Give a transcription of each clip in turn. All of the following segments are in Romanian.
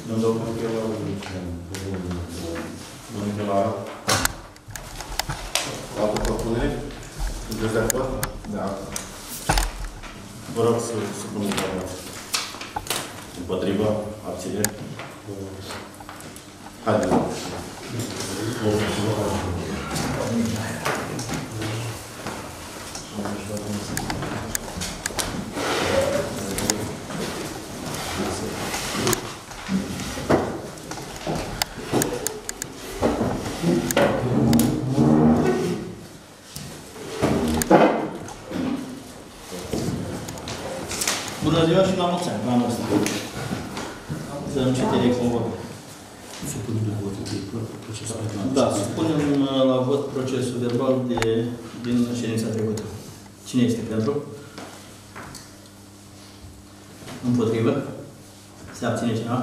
Altă propunere? Sunteți de acord? Da. Vă rog să supuneți la vot. Împotriva, abțineri. Haideți. Bună ziua și la mulți ani, anul ăsta. Să nu citire convocă. Supunem la vot procesul verbal. Da, supunem la vot procesul verbal din ședința trecută. Cine este pentru? Împotrivă? Se abține cineva?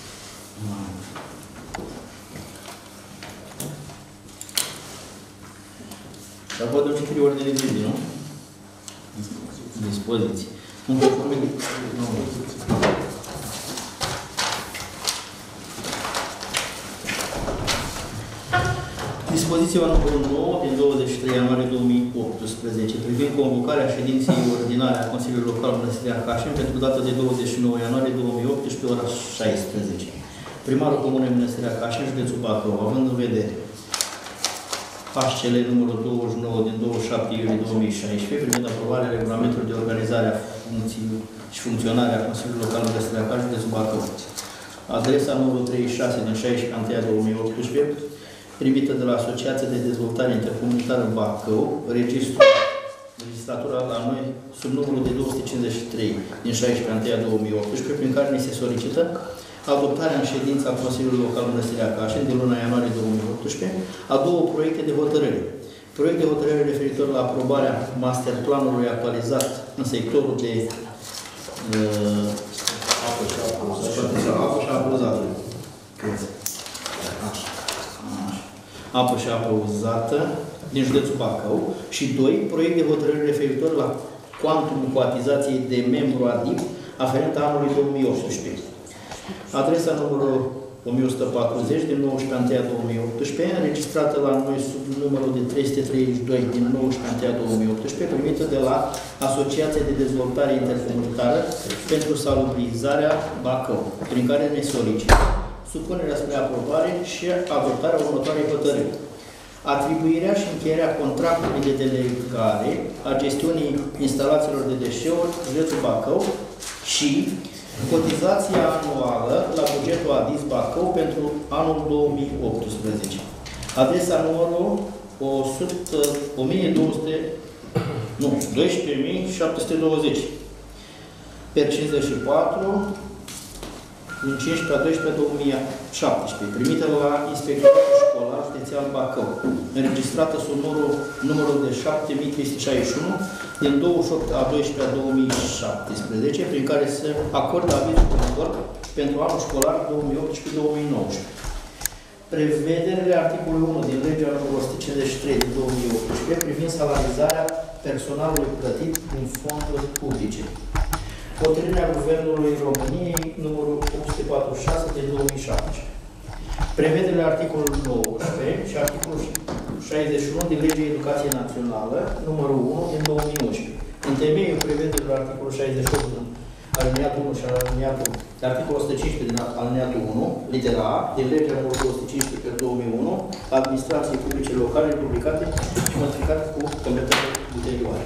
Și apoi dăm citire ordine de zi, nu? Dispoziții. Dispoziția numărul 9 din 23 ianuarie 2018 privind convocarea ședinței ordinare a Consiliului Local Mănăstirea Cașin pentru data de 29 ianuarie 2018, ora 16. Primarul Comunei Mănăstirea Cașin, județul Bacău, având în vedere HCL numărul 29 din 27 iulie 2016 privind aprobarea regulamentului de organizare a funcției și funcționare a Consiliului Local Mănăstirea Cașin, județul Bacău. Adresa numărul 36 din 16 2018 primită de la Asociația de Dezvoltare Intercomunitară Bacău, registratura la noi sub numărul de 253 din 16 2018, prin care ne se solicită adoptarea în ședința Consiliului Local Mănăstirea Cașin din luna ianuarie 2018 a două proiecte de hotărâre. Proiect de hotărâre referitor la aprobarea masterplanului actualizat în sectorul de apă și apă uzată. Apă și apă uzată din județul Bacău și 2. Proiect de hotărâre referitor la cuantumul cotizației de membru ADIP aferent anului 2018. Adresa numărul 1140 din 19/1/2018, înregistrată la noi sub numărul de 332 din 19/1/2018, primită de la Asociația de Dezvoltare Intercomunitară pentru Salubrizarea Bacău, prin care ne solicită supunerea spre aprobare și adoptarea următoarei hotărâri. Atribuirea și încheierea contractului de delegare a gestiunii instalațiilor de deșeuri județul Bacău și cotizația anuală la bugetul ADIS Bacău pentru anul 2018. Adresa numărul 12.720 per 54 din 15/12/2017, primită la Inspectoratul Școlar Județean Bacău, înregistrată sub numărul de 7361 din 28/12/2017, prin care se acordă avizul conform pentru anul școlar 2018-2019. Prevederile articolului 1 din legea numărul 153 din 2018 privind salarizarea personalului plătit din fonduri publice. Hotărârea Guvernului României, numărul 846 din 2017. Prevederile articolului 19 și articolul 61 din Legea Educației Națională, numărul 1 din 2011. În temeiul prevederilor articolul 68 din alineatul 1 și alineatul, articolul 115 din alineatul 1, litera A, din Legea numărul 215 pe 2001, administrației publice locale publicate și modificate cu completări ulterioare.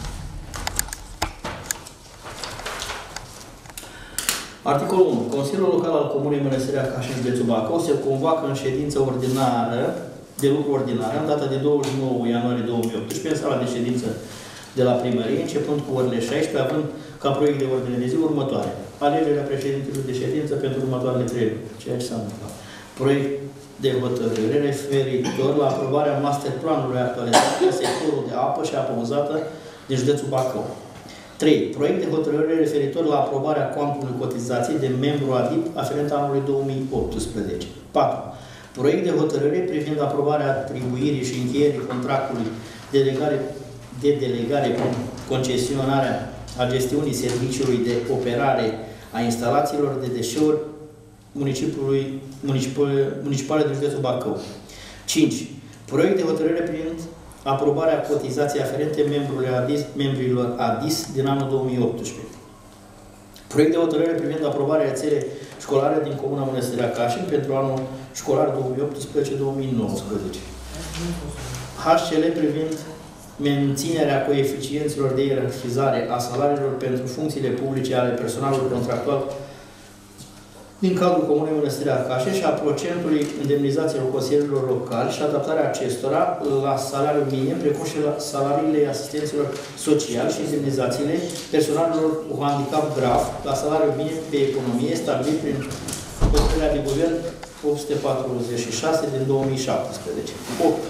Articolul 1. Consiliul Local al Comunei Mănăstirea Cașin, județul Bacău, se convoacă în ședință ordinară, de lucru ordinară, în data de 29 ianuarie 2018, în sala de ședință de la primărie, începând cu orele 16, având ca proiect de ordine de zi următoare. Alegerea președintelui de ședință pentru următoarele 3 luni, ceea ce s-a întâmplat. Proiect de hotărâre referitor la aprobarea masterplanului actualizat în sectorul de apă și apă uzată din județul Bacău. 3. Proiect de hotărâre referitor la aprobarea cuantumului cotizației de membru ADIP aferent anului 2018. 4. Proiect de hotărâre privind aprobarea atribuirii și încheierii contractului de delegare prin concesionarea a gestiunii serviciului de operare a instalațiilor de deșeuri municipale din județul Bacău. 5. Proiect de hotărâre privind aprobarea cotizației aferente membrilor ADIS din anul 2018. Proiect de hotărâre privind aprobarea rețelei școlare din Comuna Mănăstirea Cașin pentru anul școlar 2018-2019. HCL privind menținerea coeficienților de ierarhizare a salariilor pentru funcțiile publice ale personalului contractual din cadrul Comunei Mănăstirea Cașin și a procentului indemnizațiilor consilierilor locali și adaptarea acestora la salariul minim, precum și la salariile asistenților sociali și indemnizațiile personalilor cu handicap grav la salariul minim pe economie stabilit prin hotărârea de guvern 846 din 2017. 8.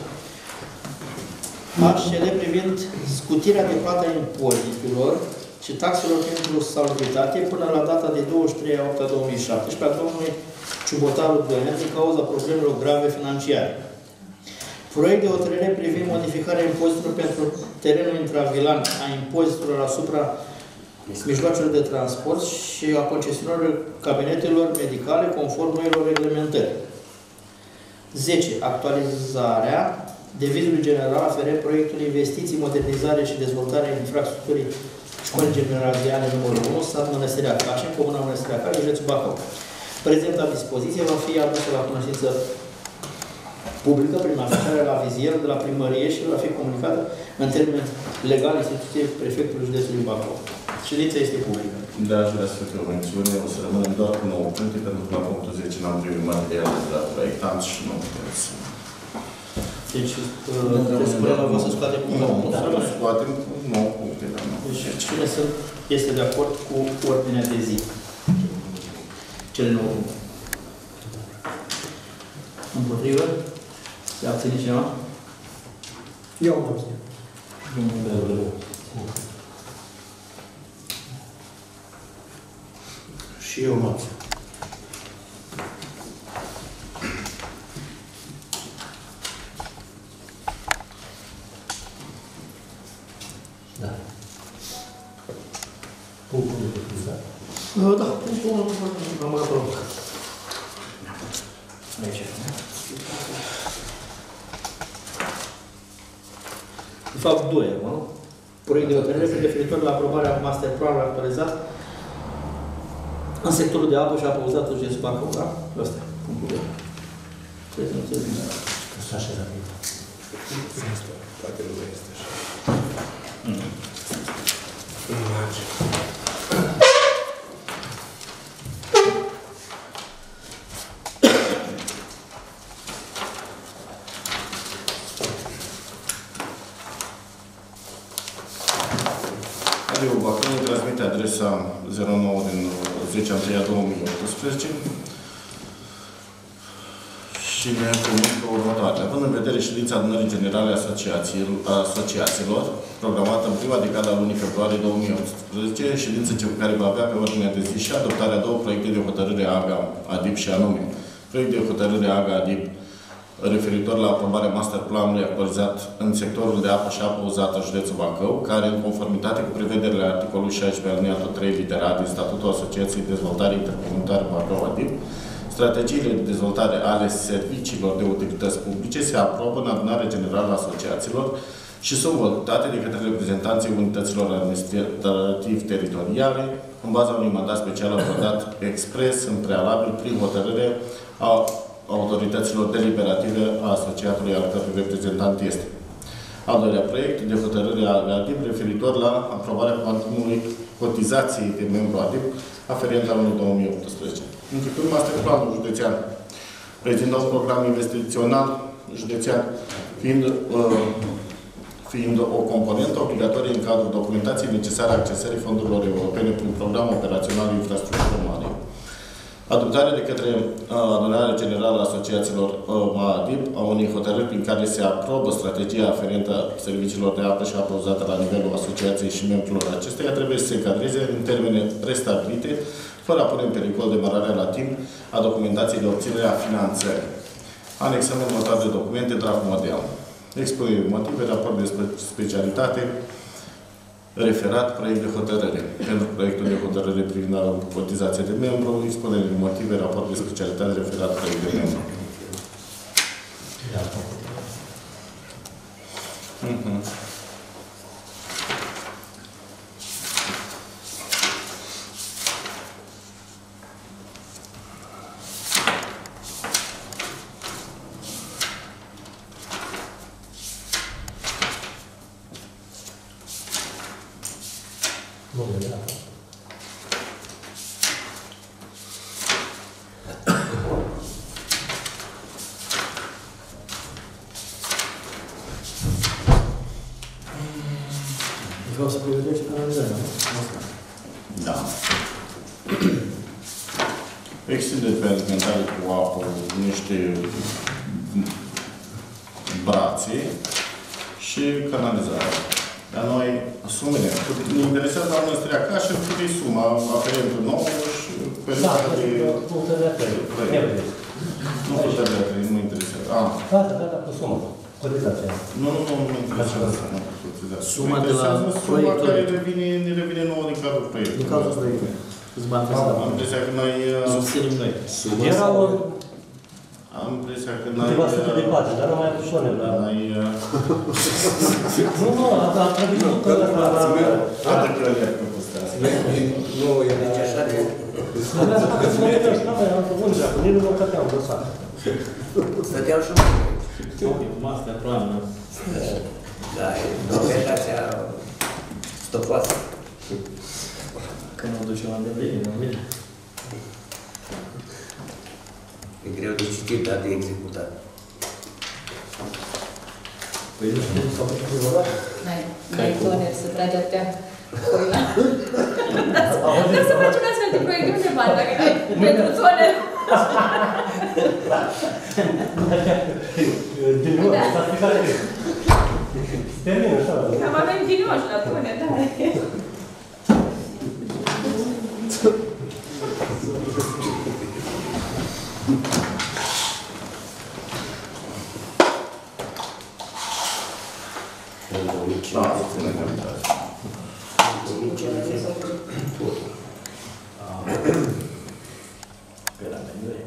HCL privind scutirea de plata impozitelor și taxelor pentru salubritate până la data de 23 august 2017 a domnului Ciubotaru Doian din cauza problemelor grave financiare. Proiect de hotărâre privind modificarea impozitelor pentru terenul intravilan a impozitelor asupra mijloacelor de transport și a concesionarilor cabinetelor medicale conform noilor reglementări. 10. Actualizarea devizului general aferent proiectului investiții, modernizare și dezvoltare a infrastructurii Școlii Gimnaziale numărul 1, sat Mănăstirea Cașin, Comuna Mănăstirea Cașin, județul Bacău. Prezenta dispoziție va fi adusă la cunoștință publică prin afișarea la vizier de la primărie și va fi comunicată în termeni legal instituției prefectului județului Bacău. Ședința este publică. Da, aș vrea să fac o mențiune, o să rămânem doar cu 9 puncte, pentru că la punctul 10 n-am primit materiale de la proiectanți și nu putem să... Deci, spunem, vă să scoatem cu 9 puncte. Da, scoatem cu 9 puncte, dar nu. Deci, cine este de acord cu ordinea de zi? Cele 9 puncte. Împotrivă? Se abține cineva? Eu am abținut. Și eu mă abțin. Da. Punctul de utilizare. Da, punctul 1 am băgat pe loc. Aici. De fapt, 2, nu? Proiect de hotărâre referitor la aprobarea masterplanului actualizat în sectorul de apă și apă uzată județul Bacău, da? Ăsta e punctul 2. Trebuie să înțelegem. Să așezat. Poate nu este așa. Imagine. Radio Bacău ne transmite adresa 09 din 10/3/2018 și ne comunică următoarele. Având în vedere ședința adunării generale a asociațiilor, programată în prima decadă a lunii februarie 2018, ședință ce care va avea pe ordinea de zi și adoptarea două proiecte de hotărâre AGA-ADIP și anume proiect de hotărâre AGA-ADIP referitor la aprobarea masterplanului actualizat în sectorul de apă și apă uzată județul Bacău, care, în conformitate cu prevederile articolului 16 alineatul 3 litera A din Statutul Asociației de Dezvoltare Intercomunitară Bacău-ADIP, strategiile de dezvoltare ale serviciilor de utilități publice se aprobă în adunarea generală a asociațiilor și sunt votate de către reprezentanții unităților administrativ-teritoriale în baza unui mandat special acordat expres în prealabil prin hotărâre a autorităților deliberative a asociatului al cărui reprezentant este. Al doilea proiect de hotărâre a ADIP referitor la aprobarea cuantumului cotizației de membru ADIP aferent anului 2018. Întrucât masterplanul județean prezintă un program investițional județean fiind o componentă obligatorie în cadrul documentației necesare accesării fondurilor europene prin programul operațional infrastructură mare. Adoptarea de către adunarea generală a asociațiilor ADIP a unei hotărâri prin care se aprobă strategia aferentă serviciilor de apă și apă uzată la nivelul asociației și membrilor acesteia trebuie să se încadreze în termene prestabilite, fără a pune în pericol demararea la timp a documentației de obținere a finanțării. Anexăm următoare documente, draft model. Expune motive, raport de specialitate, Referat, proiect de hotărâre. Pentru proiectul de hotărâre privind cotizația de membru, expunere de motive, raport de specialitate, referat, proiect de membru. Vreau să privedești canalizarea, nu? Da. Extinde pe alimentare cu apă niște brațe și canalizare. Dar noi, sumele, ne interesează la noi streaca și cât e suma aferentă nouă și perioada de... punctele de trei. Nu punctele de trei, nu mă interesează. Da, cu sumă. Cotizația. Nu mă interesează. Suma de la suma proiectul. care ne revine nouă din cadrul proiectului. Din cadrul proiectului. Câți bani trebuie să Am dăm? impresia că noi... Susținem noi. Era o Am impresia că noi... câteva sute de pace, dar nu mai ușoare. Noi... Nu, a trebuit că Toată călea că fost asta. Nu, e nici așa de... Nici nu mă căteam dosar. Stăteau și mai. Mastea plană. Da, e documentația stofoasă. Când o duce la îndeplinire, nu bine. E greu de citit, dar de executat. Păi nu știu, s-au făcut privărat. N-ai toner să tragi atâtea coila. Dar să faci un astfel de proiect de unde bani, dacă ai pentru toner. Din nou, s-a stricat de termină, așa. Am avem ghinoși la toner, da. Da, ține calitate. Pe la meniure.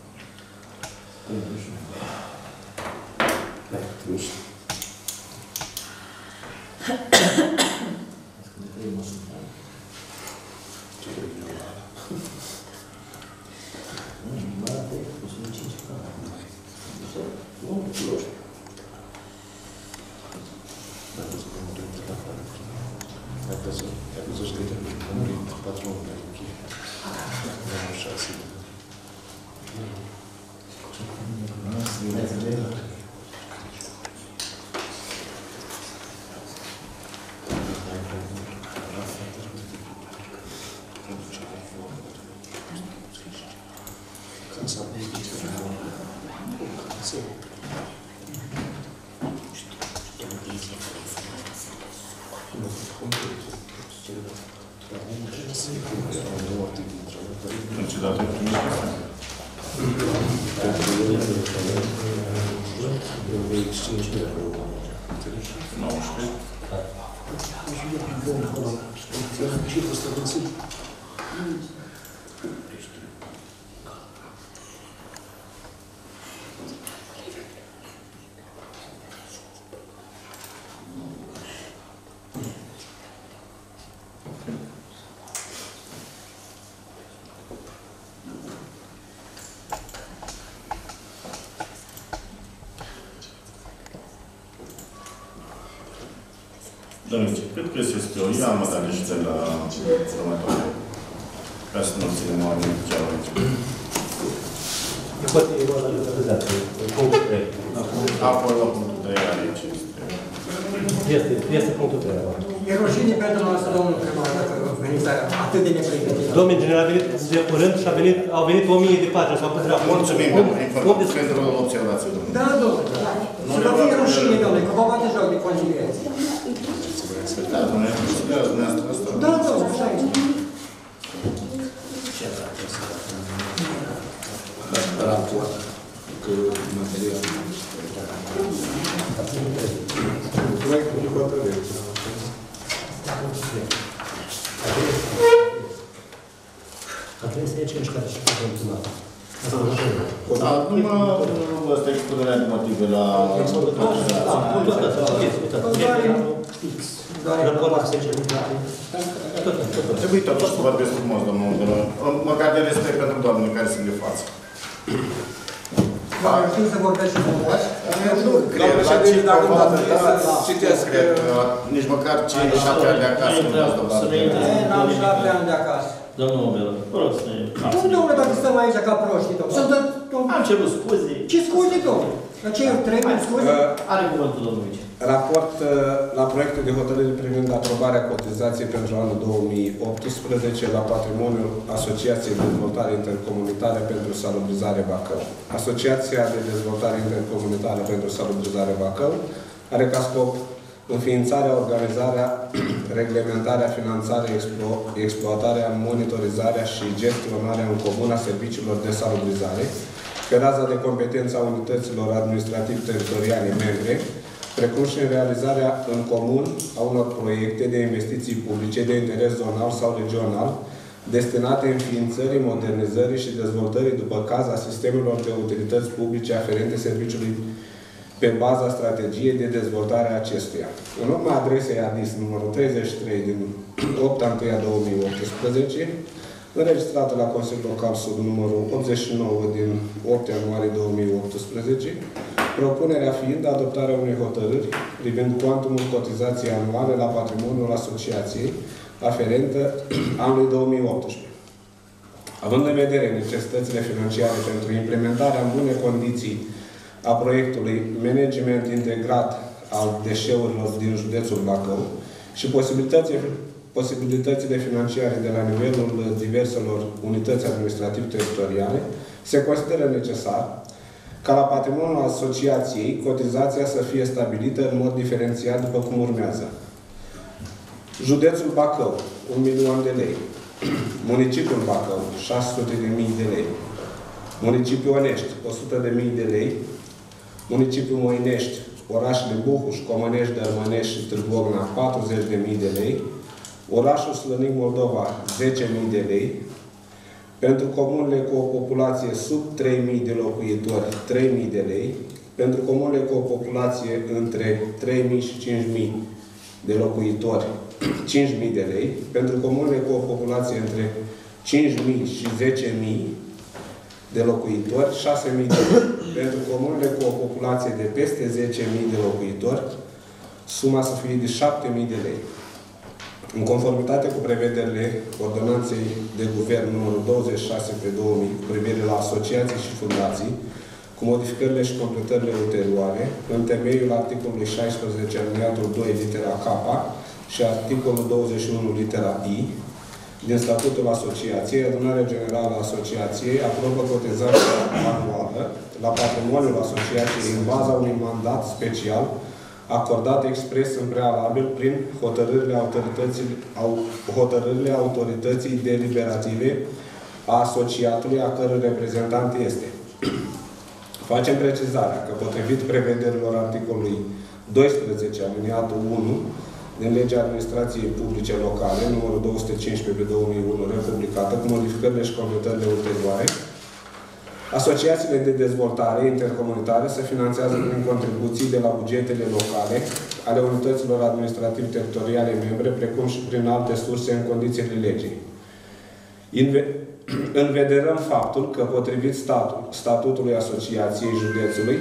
Domnule, cât găsesc eu? Eu am dat niște la următoare. Ca să nu ținem oamenii chiar aici. E poate e vorba de cotizație. Punctul 3. Apoi la punctul 3 aici. Este punctul 3. E rușine pentru noastră, domnul primar, dacă veniți atât de nepregătit. Domnul inginer a venit de curând și au venit 1000 de pagini. S-au pătrat. Mulțumim pentru observație, domnule. Da, domnule. Și vă fie rușine, domnule, că vă bate joc de conciliație. Da, domnule, considerați dumneavoastră asta. Da, domnule, așa e. Raport cu material. Proiectul de hotărâre. Adresa e aceeași care și pe ultima. Da, numai ăsta e expunerea de motive la... Trebuie totuși să vorbesc frumos, domnul Mădălă. Măcar de respect pentru doamnele care sunt de față. Da, eu știu să vorbesc și frumos. Nu cred, la ce cred că nici măcar cei 7 ani de acasă nu dați dovadă. N-am 7 ani de acasă. Domnul Mădălă, vă rog să ne... Cum, domnule, dacă stăm aici ca proștii, domnule? Am cerut scuze. Ce scuze, domnule? La ce trebuie scuze? Are cuvântul domnul Vice. Raport la proiectul de hotărâre privind aprobarea cotizației pentru anul 2018 la patrimoniul Asociației de Dezvoltare Intercomunitară pentru Salubrizare Bacău. Asociația de Dezvoltare Intercomunitară pentru Salubrizare Bacău are ca scop înființarea, organizarea, reglementarea, finanțarea, exploatarea, monitorizarea și gestionarea în comun a serviciilor de salubrizare pe raza de competență a unităților administrativ-teritoriale membre, precum și în realizarea în comun a unor proiecte de investiții publice de interes zonal sau regional, destinate înființării, modernizării și dezvoltării după caz a sistemelor de utilități publice aferente serviciului pe baza strategiei de dezvoltare a acestuia. În urma adresei ADIS numărul 33 din 8/1/2018, înregistrată la Consiliul Local sub numărul 89 din 8 ianuarie 2018, propunerea fiind adoptarea unei hotărâri privind cuantumul cotizației anuale la patrimoniul asociației aferentă anului 2018. Având în vedere necesitățile financiare pentru implementarea în bune condiții a proiectului Management Integrat al Deșeurilor din județul Bacău și posibilitățile financiare de la nivelul diverselor unități administrativ-teritoriale, se consideră necesar ca la patrimoniul asociației cotizația să fie stabilită în mod diferențiat după cum urmează. Județul Bacău, 1.000.000 de lei. Municipiul Bacău, 600.000 de lei. Municipiul Onești, 100.000 de lei. Municipiul Moinești, orașele Buhuș, Comănești, Dărmănești și Târgu Ocna, 40.000 de lei. Orașul Slănic Moldova, 10.000 de lei. Pentru comunele cu o populație sub 3.000 de locuitori, 3.000 de lei. Pentru comunele cu o populație între 3.000 și 5.000 de locuitori, 5.000 de lei. Pentru comunele cu o populație între 5.000 și 10.000 de locuitori, 6.000 de lei. Pentru comunele cu o populație de peste 10.000 de locuitori, suma să fie de 7.000 de lei. În conformitate cu prevederile Ordonanței de Guvern numărul 26/2000 cu privire la asociații și fundații, cu modificările și completările ulterioare, în temeiul articolului 16 alineatul 2 litera K și articolul 21 litera I din Statutul Asociației, Adunarea Generală a Asociației aprobă cotizația anuală la patrimoniul Asociației în baza unui mandat special acordat expres în prealabil prin hotărârile autorității deliberative a asociatului a cărui reprezentant este. Facem precizarea că potrivit prevederilor articolului 12 aliniatul 1 din Legea Administrației Publice Locale, numărul 215/2001, republicată, cu modificările și completările ulterioare, asociațiile de dezvoltare intercomunitare se finanțează prin contribuții de la bugetele locale ale unităților administrativ-teritoriale membre, precum și prin alte surse în condițiile legii. Învederăm faptul că, potrivit statutului asociației județului,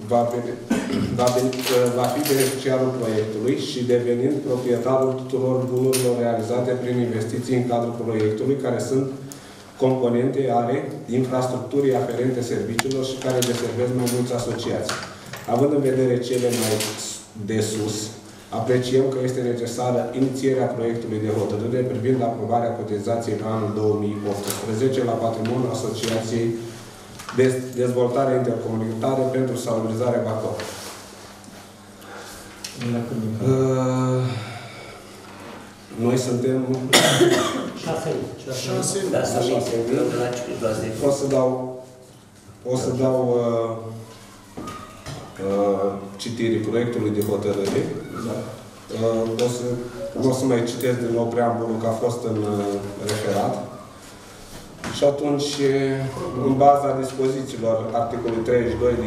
va fi beneficiarul proiectului și devenind proprietarul tuturor bunurilor realizate prin investiții în cadrul proiectului, care sunt componente ale infrastructurii aferente serviciilor și care deservesc mai mulți asociații. Având în vedere cele mai de sus, apreciem că este necesară inițierea proiectului de hotărâre privind aprobarea cotizației pe anul 2018 la patrimoniul Asociației de Dezvoltare Intercomunitară pentru Salubrizare Bacău. Noi suntem... 6. Da, să mi se întâmplă la ce O să dau citirii proiectului de hotărâre. Nu o să mai citesc din nou preambulul, că a fost în referat. Și atunci, în baza dispozițiilor articolului 32,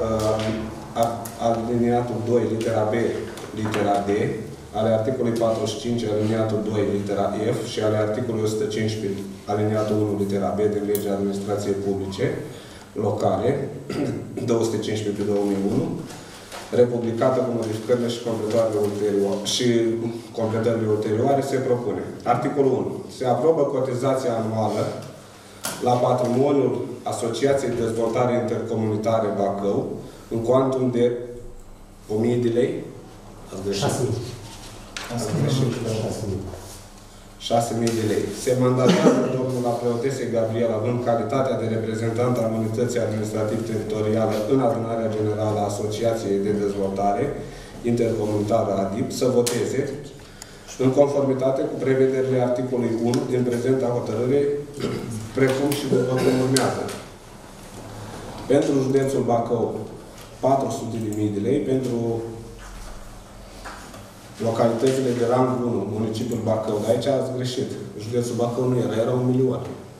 aliniatul 2, litera B, litera D, ale articolului 45, aliniatul 2, litera F și ale articolului 115, aliniatul 1, litera B din legea administrației publice locale, 215 pe 2001, republicată cu modificările și completările ulterioare, se propune. Articolul 1. Se aprobă cotizația anuală la patrimoniul Asociației de Dezvoltare Intercomunitare Bacău în cuantum de 1000 de lei. 6.000 de lei. Se mandatează domnul Preotese Gabriela, având calitatea de reprezentant al Unității Administrativ-Teritoriale în Adunarea Generală a Asociației de Dezvoltare Intercomunitară ADIP, să voteze în conformitate cu prevederile articolului 1 din prezenta hotărâre, precum și după cum urmează. Pentru județul Bacău, 400.000 de lei, pentru localitățile de rang 1, municipiul Bacău. De aici ați greșit. Județul Bacău nu era, era 1 milion.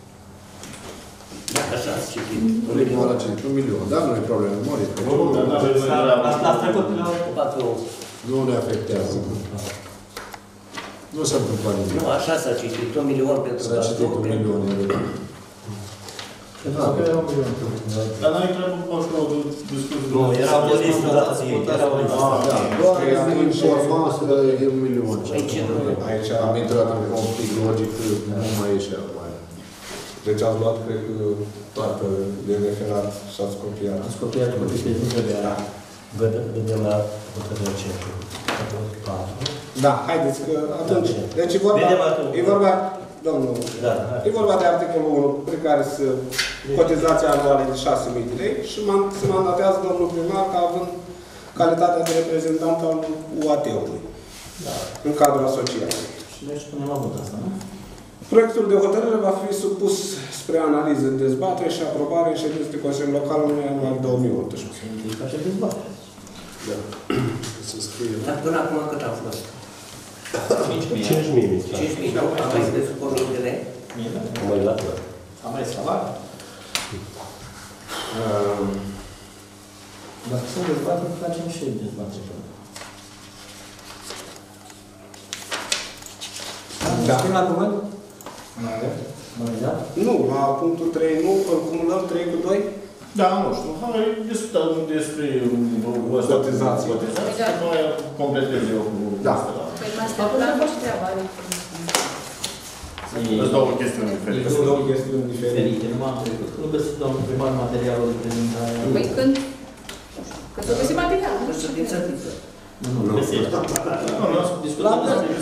Așa ați citit. 1 milion la centru, 1 milion. Da, nu e problemă. Morit. Asta a trecut la 4. Nu ne afectează. Nu se întâmplă nimic. Nu, așa s-a citit. 1 milion pentru S-a citit 1 milion. Dar noi trebuie să discuții. Nu, era o listă dată zi. Era o listă. Doar informa că e 1 milion. Aici am intrat în conflict logic, nu mai ieșea. Deci ați luat, cred că, toată de referat și ați copiat. Ați copiat cu dispoziția. Vedem la hotărârea centru. Da, haideți că atunci. Deci e vorba, domnul, e vorba de articolul 1, prin care se cotizația anuală de 6.000 de lei și se mandatează domnul primar ca având calitatea de reprezentant al UAT-ului în cadrul asociației. Și deci punem la vot asta, nu? Proiectul de hotărâre va fi supus spre analiză, dezbatere și aprobare în ședință de Consiliul Local în ianuarie 2018. Face dezbatere. Da. Să scrie. Dar până acum cât a fost? 5.000. 5.000, nu? Am mai scris cu 1.000 de lei? Mai la fel. Am mai salariu. Dacă sunt dezbatere, facem și dezbatere. Da. Scrie la cuvânt? Nu, la punctul 3 nu, îl cumulăm 3 cu 2? Da, nu știu. Hai, discutăm despre cotizații. Mai completez eu cu asta. Păi m-ați fost treaba. Sunt două chestiuni diferite. Sunt două chestiuni diferite. Nu m-am trecut. Nu găsit domnul primar materialul de prezentare. Păi când? Când s-o găsit material. Nu știu din țăriță. Nu găsești. Nu, discutăm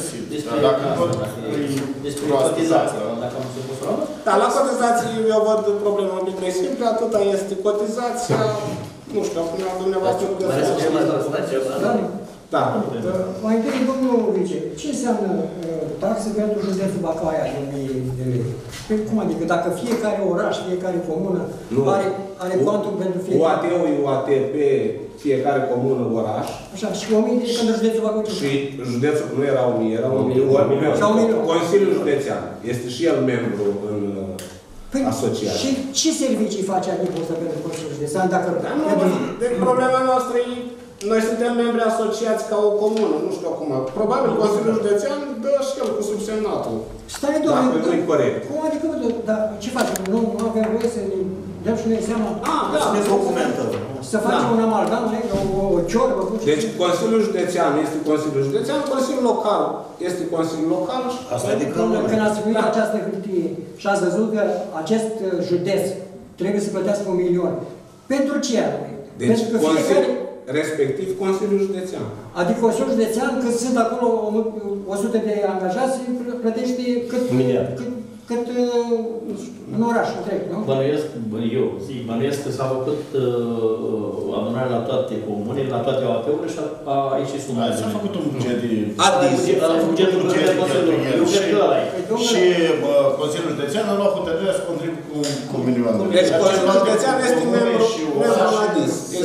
despre cotizație. Dacă am supus la vot? Da, la cotizații eu văd problema un pic mai simplă, atâta este cotizația, nu știu, acum dumneavoastră nu Mai să mai găsește. la ceva? Da. Mai întâi, domnul vice, ce înseamnă taxe pentru județul Bacău de 1.000 de lei? Păi cum adică? Dacă fiecare oraș, fiecare comună are quantum pentru fiecare... UAT-ul e UAT pe fiecare comună, oraș. Așa, și 1.000 de lei pentru județul Bacău. Și județul nu era 1.000, era 1.000. Consiliul Județean este și el membru în asociație. Și ce servicii face adipul ăsta pentru Consiliul Județean? Deci problema noastră e, noi suntem membri asociați ca o comună, nu știu acum. Probabil Consiliul Județean dă și el cu subsemnatul. Stai, domnule, dacă nu-i corect. Cum adică, dar ce facem? Nu avem voie să ne dăm și noi seama? Să ne documentăm. Să facem un amalgam, o ciorbă? Deci Consiliul Județean este Consiliul Județean, Consiliul Local este Consiliul Local. Asta e de când ați primit această hârtie și ați văzut că acest județ trebuie să plătească 1 milion. Pentru ce anume? Deci Pentru că fiecare... respectiv Consiliul Județean. Adică Consiliul Județean, cât sunt acolo 100 de angajați, plătește cât în oraș întreg, nu? Bănuiesc că s-a făcut adunare la toate comunele, la toate OAP-urile și aici sunt. S-a făcut un buget de... Bugetul de Consiliul. Și Consiliul Județean a luat hotărârea să contribuie cu 1 milion. Deci Consiliul Județean este membru la DIS.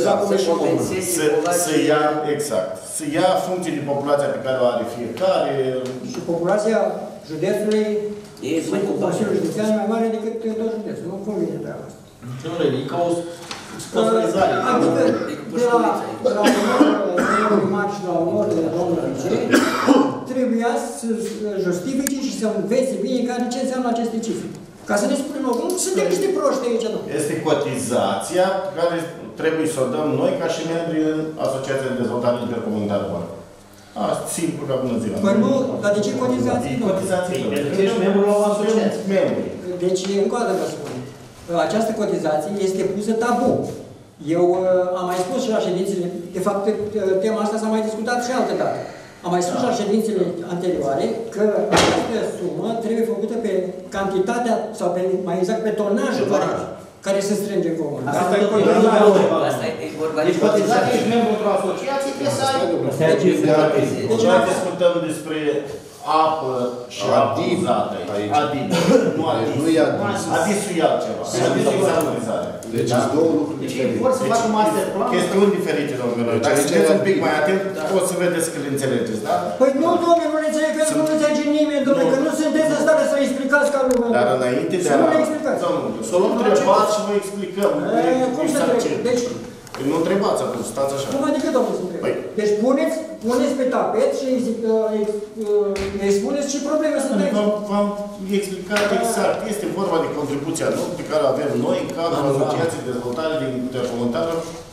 exact cum Să e și comună. compenseze Să ia, exact, să ia funcție de populația pe care o are fiecare. Și populația județului E mai cu cu Consiliul Județean mai mare decât tot județul. Nu convine treaba asta. Domnule, e ca o sponsorizare. Adică de la onorul primar și de la onorul de domnul vice, trebuia să justifice și să învețe bine care ce înseamnă aceste cifre. Ca să ne spunem, nu suntem niște proști aici, nu. Este cotizația care trebuie să o dăm noi ca și membri în Asociația de Dezvoltare Intercomunitară. Asta, simplu ca bună ziua. Păi nu, dar de ce cotizații? E cotizație. Pentru că ești membru la o asociație. Membri. Deci, încă o dată vă spun, această cotizație este pusă tabu. Eu am mai spus și la ședințele, de fapt, tema asta s-a mai discutat și altă dată. Am mai spus la ședințele anterioare că această sumă trebuie făcută pe cantitatea, sau pe, mai exact pe tonajul care se strânge în comun. Asta e vorba de deci cotizație, ești membru într-o asociație, trebuie să ai... Deci noi discutăm despre apă și apă uzată. Adib. Nu adis. Nu e adis. Adisul e altceva. Adisul e examinare. Deci sunt două lucruri Deci diferite. vor să facă master plan. Chestiuni diferite, domnule. Dacă sunteți un pic mai atent, o să vedeți că le înțelegeți, da? Păi nu, domnule, nu le înțeleg, pentru că nu înțelege nimeni, domnule, că nu sunteți în stare să explicați ca lumea. Dar înainte de Să nu a... le explicați. Să o luăm întrebați și vă explicăm. Cum să trebuie? Deci, nu întrebați atunci, stați așa. cum adică, domnule, să întreb? Păi. Deci puneți pe tapet și expuneți ce probleme sunt aici. V-am explicat exact. Este vorba de contribuția pe care o avem noi în cadrul Asociației de Dezvoltare Intercomunitară.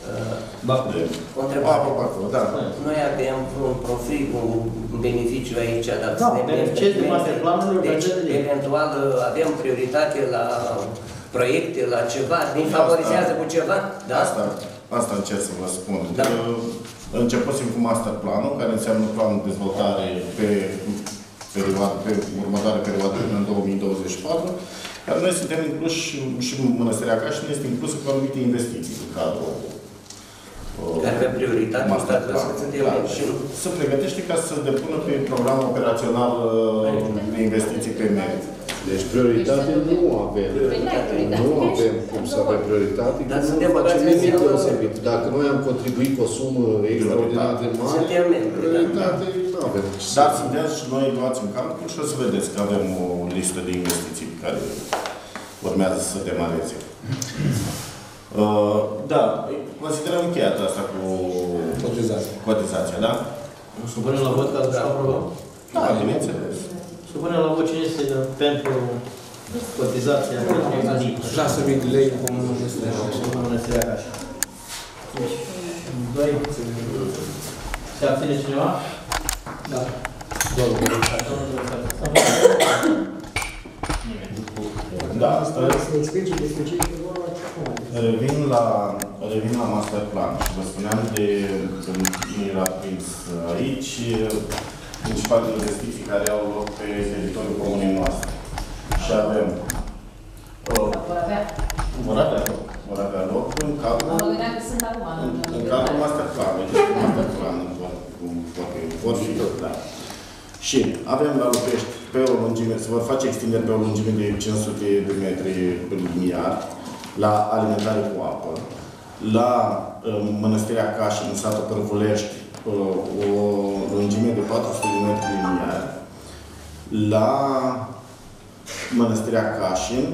Da. Noi avem un profil, un beneficiu aici, dar Da, beneficiezi de masterplanul. Deci, eventual, avem prioritate la proiecte, la ceva, ne favorizează cu ceva? Da? Asta încerc să vă spun. Da. Începusem cu masterplanul, care înseamnă planul de dezvoltare pe următoarea perioadă până în 2024, iar noi suntem incluși și Mănăstirea Cașin este inclusă cu anumite investiții în cadrul care avea prioritate, și se pregătește ca să depună pe programul operațional de investiții pe merit. Deci prioritate nu avem. Nu avem cum să avem prioritate, că nu facem nimic deosebit. Dacă noi am contribuit cu o sumă extraordinar de mare, prioritate nu avem. Dar sunteți și noi luați în calcul și o să vedeți că avem o listă de investiții pe care urmează să demareze. Da, considerăm încheiat asta cu cotizația, da? Supunem la vot ca să aprobăm. Da, bineînțeles. Supunem la vot cine este pentru cotizația pentru Adib. 6.000 de lei în comună Mănăstirea Cașin. 2. Se abține cineva? Da. Da, să explice despre ce e vorba și acum. Revin la master plan și vă spuneam de când nu era prins aici principalele investiții care au loc pe teritoriul comunei noastre. Și avem vor avea loc în cadrul master planului. Deci master plan vor fi tot, da. Și avem la Lupești pe o lungime, se vor face extinderi pe o lungime de 500 de metri liniar la alimentare cu apă. La Mănăstirea Cașin, în satul Părvulești, o lungime de 400 de metri liniar. La Mănăstirea Cașin,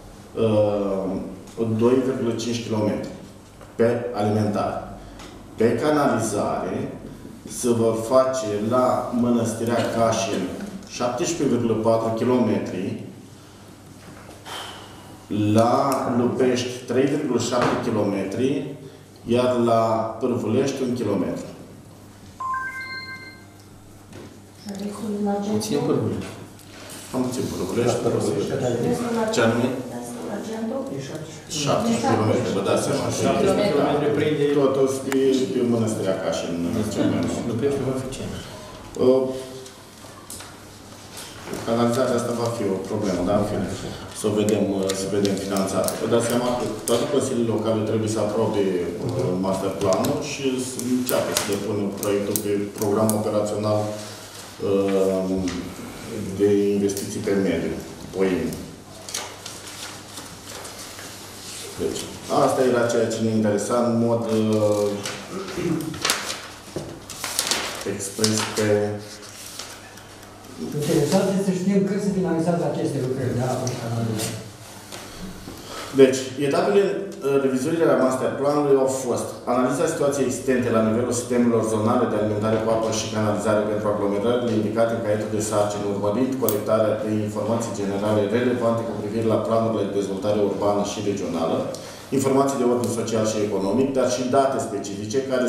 2,5 km pe alimentare. Pe canalizare se vor face la Mănăstirea Cașin 17,4 km, la Lupești 3,7 km, iar la Părvulești 1 km. Puțin Părvulești. Am puțin Părvulești. Ce anume? 7 km, vă dați seama. 7 km prinde... Totul pe Mănăstirea Cașin. Lupești va fi ce? Canalizarea asta va fi o problemă, dar în fine, să vedem finanțarea. Vă dați seama că toate consiliile locale trebuie să aprobe master planul și să înceapă să depună proiectul pe program operațional de investiții pe mediu. Deci, asta era ceea ce ne interesa în mod expres pe... Interesant este să știm când se finalizează aceste lucrări de apă și canalizare. Deci, etapele revizuirii la masterplanului au fost analiza situației existente la nivelul sistemelor zonale de alimentare cu apă și canalizare pentru aglomerările indicate în caietul de sarcini, urmărind colectarea de informații generale relevante cu privire la planurile de dezvoltare urbană și regională, informații de ordin social și economic, dar și date specifice care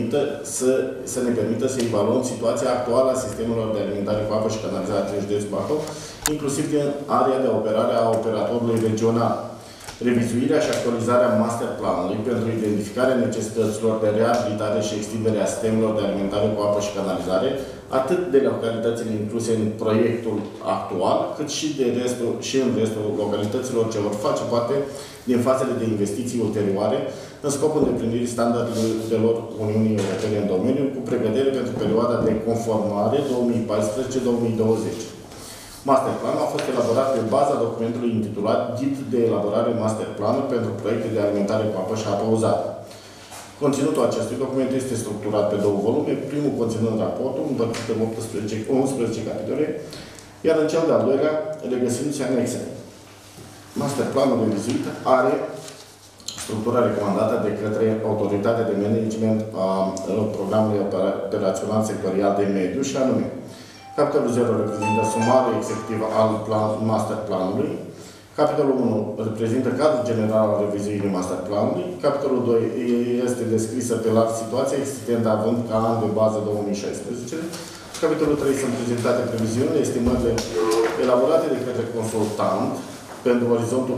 să ne permită să evaluăm situația actuală a sistemelor de alimentare cu apă și canalizare din județul Bacău, inclusiv din area de operare a operatorului regional. Revizuirea și actualizarea masterplanului pentru identificarea necesităților de reabilitare și extindere a sistemelor de alimentare cu apă și canalizare, atât de localitățile incluse în proiectul actual, cât și în restul localităților ce vor face parte din fazele de investiții ulterioare, în scopul îndeplinirii standardelor Uniunii Europene în domeniu, cu pregătire pentru perioada de conformare 2014-2020. Masterplanul a fost elaborat pe baza documentului intitulat Ghid de elaborare masterplanul pentru proiecte de alimentare cu apă și apă uzată. Conținutul acestui document este structurat pe două volume, primul conținând raportul, împărțit în 11 capitole, iar în cel de-al doilea, regăsindu-se anexe. Masterplanul revizuit are structura recomandată de către Autoritatea de Management a Programului Operațional Sectorial de Mediu și anume capitolul 0 reprezintă sumarul executiv al masterplanului. Capitolul 1 reprezintă cadrul general al revizuirii masterplanului. Capitolul 2 este descrisă pe larg situația existentă având ca an de bază 2016. Capitolul 3 sunt prezentate previziunile, estimările elaborate de către consultant pentru orizontul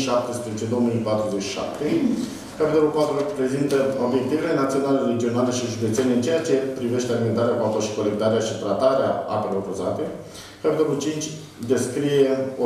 2017-2047. Capitolul 4 prezintă obiectivele naționale, regionale și județene în ceea ce privește alimentarea cu apă și colectarea și tratarea apelor uzate. Capitolul 5 descrie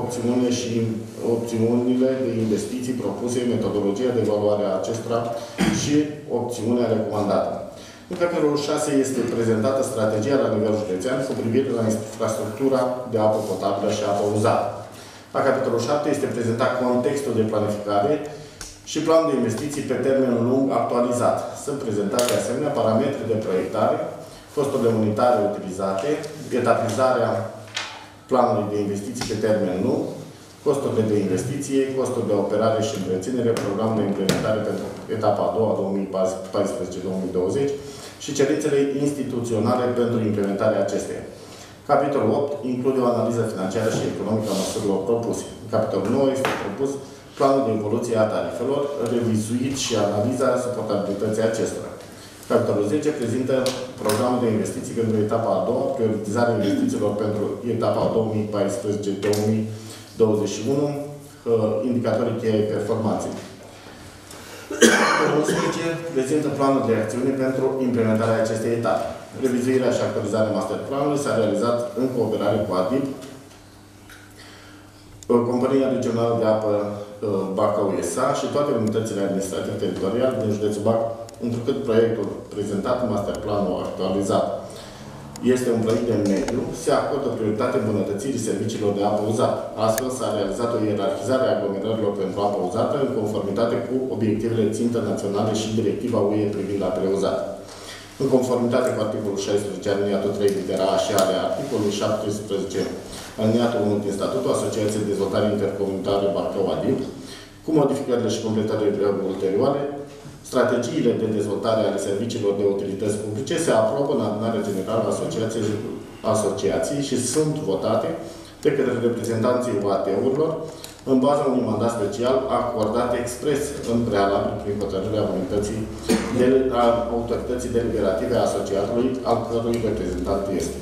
opțiunile de investiții propuse, metodologia de evaluare a acestora și opțiunea recomandată. În capitolul 6 este prezentată strategia la nivel județean cu privire la infrastructura de apă potabilă și apă uzată. La capitolul 7 este prezentat contextul de planificare și planul de investiții pe termen lung actualizat. Sunt prezentate de asemenea parametri de proiectare, costurile unitare utilizate, etapizarea planului de investiții pe termen lung, costurile de investiție, costuri de operare și întreținere, programul de implementare pentru etapa a doua, 2014-2020 și cerințele instituționale pentru implementarea acesteia. Capitolul 8 include o analiză financiară și economică a măsurilor propuse. În capitolul 9 este propus planul de evoluție a tarifelor, revizuit și analiza suportabilității acestora. Capitolul 10 prezintă programul de investiții pentru etapa a doua, prioritizarea investițiilor pentru etapa 2014-2021, indicatorii cheie performanței. Capitolul 11 prezintă planul de acțiune pentru implementarea acestei etape. Revizuirea și actualizarea masterplanului s-a realizat în cooperare cu ADIP, Compania Regională de Apă Bacău S.A. și toate unitățile administrative teritoriale din județul Bacău, întrucât proiectul prezentat, masterplanul actualizat, este un proiect de mediu, se acordă prioritate îmbunătățirii serviciilor de apă uzată. Astfel s-a realizat o ierarhizare a aglomerărilor pentru apă uzată în conformitate cu obiectivele țintă naționale și directiva UE privind apele uzate. În conformitate cu articolul 16, aliniatul 3, litera A și ale articolului 17, aliniatul 1 din Statutul Asociației de Dezvoltare Intercomunitară Bacău ADIP, cu modificările și completările ulterioare, strategiile de dezvoltare ale serviciilor de utilități publice se aprobă în adunarea generală a asociației și sunt votate de către reprezentanții UAT-urilor în baza unui mandat special acordat expres în prealabil prin hotărârea autorității deliberative a asociatului, al cărui reprezentant este.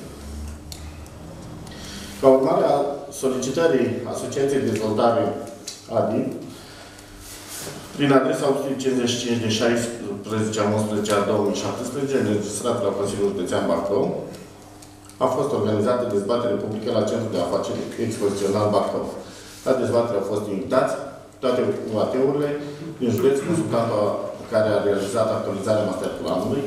Ca urmare a solicitării Asociației de Dezvoltare ADIP, prin adresa 855 de 16/11/2017, înregistrată la Consiliul Județean Bacău, a fost organizată dezbatere publică la Centrul de Afaceri Expozițional Bacău. La dezbatere au fost invitați toate UAT-urile din județ, consultantul care a realizat actualizarea masterplanului,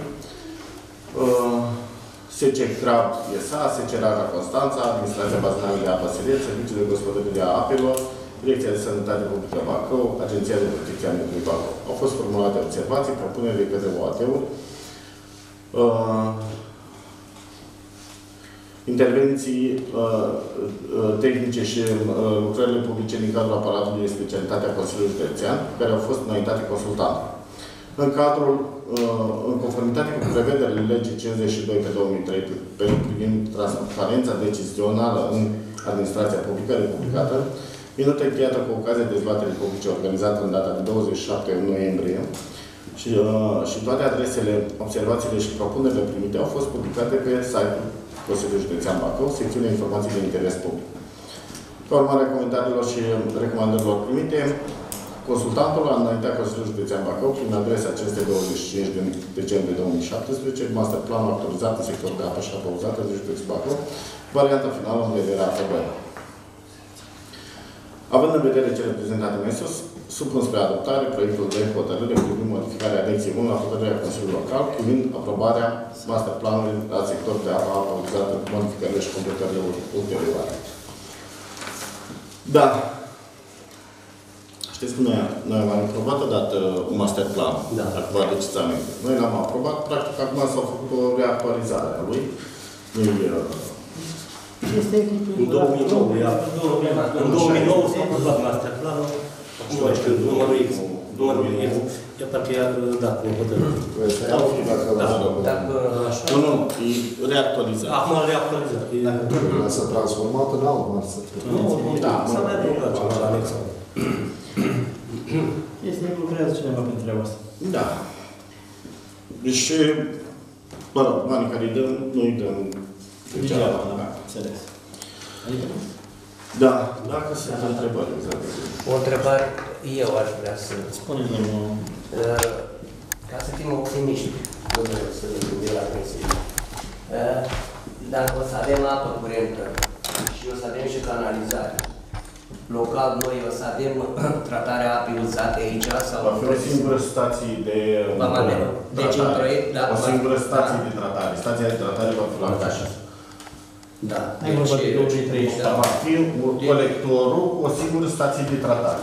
SC Crab SA, SC Raja Constanța, Administrația Bazinală de Apă Siret, Serviciul de Gospodărie a Apelor, Direcția de Sănătate Publică Bacău, Agenția de Protecție a Mediului Bacău. Au fost formulate observații, propuneri de către OAT-uri, intervenții tehnice și lucrările publice din cadrul aparatului de specialitate a Consiliului Județean, care au fost înaintate consultante. În conformitate cu prevederile legii 52 pe 2003 privind transparența decizională în administrația publică republicată, minută încheiată cu ocazia dezbaterii publice organizată în data de 27 noiembrie și toate adresele, observațiile și propunerile primite au fost publicate pe site-ul Consiliului Județean Bacău, secțiunea informații de interes public. Ca urmare a comentariilor și recomandărilor primite, consultantul a înaintat Consiliul Județean Bacău prin adresa 525 de decembrie 2017, masterplanul actualizat în sectorul de apă și apă uzată de Județul Bacău, varianta finală în vederea aprobării. Având în vedere cele prezentate mai sus, supun spre adoptare proiectul de hotărâre privind modificarea anexei 1 la hotărârea Consiliului Local privind aprobarea masterplanului la sectorul de apă uzată cu modificările și completările ulterioare. Da. Știți că noi am aprobat odată un masterplan. Da. Dacă vă aduceți aminte. Noi l-am aprobat, practic acum s-a făcut o reactualizare a lui. Este în 2009, în 2009 s-a aprobat masterplanul. Nu știu, numărul X. E parcă i-a dat cu hotărâre. Nu, e reactualizat. Acum reactualizat. S-a transformat în alt masterplan. Nu, s-a mai adăugat ceva la anexa. Este lucrează cineva pentru treaba asta. Da. Deci, mă rog, banii care îi dăm, nu îi dăm degeaba. Înțeles. Da, dacă sunt întrebări, exact. O întrebare, eu aș vrea să... Spune-mi, domnul. Ca să fim optimiști, nu vreau să ne gândim la pensie. Dacă o să avem apă curentă și o să avem și canalizare, local noi o să avem tratarea apei uzate aici sau... Va fi o singură stație de deci în proiect, da, o singură stație de tratare. Stația de tratare va fi la Cașa. Da. Ai vorba de 2030. Va fi colectorul cu o singură stație de tratare.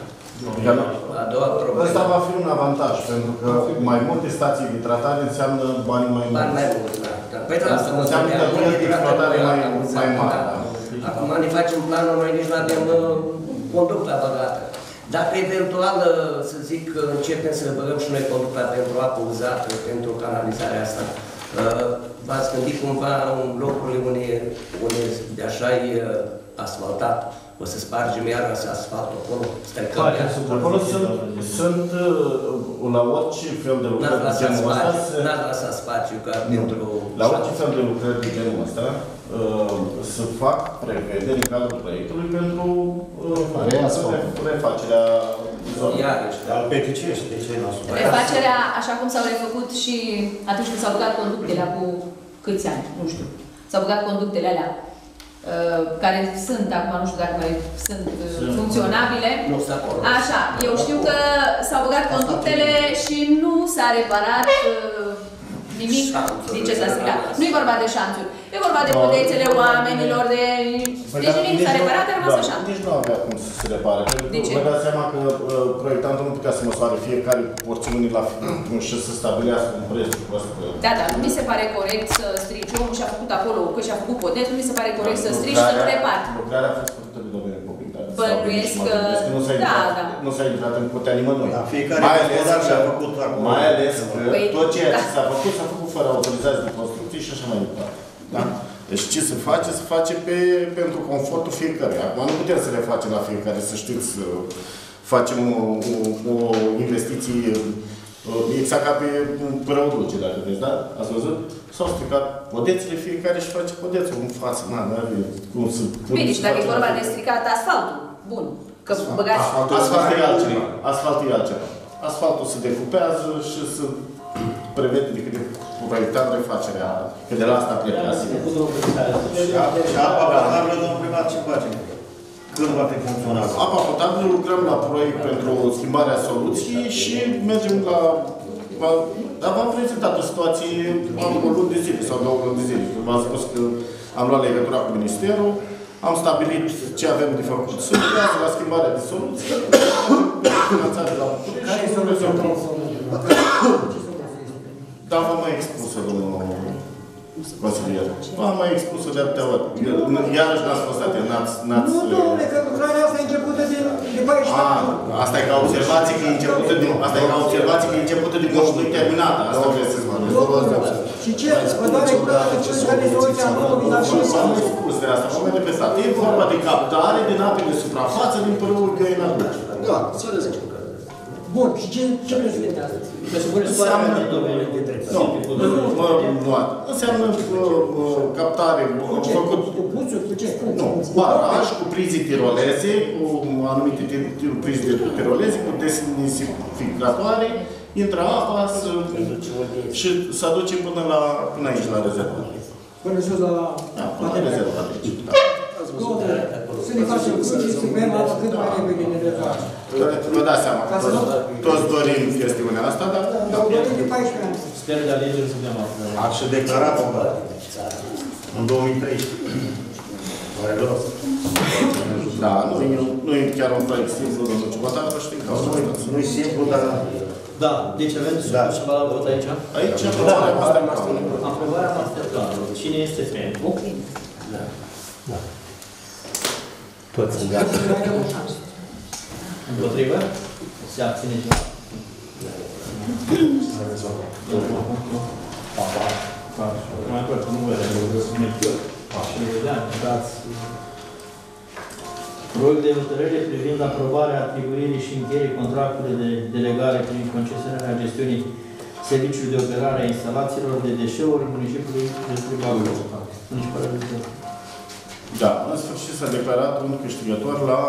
A doua problemă. Ăsta va fi un avantaj, pentru că mai multe stații de tratare înseamnă bani mai mulți. Bani mai mulți, da. Păi asta înseamnă cheltuieli de exploatare mai mari. Acum ne facem planul, noi nici nu avem conducta băgată. Dacă eventual, să zic, începem să băgăm și noi conducta pentru apă uzată, pentru canalizarea asta, v-ați gândit cumva în locurile unde de așa e asfaltat, o să spargem iarăși asfaltul acolo, strecăm iar. Acolo sunt la orice fel de lucrări de genul ăsta. N-ați lăsat spațiu ca pentru... La orice fel de lucrări de genul ăsta să fac prevederi în cadrul proiectului pentru refacerea zonei. Dar peticește, de ce n-a supărat? Refacerea, așa cum s-au refăcut și atunci când s-au băgat conductele cu câți ani, nu știu. S-au băgat conductele alea care sunt, acum nu știu dacă mai sunt funcționabile. Nu sunt acolo. Așa, eu știu că s-au băgat conductele și nu s-a reparat nimic din ce s-a stricat. Nu e vorba de șanțuri. E vorba de podețele oamenilor, de... Deci nimic s-a reparat, a rămas așa. Nici nu avea cum să se repare. De ce? Vă dați seama că proiectantul nu putea să măsoare fiecare porțiune la și să stabilească un preț. Da, dar nu mi se pare corect să strici omul și-a făcut acolo, că și-a făcut podeț, nu mi se pare corect să strici și să nu repari. Lucrarea a fost făcută de domeniul public. Bănuiesc că... Nu s-a intrat în putea nimănui. Fiecare gospodar și-a făcut acolo. Mai ales că tot ceea ce s-a făcut fără autorizație de construcție și așa mai departe. Da? Deci ce se face? Se face pentru confortul fiecăruia. Acum nu putem să le facem la fiecare, să știți, facem o investiție exact ca pe Părău Dulce, dacă vreți, da? Ați văzut? S-au stricat podețele, fiecare și face podețul în față. Nu avem cum să... Bine, și dacă e vorba de stricat asfaltul, bun. Că băgați... Asfaltul e altceva. Asfaltul e altceva. Asfaltul se decupează și se prevede de câte proiectat refacerea. Că de la asta plecați. Și apa potabilă, domnul primar, ce facem? Când va fi funcționat? Apa potabilă lucrăm la proiect pentru schimbarea soluției și mergem la... Dar v-am prezentat o situație, am o lună de zile sau 2 luni de zile. V-am spus că am luat legătura cu Ministerul, am stabilit ce avem de făcut. Să lucrează la schimbarea de soluție, finanțare la București. Care e soluția? Da, v-am mai expus-o, domnul consilier. V-am mai expus-o de atâtea ori. Iarăși n-ați constat, n-ați... Nu, domnule, că lucrarea asta e începută de 14 asta e ca observație că e începută de... Asta e ca observație că e începută de nu terminată. Asta vreau să spun. Și ce? Vă doare curată care e soluția nouă vis-a-vis? V-am spus de asta, v-am mai repetat. E vorba de captare din ape de suprafață din părâul Găina Dulce. Da, înțeles. Bun, și ce presupune asta? Înseamnă captare. Cu ce? Nu, baraj cu prize tiroleze, cu anumite prize tiroleze, cu desinsificatoare, intră apa și se aduce până aici, la rezervă. Până sus la... Da, până la rezervă, aici. Să ne facem cruci și să bem apă cât mai repede ne rezolvă. Vă dați seama, toți dorim chestiunea asta, dar... Dar o dorim de 14 ani. Sper de alegeri să bem apă. Ați declarat în 2013. Da, nu e chiar un proiect simplu, domnul Ciubotan, vă știm că nu e simplu, dar... Da, deci avem ceva la vot aici? Aici aprobarea masterplanului. Aprobarea masterplanului. Cine este pentru? Da. Toți sunt gata. Împotrivă? Se abține ceva? Mai apoi, nu vedem, vreau să merg. Și vedeam, dați. Proiect de hotărâre privind aprobarea atribuirii și încheierii contractului de delegare prin concesionarea gestiunii serviciului de operare a instalațiilor de deșeuri municipiului de Bacău. Da, în sfârșit s-a declarat un câștigător la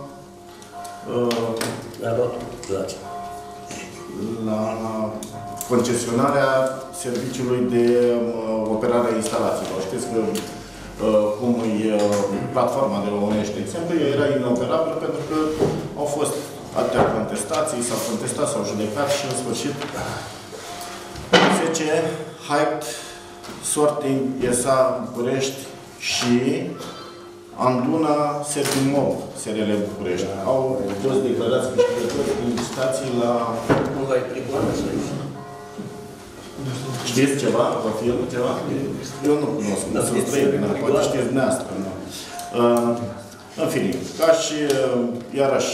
concesionarea serviciului de operare a instalațiilor. Știți că cum e platforma de la Onești, de exemplu, era inoperabilă pentru că au fost atâtea contestații, s-au contestat, s-au judecat și în sfârșit FC, Hype, Sorting, ESA, București și Anduna, Servimob, SRL București. Au fost declarați câștigători din licitații la... Nu va fi Știți ceva? Va fi ceva? Eu nu cunosc, nu sunt străini, poate știți dumneavoastră. În fine, ca și, iarăși,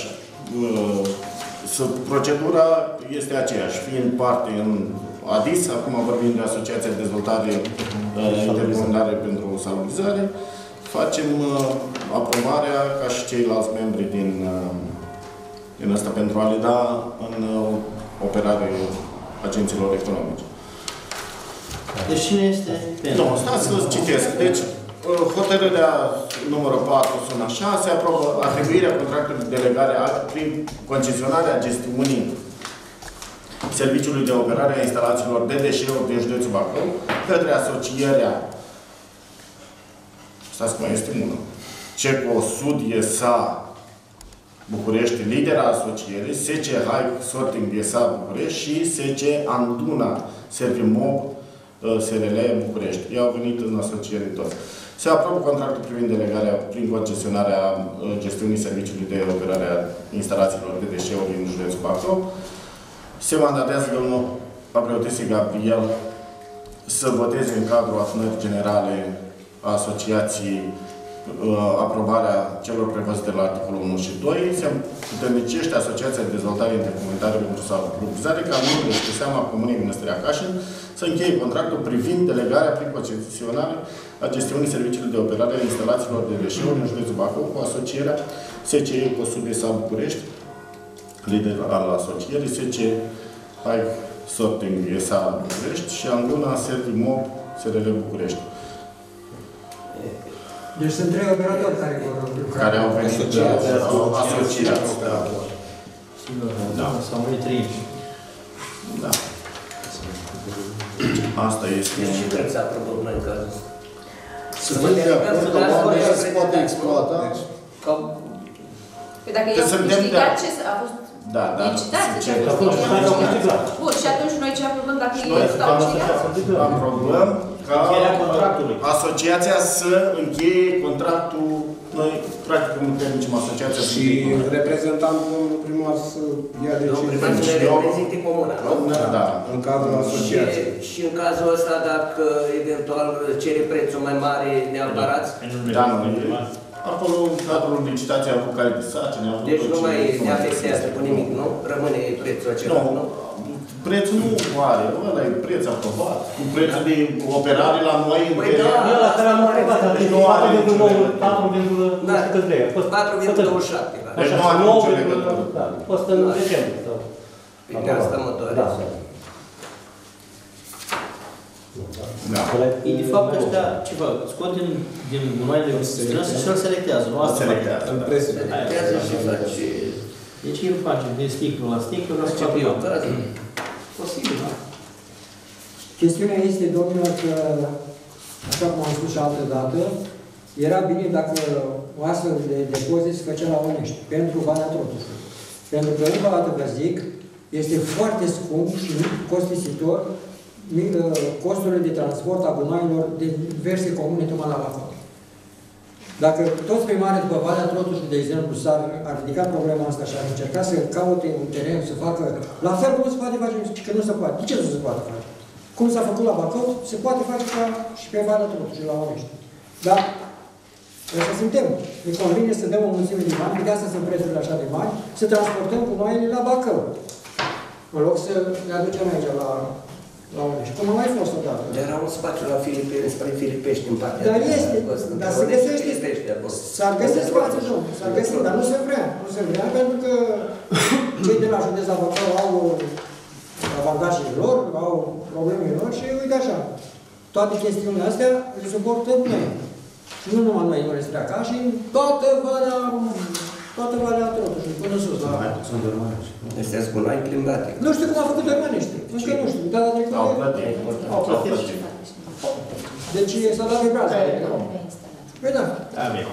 procedura este aceeași, fiind parte în ADIS, acum vorbim de Asociația de Dezvoltare Interdisciplinară pentru Salubrizare, facem aprobarea, ca și ceilalți membri din ăsta, pentru a le da în operare agențiilor economice. Deci cine este pentru? Nu, stați să citesc. Deci, hotărârea numărul 4 sună așa, se aprobă atribuirea contractului de delegare prin concesionarea gestiunii serviciului de operare a instalațiilor de deșeuri din județul Bacău către asocierea, stați că mai este unul, CECO Sud ESA București, lidera asocierii, SC Hike Sorting ESA București și SC Anduna Servimob SRL București. Ei au venit în asociere toți. Se aprobă contractul privind delegarea prin concesionarea gestiunii serviciului de operare a instalațiilor de deșeuri în județul Bacău. Se mandatează domnul Papriotesi Gabriel să voteze în cadrul adunării generale a asociației aprobarea celor prevăzute la articolul 1 și 2. Se puternicește Asociația de Dezvoltare Intercomunitară pentru Salubrizare ca membru și pe seama Comunei Mănăstirea Cașin să încheie contractul privind delegarea prin concesionare a gestiunii serviciului de operare a instalațiilor de deșeuri în județul Bacău cu asocierea SCE Cosud ESA București, lider al asocierii, SCE Hike Sorting ESA București și Anduna Servimob SRL București. Deci sunt 3 operatori care au venit asociați. Da. Sau noi 3. Da. Asta este... Și trebuie să aprobăm noi în cazul ăsta. Sunt de acord că oamenii se poate exploata. Păi dacă e câștigat, ce a fost licitat? Bun, și atunci noi ce aprobăm dacă ei stau câștigați? Aprobăm ca asociația să încheie contractul noi, practic, împuternicim asociația. Și reprezentantul domnul primar să ia decizii. Domnul primar să ne reprezinte comuna, nu? Da, în cadrul asociației. Și în cazul ăsta, dacă eventual cere prețul mai mare, neapărat? Da, nu. Acolo, în cadrul licitației, a avut care de sarcini, a avut... Deci nu mai ne afectează cu nimic, nu? Rămâne prețul acela, nu? Prețul nu are, ăla e preț aprobat. Cu prețul de operare la noi în teren. Eu la care am întrebat, deci 4,9, 4,27. Deci nu are nicio legătură. Da, a fost în decembrie. Bine, asta mă doare. Da. E de fapt ăștia, ceva, scot din gunoaiele strânse și îl selectează, nu asta Selectează, În da. presă. Selectează și face... Deci el face de sticlă la sticlă, la sticlă. Posibil, da? Chestiunea este, domnilor, că, așa cum am spus și altă dată, era bine dacă o astfel de depozit se făcea la Onești, pentru Valea Trotușului. Pentru că, încă o dată vă zic, este foarte scump și costisitor costurile de transport a gunoaielor de diverse comune tocmai la Bacău. Dacă toți primarii după Valea Trotușului, de exemplu, ar ridica problema asta și ar încerca să caute un teren, să facă la fel cum se poate face, că nu se poate. De ce nu se poate face? Cum s-a făcut la Bacău, se poate face ca și pe Valea Trotușului, la Onești. Dar așa suntem. Ne convine să dăm o mulțime de bani, de asta sunt prețurile așa de mari, să transportăm gunoaiele la Bacău. În loc să ne aducem aici la Onești. Cum a mai fost odată. Era un spațiu la spre Filipești în partea. Dar este, dar se găsește. S-ar găsi spațiu, s-ar găsi, dar nu se vrea. Nu se vrea pentru că cei de la județul Bacău au avantajele lor, au problemele lor și uite așa. Toate chestiunile astea le suportăm noi. Și nu numai noi, nu le streaca, și toată Valea Trotușului, până sus, la... Sunt Dărmănești. Astea sunt gunoi plimbate. Nu știu cum a făcut Dărmănești. Încă nu știu. Dar Au plătit. Au plătit. Deci s-a dat vibrație. Păi da. Da, bine.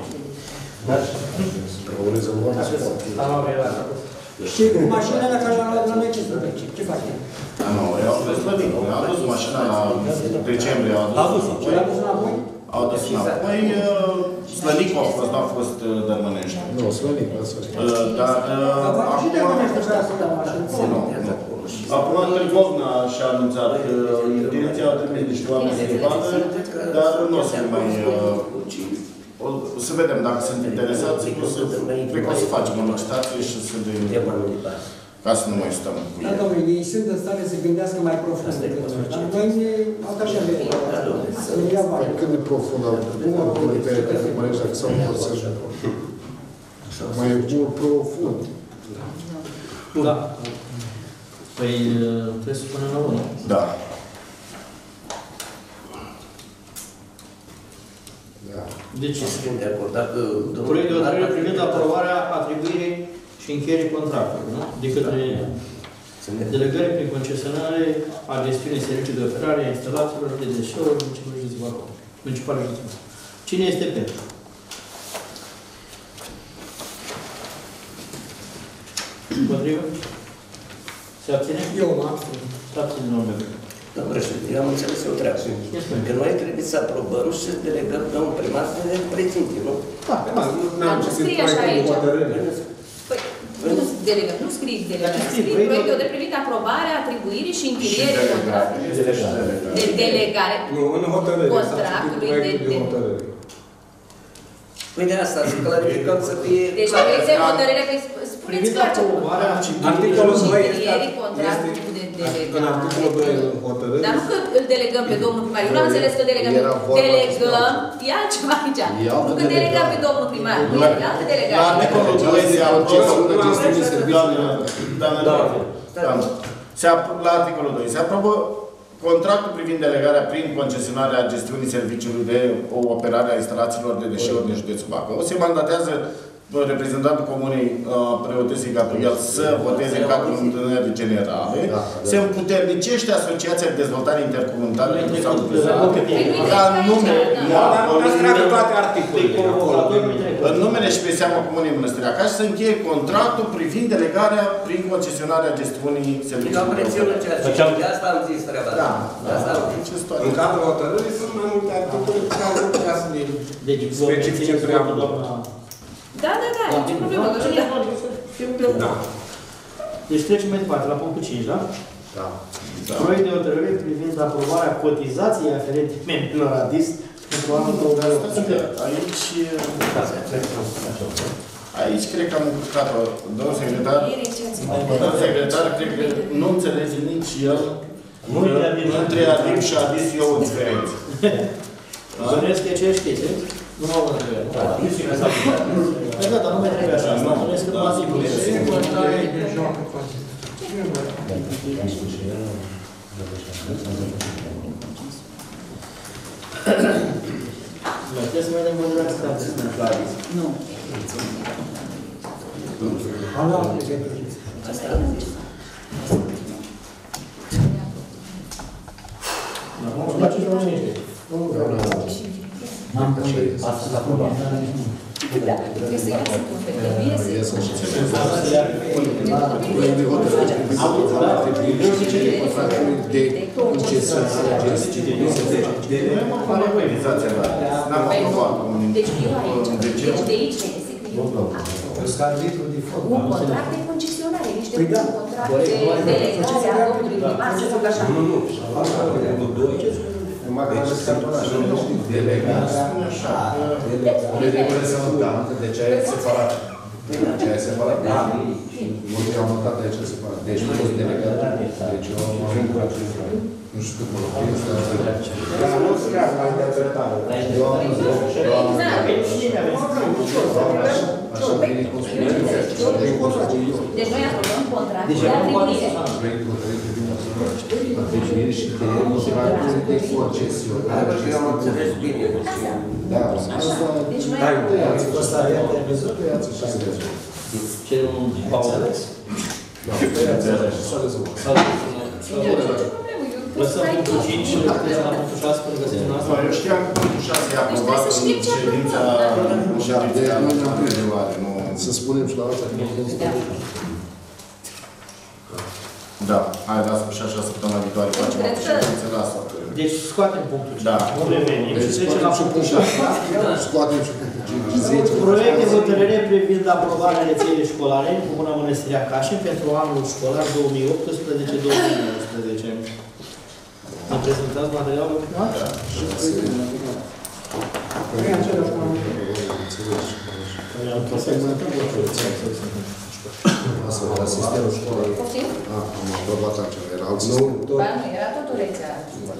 Și mașinile care le-am luat de la noi, ce fac? Nu, eu am plătit. Am dus mașina la decembrie. L-a dus înapoi? Au dus înapoi. Slănicu a fost, n-a fost Dărmănești. Nu, Slănicu, asta e. Dar și Dărmănești vrea să dea mașină. Acum Târgovna și-a anunțat intenția, a trimis niște oameni să vadă, dar nu o să mai... O să vedem dacă sunt interesați, cred că o să facem o licitație și să le... ca să nu mai stăm cu Da, ei. domnule, ei sunt în stare să gândească mai profund decât noi. Dar noi ne atașăm de să ne ia bani. Cât de profund au comunitatea de Dărmănești, dacă s-au împărțit mai mult profund. Da. Păi trebuie să punem la unul. Da. Deci, Sunt de acord. Dacă proiectul de hotărâre privind aprobarea atribuirii și încheierii contractului, nu? De către delegare prin concesionare a gestiunii servicii de operare a instalațiilor de deșeuri municipale județene. Cine este pentru? Împotrivă? Se abține? Eu mă abțin. Se abține, domnule. Domnul președinte, eu am înțeles o treabă. Că noi trebuie să aprobăm și să delegăm domnul primar să ne preținte, nu? Da, n-am citit proiectul de hotărâre. Păi, nu delegăm, nu scrie delegăm. Scrie proiectul de privind aprobarea, atribuirii și închirierii contractului. De delegare. Nu, în hotărâre. Contractului de hotărâre. Păi de asta, să clarificăm să fie... Deci aveți de hotărâre, spuneți clar ce articolul 2 este în articolul 2 în hotărâre. Dar nu că îl delegăm pe domnul primar. Eu nu am înțeles că delegăm. Delegăm, e altceva aici. Nu că delegăm pe domnul primar. Nu e altă delegare. La articolul 2 se aprobă gestiunii serviciilor. La articolul 2 se aprobă contractul privind delegarea prin concesionarea gestiunii serviciului de operare a instalațiilor de deșeuri din județul Bacău. Se mandatează reprezentantul Comunei Preotesei Gabriel să voteze în cadrul întâlnirii generale. Se împuternicește Asociația de Dezvoltare Intercomunitară de ca nume în numele și pe seama Comunei Mănăstirea Caș să încheie contractul privind delegarea prin concesionarea gestiunii serviciilor. De asta am zis treaba. În cadrul hotărârii sunt mai multe articole care nu putea să le deci specifice preambulă. Da, nici problemă. Da. Deci trecem mai departe, la punctul 5, da? Da. Proiect de hotărâre privind aprobarea cotizației aferente membrilor ADIS pentru anul 2018. Aici cred că am încurcat-o. Domnul secretar, cred că nu înțelege nici el între ADIP și ADIS e o diferență. Bănuiesc că e aceeași chestie. Nu au întrebat. Da, dar nu mai trebuie așa. Bănuiesc că nu ați trebuie să mai dăm văzări să dăm ADIS. Nu. Astăzi aprobat. Da, trebuie să iasă de concesionare Deci eu aici, deci de aici un contract de concesionare, niște contract de delegare a domnului primar, să zic așa. Nu. De ce ai separat? De ce ai separat? Eu am notat de aici separat. Deci nu fost delegat. Deci eu am avut nu știu cât mă rog. Dar nu se ia la interpretare. Așa vine consultarea. Deci noi aprobăm contract de atribuire. Atribuire și contractul de concesionare. Eu am înțeles bine. Da, Deci noi cerem un pauză. Lăsăm punctul 5 și trecem la punctul 6 pentru găsim în asta. Eu știam că punctul 6 e aprobat în ședința anterioară. Să spunem și la asta. Da, hai, lasă-mă și așa săptămâna viitoare. Facem o ședință la asta. Deci scoatem punctul 5. Da. Nu revenim și trecem la punctul 6. Scoatem și punctul 5. Proiect de hotărâre privind aprobarea rețelei școlare în Comuna Mănăstirea Cașin pentru anul școlar 2018-2019. Mă prezentați materialul ultima? Da. Sistemul școlii. Am aprobat acela. Era alt sistem. Ba nu, era tot o rețea.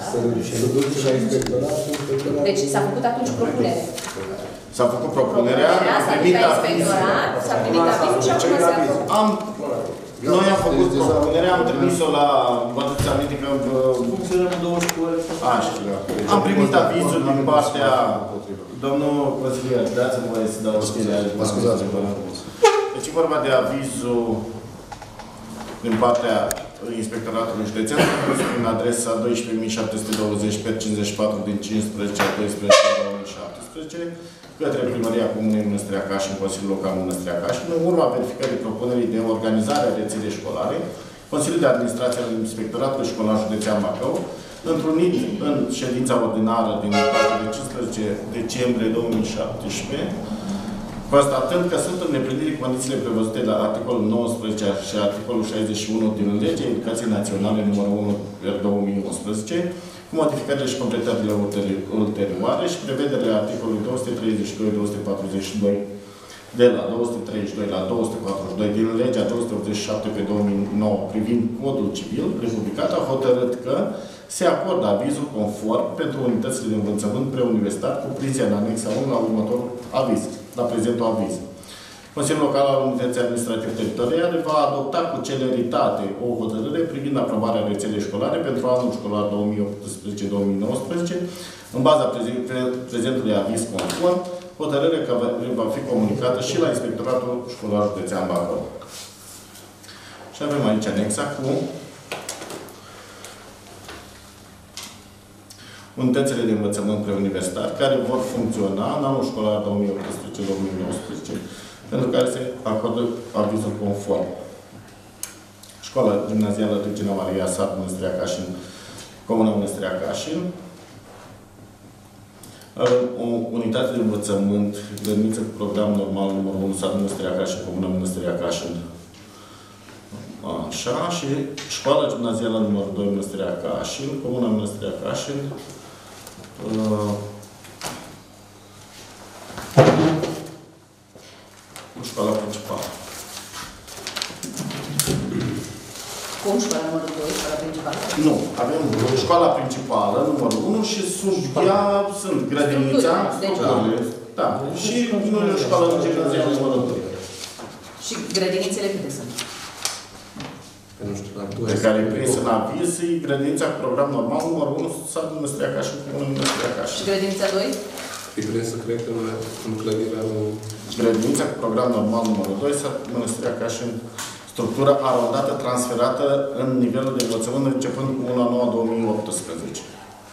Deci s-a făcut atunci propunere. S-a făcut propunerea, s-a primit inspectorat, s-a primit avizul și acum se aprobă. Noi am făcut propunerea, am trimis-o la... Vă aduceți aminte că... Funcționăm în două școli. Am primit avizul din partea... Domnul consilier, dați-mi voie să dau știrea. Mă scuzați. Deci e vorba de avizul din partea Inspectoratului Județean, prin adresa 12.720 pe 54 din 15 a 12 2017, către Primăria Comunei Mănăstirea Cașin, Consiliul Local Mănăstirea Cașin, în urma verificării propunerii de organizare a rețelei școlare, Consiliul de Administrație al Inspectoratului Școlar Județean Bacău, întrunit în ședința ordinară din data de 15 decembrie 2017, constatând că sunt îndeplinite condițiile prevăzute la articolul 19 și articolul 61 din Legea Educației Naționale numărul 1/2011, cu modificările și completările ulterioare și prevederile articolului 232-242 de la 232 la 242 din Legea 287 pe 2009 privind Codul Civil republicat, a hotărât că se acordă avizul conform pentru unitățile de învățământ preuniversitar cuprinse în anexa 1 la următorul aviz, la prezentul aviz. Consiliul Local al Unității Administrative Teritoriale va adopta cu celeritate o hotărâre privind aprobarea rețelei școlare pentru anul școlar 2018-2019, în baza prezentului aviz conform, hotărâre care va fi comunicată și la Inspectoratul Școlar Județean Bacău. Și avem aici anexa cu unitățile de învățământ preuniversitar care vor funcționa în anul școlar 2018-2019, pentru care se acordă avizul conform. Școala Gimnazială Regina Maria Sat, Mănăstirea Cașin, Comuna Mănăstirea Cașin. Avem o unitate de învățământ, grădiniță cu program normal, numărul 1, sat Mănăstirea Cașin, Comuna Mănăstirea Cașin. Așa, și școala gimnazială numărul 2, Mănăstirea Cașin, Comuna Mănăstirea Cașin. Cu școala principală. Cum școala numărul 2, școala principală? Nu, avem școala principală, numărul 1, și sub ea sunt grădinița, structurile, da, și școala gimnazială numărul 2. Și grădinițele câte sunt? Pe care e prins în aviz, e grădinița cu program normal, numărul 1, sat Mănăstirea Cașin, Comuna Mănăstirea Cașin. Și grădinița 2? E prinsă, cred că, în clădirea lui... Grădinița cu program normal, numărul 2, sat Mănăstirea Cașin. Structură arondată, transferată în nivelul de învățământ începând cu 1/9/2018.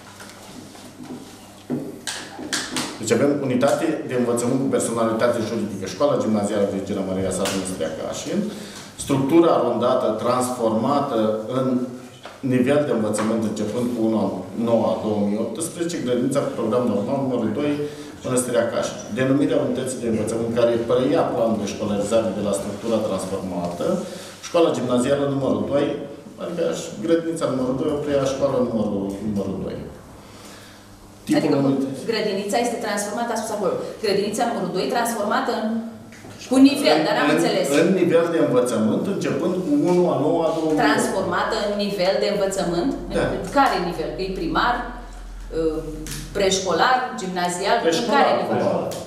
Deci avem unitate de învățământ cu personalitate juridică, școala gimnazială Virgina Maria, sat Mănăstirea Cașin. Structură arondată, transformată în nivel de învățământ începând cu 1/9/2018, grădinița cu program normal, numărul 2, Mănăstirea Cașin. Denumirea unității de învățământ care preia planul de școlarizare de la structura transformată, școala gimnazială numărul 2, adică grădinița numărul 2 o preia școala numărul 2. Adică grădinița este transformată, a spus acolo, grădinița numărul 2 transformată în... Cu nivel, dar n-am înțeles. În nivel de învățământ, începând cu 1/9/2018. Transformată în nivel de învățământ? Da. Care nivel? Că e primar, preșcolar, gimnazial? Care nivel?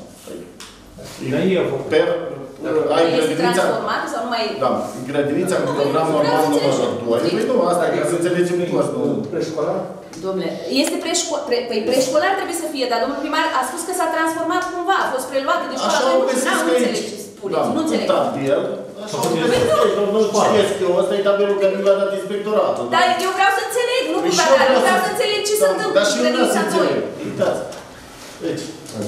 Este transformată sau nu mai... Da, grădinița cu program normal numărul 2. Păi nu, asta e ca să înțelegem toți. Preșcolar? Dom'le, este preșcolar trebuie să fie, dar domnul primar a spus că s-a transformat cumva, a fost preluată de școala. Așa au găsit că aici. Nu înțeleg. Tabel. Așa au găsit. Nu știți că ăsta e tabelul care mi l-a dat inspectoratul. Dar eu vreau să înțeleg, nu cumva, dar eu vreau să înțeleg ce se întâmplă cu grădinița 2. Uitați. Deci.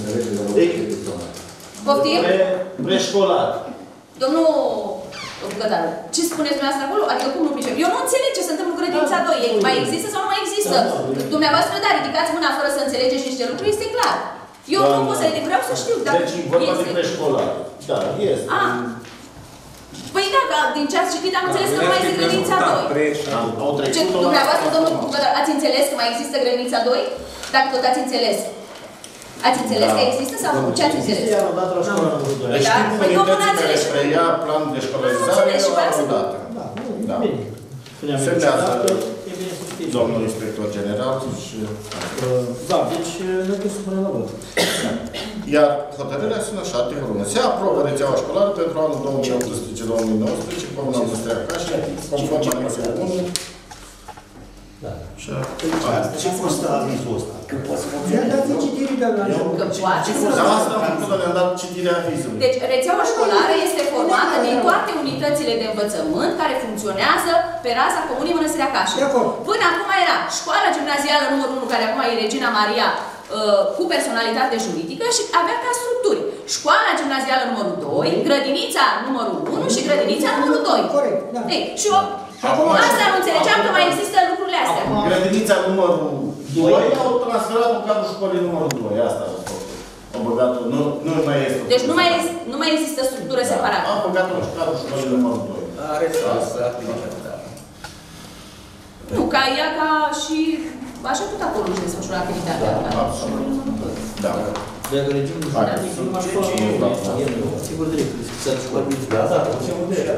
Poftim? Preșcolar. Domnul Gădaru, ce spuneți dumneavoastră acolo? Adică cum nu pricep? Eu nu înțeleg ce se întâmplă cu grădinița 2. Mai există sau nu mai există? Dumneavoastră, da, ridicați mâna fără să înțelegeți niște lucruri, este clar. Eu nu pot să ridic, vreau să știu. Deci vorba de preșcolar. Da, este. Păi da, din ce ați citit am înțeles că nu mai este grădinița 2. Dumneavoastră, domnul Gădaru, ați înțeles că mai există grădinița 2? Dacă tot ați înțeles. Ați înțeles că există sau nu? Ce ați înțeles? Deci timpul unității care preia planul de școlarizare au arondată. Da. Semnează domnul inspector general și... Da, deci nu trebuie să punem la vot. Iar hotărârea sună așa, articolul 1. Se aprobă rețeaua școlară pentru anul 2018-2019, Comuna Mănăstirea Cașin, conform anexei 1. Ce costă avizul ăsta? Ne-a dat citire de la Că poate să... Da, asta am făcut, ne-am dat citirea avizului. Deci, rețeaua școlară este formată din toate unitățile de învățământ care funcționează pe raza Comunei Mănăstirea Cașin. Până acum era școala gimnazială numărul 1, care acum e Regina Maria, cu personalitate juridică și avea ca structuri școala gimnazială numărul 2, grădinița numărul 1 și grădinița numărul 2. Corect, da. Ei, și eu asta nu înțelegeam că mai există lucrurile astea. Grădinița numărul 2 au transferat în cadrul școlii numărul 2. Asta a fost. Au băgat-o. Nu mai este. Deci nu mai există structură separată. Au băgat-o în cadrul școlii numărul 2. Are sens activitatea. Nu, ca ea ca și... Așa tot acolo își desfășura activitatea. Absolut. Da. Dacă regimul juridic, nu mai sigur direct, discuția de școală. Da, sigur direct.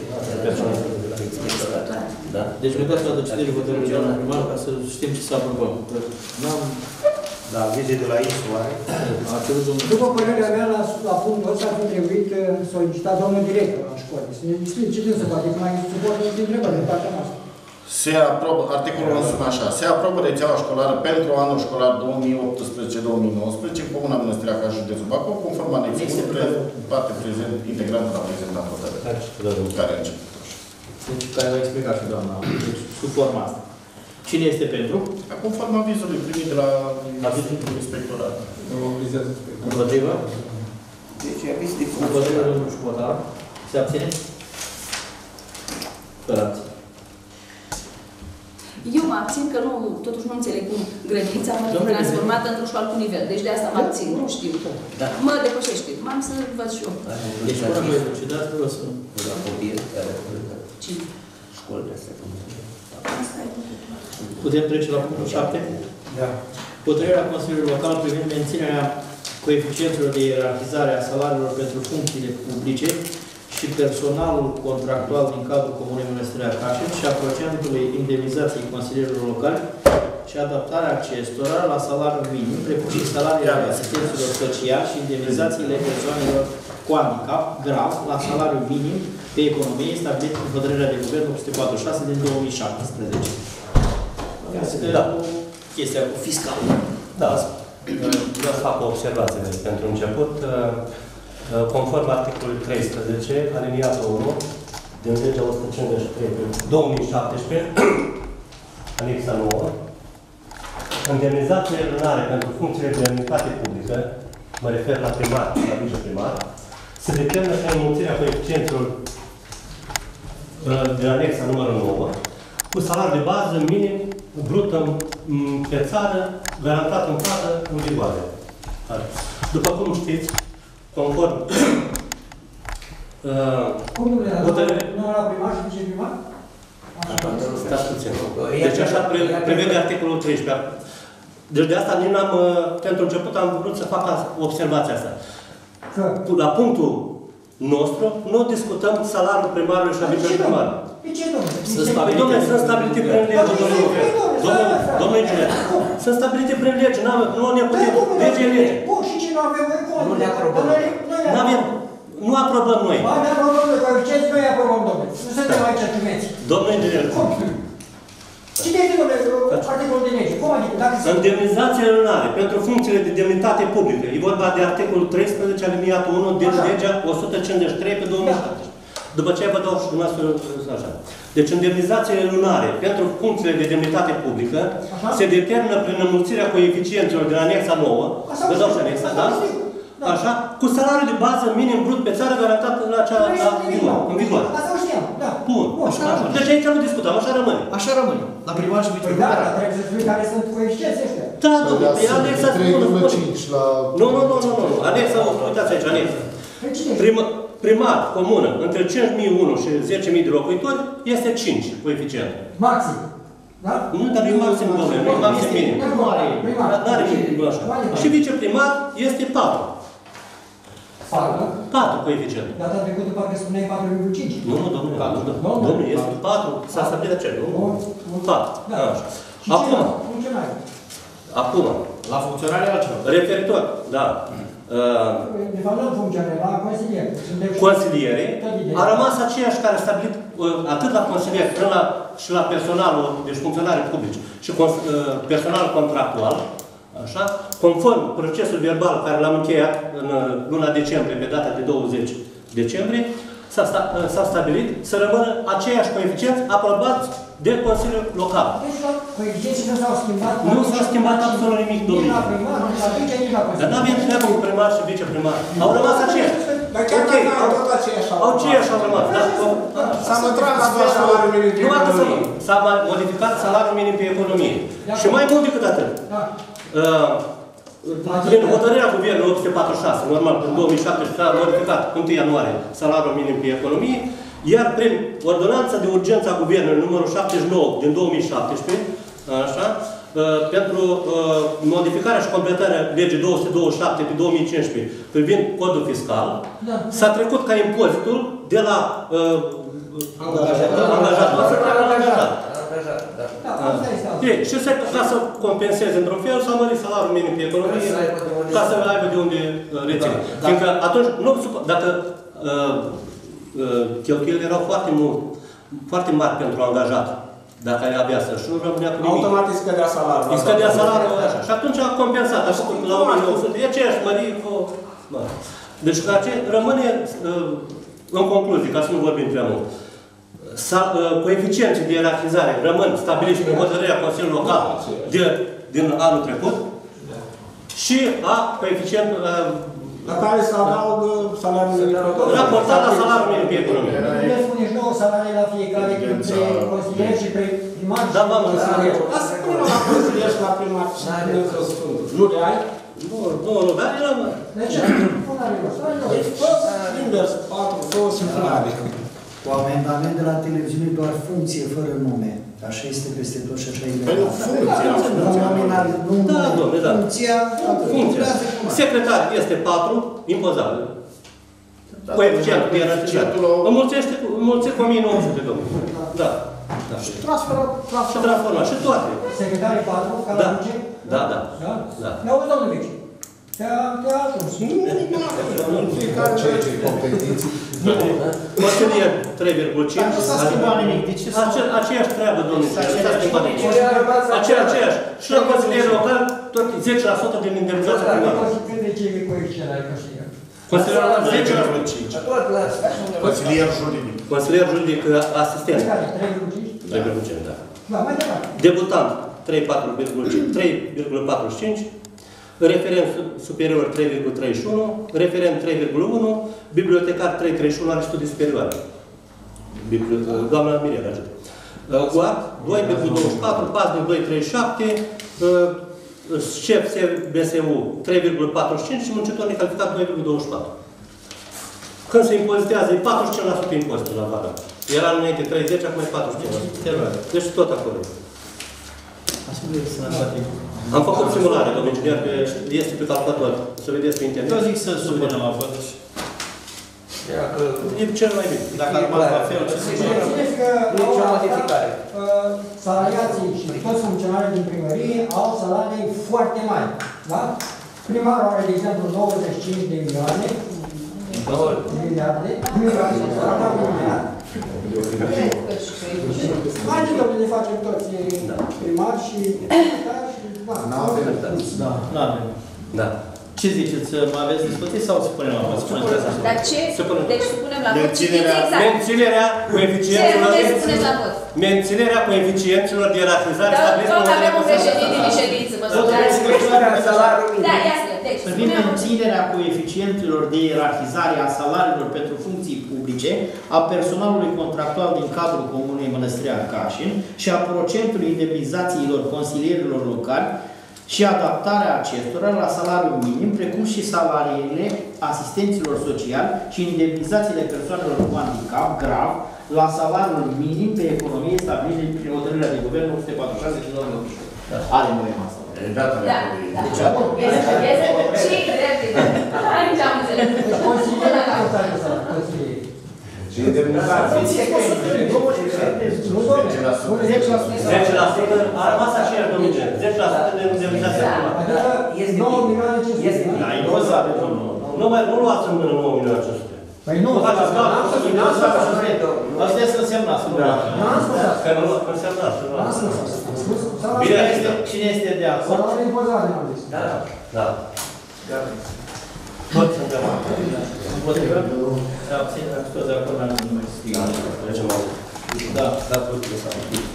Deci mi-a dat toată citirea hotărârii generală primară ca să știm ce să aprobăm. Da, vize de la ISU-are. După părerea mea, la punctul ăsta ar fi trebuit solicitat domnul director la școală. Să ne explice ce trebuie să facă, că mai suportă niște întrebări de partea noastră. Se aprobă, articolul 1 sună așa, se aprobă rețeaua școlară pentru anul școlar 2018-2019 în Comuna Mănăstirea Cașin, județul Bacău, conform anexei 1, parte prezent, integrantă la prezentat hotărârea. Care a început. Deci, care v-a explicat și doamna. Deci, sub forma asta. Cine este pentru? Conform avizului primit de la inspectorat. Împotrivă? Deci, aviz de Împotrivă, domnul Școtar. Se abține? Sperați. Eu mă abțin că nu, totuși nu înțeleg cum grădinița va fi transformată într-un școală cu nivel. Deci de asta mă abțin, nu știu. Mă depășește. M-am să văd și eu. Deci, fără voi procedați, vreau să... La copii care Cine? școlile astea. Putem trece la punctul 7? Da. Hotărârea Consiliului Local privind menținerea coeficienților de ierarhizare a salariilor pentru funcțiile publice și personalul contractual din cadrul Comunei Mănăstirea Cașin și a procentului indemnizației consilierilor locali și adaptarea acestora la salariul minim, precum și salariile asistenților sociali și indemnizațiile persoanelor cu handicap grav la salariul minim pe economie stabilit în hotărârea de guvern 846 din 2017. Da. Chestia cu fiscal. Da. Vreau să fac o observație pentru început. Conform articolului 13, aliniatul 1, din legea 153 2017, anexa 9, indemnizațiile lunare pentru funcțiile de demnitate publică, mă refer la primar și la viceprimar, se determină prin înmulțirea coeficienților de anexa numărul 9, cu salariul de bază minim brut pe țară, garantat în plată în vigoare. După cum știți, conform Cum nu era? Nu era primar și viceprimar? Stați puțin. Deci așa prevede articolul 13. Deci de asta nici n-am, pentru început am vrut să fac observația asta. La punctul nostru, nu discutăm salariul primarului și a viceprimarului. Pe ce, domnule? Domnule, sunt stabilite prin lege, domnule inginer. Sunt stabilite prin lege, nu ne putem. Lege e lege. Bun, și ce nu avem noi? Nu le aprobăm. Nu aprobăm noi. Ba, ne aprobăm noi, coeficienți noi aprobăm, domnule. Nu suntem aici ciumeți. Domnule inginer. Citeți, domnule, articolul de lege. Cum adică? Indemnizațiile lunare pentru funcțiile de demnitate publică. E vorba de articolul 13, aliniatul 1 din legea 153 pe 2017. După ce vă dau și dumneavoastră așa. Deci indemnizațiile lunare pentru funcțiile de demnitate publică se determină prin înmulțirea coeficienților din anexa 9. Vă dau și anexa, da? Așa? Cu salariul de bază minim brut pe țară garantat în acea în vigoare. Asta o știam, da. Bun. Deci aici nu discutăm, așa rămâne. Așa rămâne. La primar și Da, viceprimar. dar trebuie să spui care sunt coeficienții ăștia. Da, domnule, pe anexa 3,5 la... Nu. Anexa 8, uitați aici, anexa. Primar, comună, între 5.001 și 10.000 de locuitori, este 5 coeficient. Maxim. Da? Nu, dar nu e maxim, domnule, nu e maxim minim. Nu are minim, așa. Și viceprimar este 4. 4 coeficient. Data trecută parcă spuneai 4,5. Nu, domnule, domnule, este 4. S-a stabilit acel, nu? 4. Așa. Acum. La funcționare altceva. Referitor, da. De fapt, nu funcționează, la consiliere. Consiliere a rămas aceeași care a stabilit atât la consiliere, cât și la personalul, deci funcționarii publici și personalul contractual, așa, conform procesul verbal care l-am încheiat în luna decembrie, pe data de 20 decembrie, s-a stabilit să rămână aceiași coeficienți aprobați de Consiliul Local. Deci, coeficienții nu s-au schimbat. Nu s-a schimbat absolut nimic, domnule. Nici la primar, nici la vice, nici la consilier. Dar n-avem treabă cu primar și viceprimar. Au rămas aceiași. Dar chiar dacă au tot aceiași au rămas. Aceiași au rămas, da. S-a mătrat salariul minim pe economie. S-a modificat salariul minim pe economie. Și mai mult decât atât. Prin hotărârea Guvernului 846, normal, în 2007 s-a modificat 1 ianuarie salariul minim pe economie, iar prin ordonanța de urgență a Guvernului numărul 79 din 2017, așa, pentru modificarea și completarea legii 227 pe 2015 privind codul fiscal, s-a trecut ca impozitul de la angajat. Și ca să compenseze într-un fel, s-a mărit salariul minim pe economie, ca să aibă de unde reține. Fiindcă atunci, dacă cheltuielile erau foarte mari pentru angajat, dacă ai avea să-și nu rămânea cu nimic. Automat îi scădea salariul. Îi scădea salariul așa. Și atunci a compensat. A făcut la 1.900. E aceeași mărie cu... Deci rămâne, în concluzie, ca să nu vorbim prea mult, coeficienții de ierarhizare rămân stabiliți prin hotărârea Consiliului Local din anul trecut și a coeficientul la care se adaugă salariul minim. Raportat la salariul minim pe economie. Nu spuneți 9 salarii la fiecare dintre consilieri și primari. Da, v-am zis. Asta până la consilier și la primar. Nu le ai? Nu, dar era... Deci, nu are rost. Deci, fă invers, 4, 2 și finale. Cu amendament de la televiziune doar funcție fără nume. Așa este peste tot și așa e. Păi nu, funcție. Nu nominal, nu Da, domnule, da. funcția. Secretar este 4, impozabil. Coeficientul de ierarhizare. Înmulțește cu 1900 de domnule. Da. Și transformat. Și toate. Secretarii 4, care ajunge? Da. Ne auzi, domnule Vici. Te-a ajuns. Consilier 3,5. Dar nu s-a schimbat nimic. De ce Aceeași treabă, domnule. Aceeași. Și la consilier local, tot 10% din indemnizația primară. Cât de ce e coeficient ai consilier? Consilier local 10%. Consilier juridic. Consilier juridic asistent. 3,5? 3,5, da. Da, mai departe. Debutant 3,45, referent superior 3,31, referent 3,1, bibliotecar 3,31 are studii superioare. Doamna Mirela ajută. Guard 2,24, paznic 2,37, șef BSU 3,45 și muncitor necalificat 2,24. Când se impozitează, e 45% impozitul la vara. Era înainte 30, acum e 45%. Deci tot acolo. Am făcut simulare, domnul inginer, că este pe calculator. Să vedeți pe internet. Eu zic să supunem la vot. E cel mai bine. Dacă ar rămas la fel, ce să Țineți că salariații și toți funcționarii din primărie au salarii foarte mari. Da? Primarul are, de exemplu, 95 de milioane. Miliarde. Haideți, le facem toți primari și nu avem. Da. Ce ziceți? Mai aveți discuții sau să punem la vot? Dar ce? Deci supunem la vot. Menținerea coeficienților. Ce spuneți la vot? Menținerea coeficienților de ierarhizare stabiliți Tot avem un președinte de ședință, mă scuzați. Da, ia să Privind menținerea coeficientelor de ierarhizare a salariilor pentru funcții publice a personalului contractual din cadrul Comunei Mănăstirea Cașin și a procentului indemnizațiilor consilierilor locali și adaptarea acestora la salariul minim, precum și salariile asistenților sociali și indemnizațiile persoanelor cu handicap grav la salariul minim pe economie stabilit prin hotărârea de guvern 146 din 2018. Are noi asta. Gata, da. Și aici am înțeles. Și indemnizații. 10% a rămas aceeași, domnule. 10% de indemnizație. Adică 9 milioane 500. Da, impozabil, domnul. Nu luați în mână 9 milioane 500. Păi nu, asta este însemnat. n-am spus asta. Că nu însemnat. N-am spus asta. Am spus Cine este de acord? salariul impozat, n-am zis. Da. Toți suntem Împotrivă? Abținere, am spus de acord, n-am numai scrie. Trecem mai Da. Da, tot lăsa.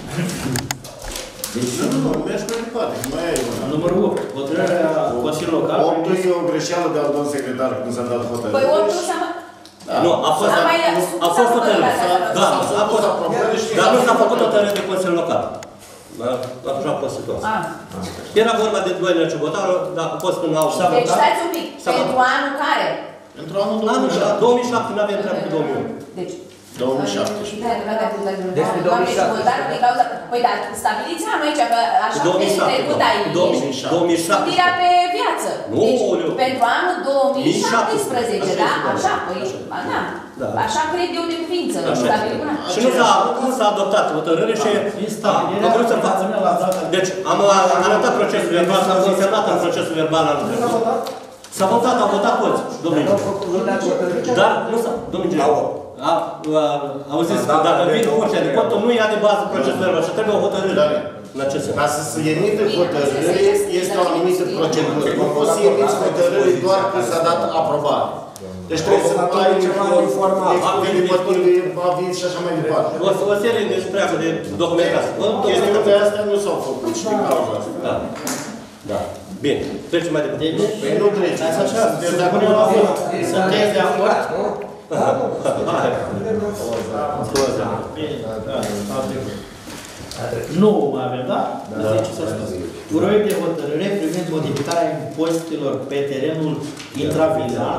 Deci nu, mergi mai departe, că mai ai una. Numărul 8. Hotărârea Consiliului Local. 8 e o greșeală de al domnul secretar când s-a dat hotărâre. Păi 8 s-a... Nu, a fost hotărâre. Da, a fost. Dar nu s-a făcut hotărâre de Consiliul Local. Atunci a fost situația. Era vorba de doilea Ciubotaru, dar a fost în august. Deci stați un pic. Pentru anul care? Pentru anul 2007. 2007 nu avem treabă cu 2008. Deci 2017. Deci pe 2007. Păi dar stabiliți anul aici, că așa este trecut aici. 2007. Știrea pe viață. Nu, deci pentru anul 2017, da? Așa, păi, da. Așa cred eu de cuvință. Și nu s-a adoptat hotărâre și am vrut să fac. Deci am arătat procesul verbal, s-a consemnat în procesul verbal anul trecut. S-a votat, au votat toți, domnule. Dar nu s-a, domnule inginer, auziți, dacă vin curtea de conturi, nu ia de bază procesul verbal și trebuie o hotărâre. În acest sens. Ca să se emite hotărâre, este o anumită procedură. Nu poți să emiți hotărâre doar când s-a dat aprobare. Deci trebuie să ai ceva informat, aviz și așa mai departe. O serie de întreagă de documentație. Chestiunile astea nu s-au făcut și din cauza asta. Da. Bine, trecem mai departe. Păi nu treceți. Așa, sunteți de acord? Nu mai avem, da? Proiect de hotărâre privind modificarea impozitelor pe terenul intravila.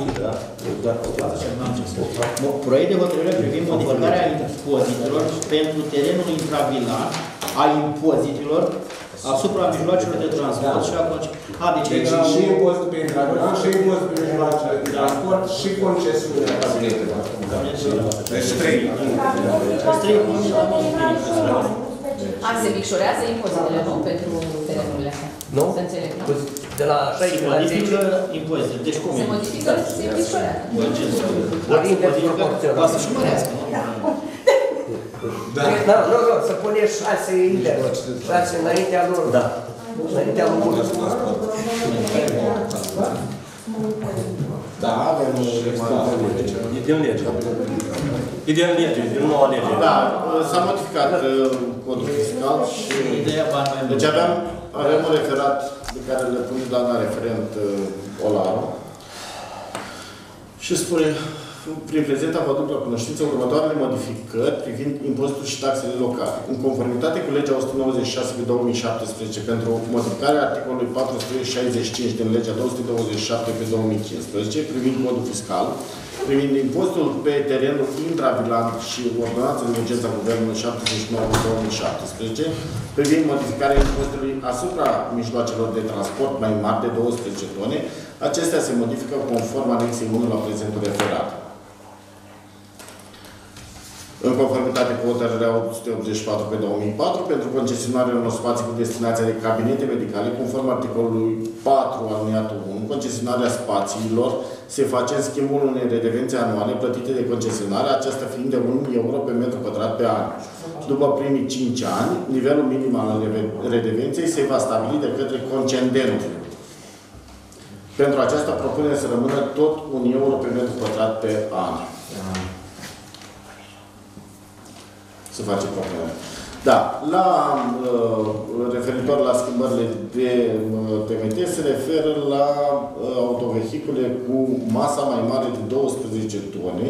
Proiect de hotărâre privind modificarea impozitelor pentru terenul intravila a impozitelor asupra mijloacelor de transport și atunci... Deci și impozitul pe intravila, și impozitul pe mijloacele de transport, și concesiunea cabinetelor. Deci 3. Se micșorează impozitele, nu? Pentru terenurile astea. Nu? Să înțeleg, nu? De la 6 Se modifică impozitele. Deci cum Se modifică, se micșorează. Asta și mărească, nu? Da, nu, să pune 6 invers. 6 înaintea lor. Da. Înaintea lor. Da, avem E din lege. E din lege, din noua lege. Da, s-a modificat codul fiscal și... Deci avem un referat pe care le pune doamna referent Olaru și spune: prin prezent am adus la cunoștință următoarele modificări privind impozitul și taxele locale. În conformitate cu legea 196 pe 2017 pentru modificarea articolului 465 din legea 227 pe 2015 privind codul fiscal, privind impozitul pe terenul intravilan și ordonanța de urgență a Guvernului 79 pe 2017 privind modificarea impozitului asupra mijloacelor de transport mai mari de 12 tone, acestea se modifică conform anexei 1 la prezentul referat. În conformitate cu hotărârea 884 pe 2004, pentru concesionarea unor spații cu destinația de cabinete medicale, conform articolului 4 alineatul 1, concesionarea spațiilor se face în schimbul unei redevențe anuale plătite de concesionare, aceasta fiind de 1 euro pe metru pătrat pe an. După primii 5 ani, nivelul minim al redevenței se va stabili de către concedent. Pentru aceasta propune să rămână tot 1 euro pe metru pătrat pe an. Să face propunere. Da, referitor la schimbările de TMT, se referă la autovehicule cu masa mai mare de 12 tone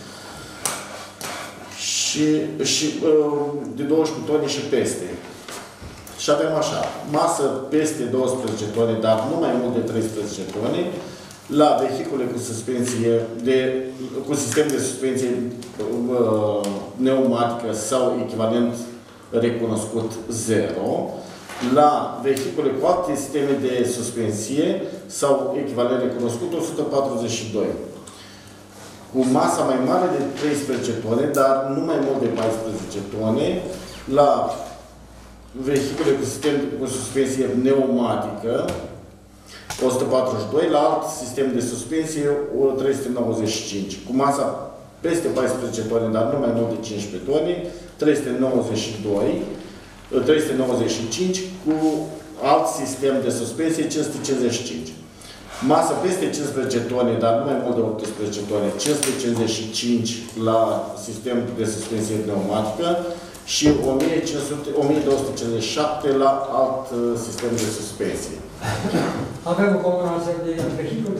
și de 12 tone și peste. Și avem așa, masă peste 12 tone, dar nu mai mult de 13 tone, la vehicule cu suspensie cu sistem de suspensie pneumatică sau echivalent recunoscut 0, la vehicule cu alte sisteme de suspensie sau echivalent recunoscut 142. Cu masa mai mare de 13 tone, dar nu mai mult de 14 tone, la vehicule cu sistem cu suspensie pneumatică 142, la alt sistem de suspensie 395. Cu masa peste 14 tone, dar nu mai mult de 15 tone, 395, cu alt sistem de suspensie 555. Masă peste 15 tone, dar nu mai mult de 18 tone, 555 la sistem de suspensie pneumatică și 1257 la alt sistem de suspensie. Avem o combinație de vehicule?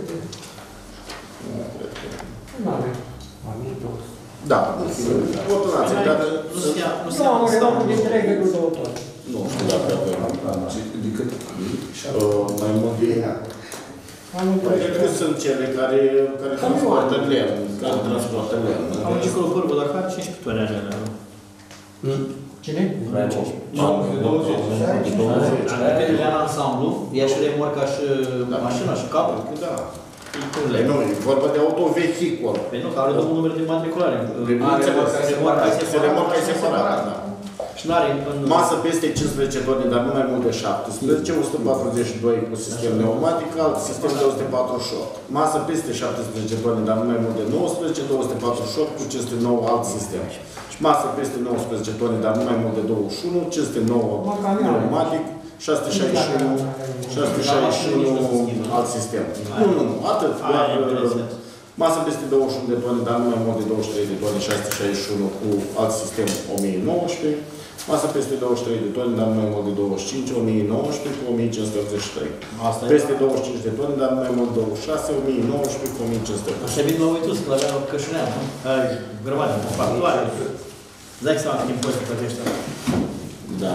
Nu avem. Da, ordonanțe, dar nu am o redactă de 3,2 tone. Nu știu dacă avem. Decât mai mult de... Cred că sunt cele care transportă lemn. Care transportă lemn. Am un ciclu vorbă, dar care 15 tone are alea, nu? Cine? Nu, de 20. Repede la ansamblu, ea și remorca și mașina și capul. Da. Nu, e vorba de autovehicul. Păi nu, că are două numere de matriculare. Remorca e separat, da. Și n-are... Masă peste 15 tone, dar nu mai mult de 17, 142 cu sistem pneumatic, alt sistem de 148. Masă peste 17 tone, dar nu mai mult de 19, 248 cu 509 alt sistem. Și masă peste 19 tone, dar nu mai mult de 21, 509 pneumatic, 661 alt sistem. Nu, atât. Masă peste 21 de tone, dar nu mai mult de 23 de tone, 661 cu alt sistem 1019. Masă peste 23 de tone, dar nu mai mult de 25, 1019 cu 1583. Peste 25 de tone, dar nu mai mult de 26, 1019 cu 1583. Așa bine mă uit că la avea Cășuneam, nu? Grămadă, factoare. Dai seama cât impozit plătește. Da,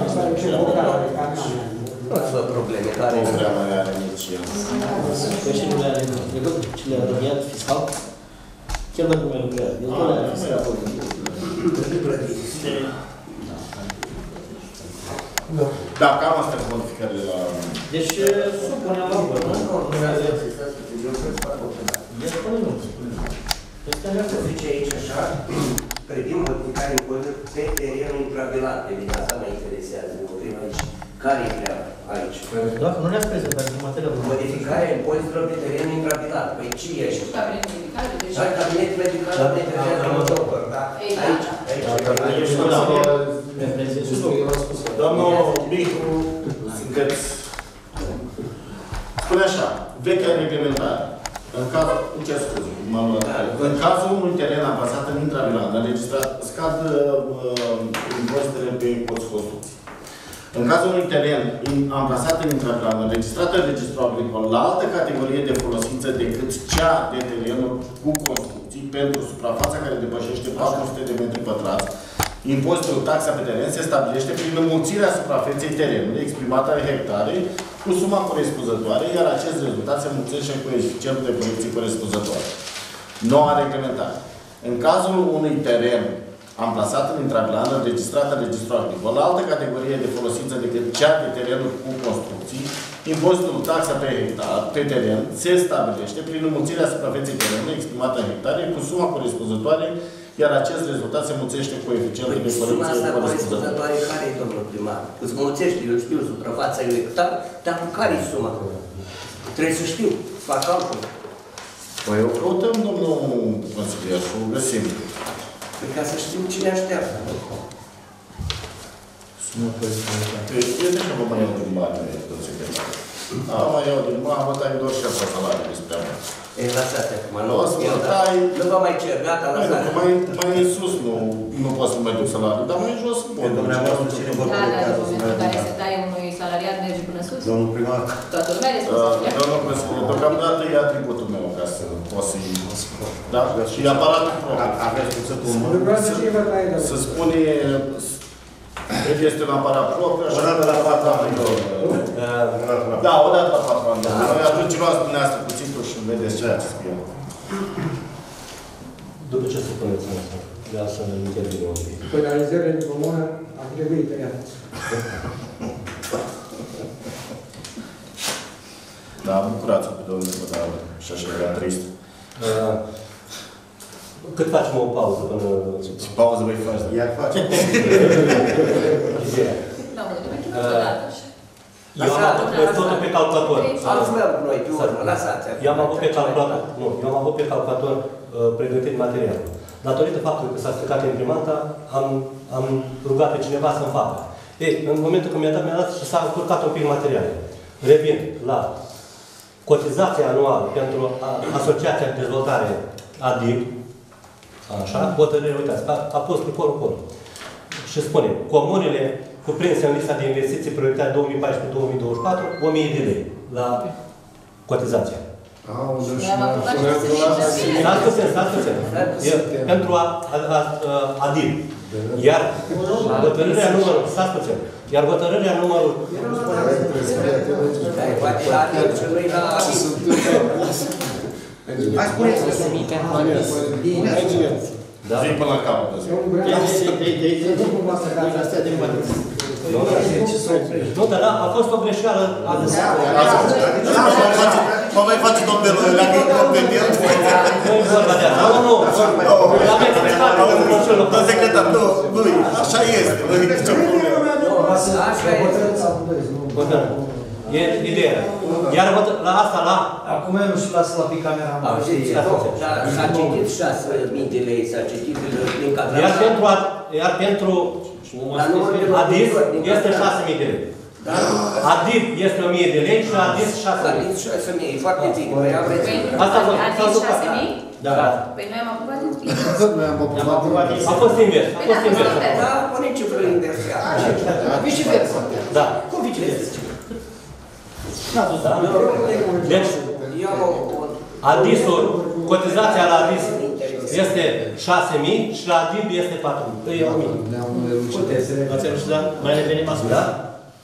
nu sunt probleme care... nu prea mai are nici el. Păi și nu le-a trecut, ce le-a rămiat fiscal? Chiar dacă nu mai lucrează, el tot le-a fiscal. Da, cam asta e modificările la... Deci, supunem la vot, nu? Zice aici așa, previm modificarea impozitului pe terenul intravilat. Evident, asta mă interesează, aici. Care e treaba aici? Dacă nu ne-ați prezentat în material. Modificarea impozitelor pe terenul intravilat. Păi ce e aici? Cabinet medical, deci... Da, cabinet medical, ne interesează mă doctor, da? Aici. Domnul Micu, sunteți... Spune așa, vechea reglementare. În cazul unui teren amplasat în intravilan, înregistrat, scad impozitele pe construcții. În cazul unui teren amplasat în intravilan, înregistrat în registrul agricol la altă categorie de folosință decât cea de terenuri cu construcții pentru suprafața care depășește 400 de metri pătrați, impozitul taxa pe teren se stabilește prin înmulțirea suprafeței terenului exprimată în hectare cu suma corespunzătoare, iar acest rezultat se înmulțește cu coeficientul de corecție corespunzătoare. Noua reglementare. În cazul unui teren amplasat în intravilan, înregistrat în registrul agricol, la altă categorie de folosință decât cea de terenuri cu construcții, impozitul taxa pe hectar, pe teren, se stabilește prin înmulțirea suprafeței terenului exprimată în hectare cu suma corespunzătoare, iar acest rezultat se mulțește cu coeficientul de corecție corespunzătoare. Care e, domnul primar? Îți mulțești, eu știu, suprafața e hectar, dar cu care e suma? Trebuie să știu, fac calcul. Păi o căutăm, domnul consilier, și o găsim. Păi ca să știu cine așteaptă. Este că vă mai iau din bani, domnul secretar. Mai iau din bani, mă tai doar și asta salarii despre mea. E, lăsați acum, nu. Nu vă mai cer, gata, lăsați. Mai în sus nu pot să mai duc salariul, dar mai jos pot. Da, dar în momentul în care se taie unui salariat, merge până sus? Domnul primar. Toată lumea responsabilă. Domnul președinte, deocamdată e atributul meu ca să pot să-i... Da? Și aparatul propriu. Aveți cuțătul mă. Să spune... Este un aparat propriu, așa... Odată la 4 ani. Da, odată la 4 ani. Atunci luați dumneavoastră cuțitul și vedeți ce ați scrie. După ce se puneți în asta? Vreau să ne intervine un pic. Penalizările de comună ar trebui tăiate. Da, bucurați-vă pe domnul deputat și așa era trist. Cât facem o pauză până... Și pauză voi face. Iar facem. Da, mă gândim, chiar o dată. Eu am avut totul pe calculator. Aflăm noi pe urmă, lăsați. Eu am avut pe calculator, nu, eu am avut pe calculator pregătit materialul. Datorită faptului că s-a stricat imprimanta, am rugat pe cineva să-mi facă. Ei, în momentul când mi-a dat și s-a încurcat un pic materiale. Revin la cotizația anuală pentru Asociația de Dezvoltare ADIP, așa, hotărâre, uitați, a pus pe colo. Și spune, comunele cuprinse în lista de investiții prioritare 2014-2024, 1000 de lei la cotizația. Stați puțin. Pentru ADIP. Iar hotărârea numărul, stați puțin, iar hotărârea numărul... Hai spuneți că sunt mică. Da? Zic până la capăt. Nu, dar a fost o greșeală. Mă mai face domnul dacă e competent. Nu e vorba de asta. Nu. Domnul secretar, nu. Așa este. Nu e nicio problemă. E ideea. Iar la asta, la... Acum eu nu știu, lasă-l pe camera. S-a citit 6.000 de lei, s-a citit din cadrul. Iar pentru ADIS este 6.000 de lei. Adib este 1000 de lei și la Adis 6.000. Adis 6.000, e foarte bine. Noi am reținut. Asta a fost. Adis 6.000? Da. Păi noi am aprobat din Noi am aprobat. A fost invers. A fost invers. Da, pune cifră inversia. Viceversa. Da. Cum viceversa? Deci, Adisul, cotizația la Adis este 6.000 și la Adib este 4.000. E 1.000. Ați elucidat? Mai revenim asupra? Da?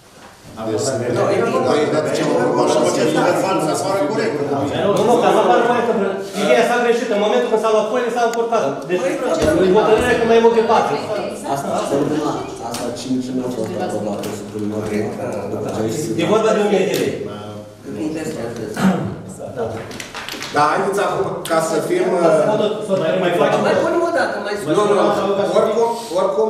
Nu, ca să apară corectă. Ideea s-a greșit. În momentul când s-a luat foile, s-a încurcat. Deci, hotărârea cu mai mult de 4. Asta cine a fost aprobată suplimentar? E vorba de 1.000 de lei. Da, haideți acum, ca să fim... Mai facem? Mai punem o dată, mai spune. Oricum,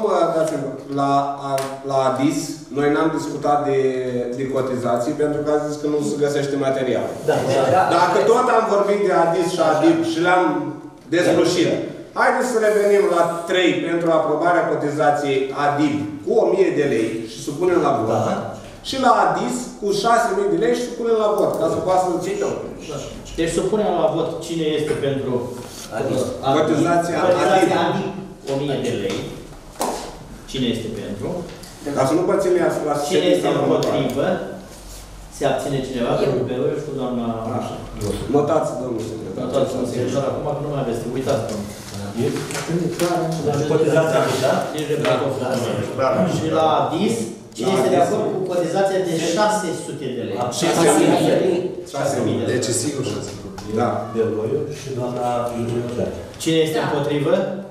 la Adis, noi n-am discutat de cotizații pentru că am zis că nu se găsește material. Dacă tot am vorbit de Adis și Adib și le-am dezlușit, haideți să revenim la 3 pentru aprobarea cotizației Adib cu 1.000 de lei și să punem la vot. Și la Adis cu 6.000 de lei și să punem la vot, ca să poată să țină. Deci să punem la vot cine este pentru cotizația Adib. 1.000 de lei. Cine este pentru? Ca să nu pățim ea la cine este împotrivă? Se abține cineva? Cu Beroiu și cu doamna... Notați, domnul secretar. Notați, domnul secretar. Acum că nu mai aveți, uitați, domnul. Cotizația Adis, da? Și la Adis, cine este de acord cu cotizația de 600 de lei? 6.000. Deci sigur 6.000. Da. Beroiu și doamna... Cine este împotrivă?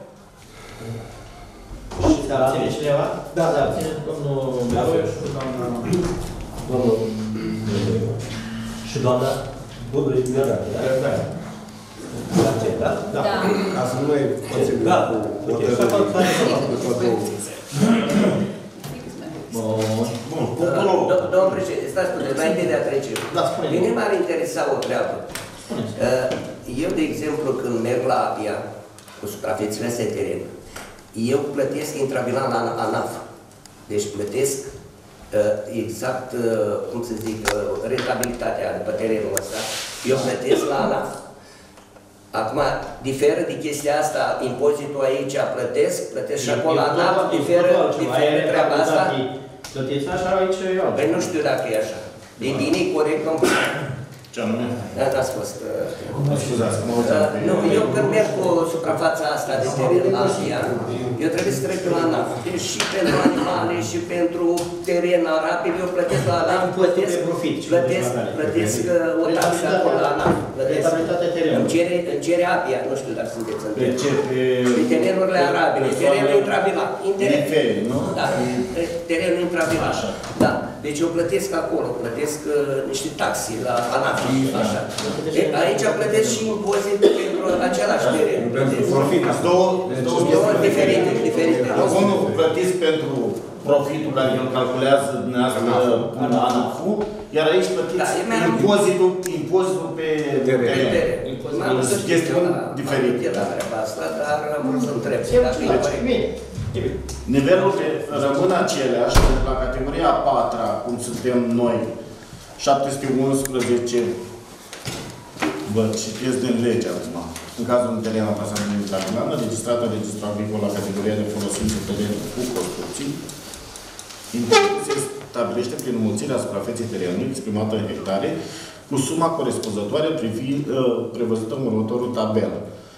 Se abține cineva? Da, se abține domnul Beroiu și doamna... Domnul și doamna Budrăi Gărdache, da? Da? Da. Ca să nu mai pățim cu Domnul președinte, stați puțin, înainte de a trece. Pe mine m-ar interesa o treabă. Eu, de exemplu, când merg la APIA, cu suprafețele astea teren, eu plătesc intravilan la ANAF. Deci plătesc exact, cum să zic, rentabilitatea de pe terenul ăsta. Eu plătesc la ANAF. Acum, diferă de chestia asta, impozitul aici plătesc și acolo la ANAF, diferă treaba asta. Plătiți așa, aici e alt. Păi nu știu dacă e așa. E bine, e corect, domnul. Ce anume? Da, n-ați fost... Scuzați, mă uitam. Nu, eu când merg cu suprafața asta de teren la APIA, eu trebuie să trec la ANAF. Deci și pentru animale și pentru teren arabil, eu plătesc la ANAF, plătesc o taxă acolo la ANAF. Îmi cere APIA, nu știu dacă sunteți întreb. Pe terenurile arabile, terenul intravilat. Da, terenul intravilat. Da, deci eu plătesc acolo, plătesc niște taxe la ANAF. Așa. Aici plătesc și impozit pentru același teren. Două diferite. Unul plătiți pentru profitul care îl calculează dumneavoastră la ANAF-ul, iar aici plătiți impozitul pe teren. Sunt chestiuni diferite. Dar am vrut să întreb. Nivelul rămân aceleași, la categoria a 4-a, cum suntem noi, 711, vă citesc din lege acum. În cazul unui teren aplasat în intravilană, registrat în registrul agricol la categoria de folosință terenului cu construcții, se stabilește prin înmulțirea suprafeței terenului exprimată în hectare cu suma corespunzătoare prevăzută în următorul tabel.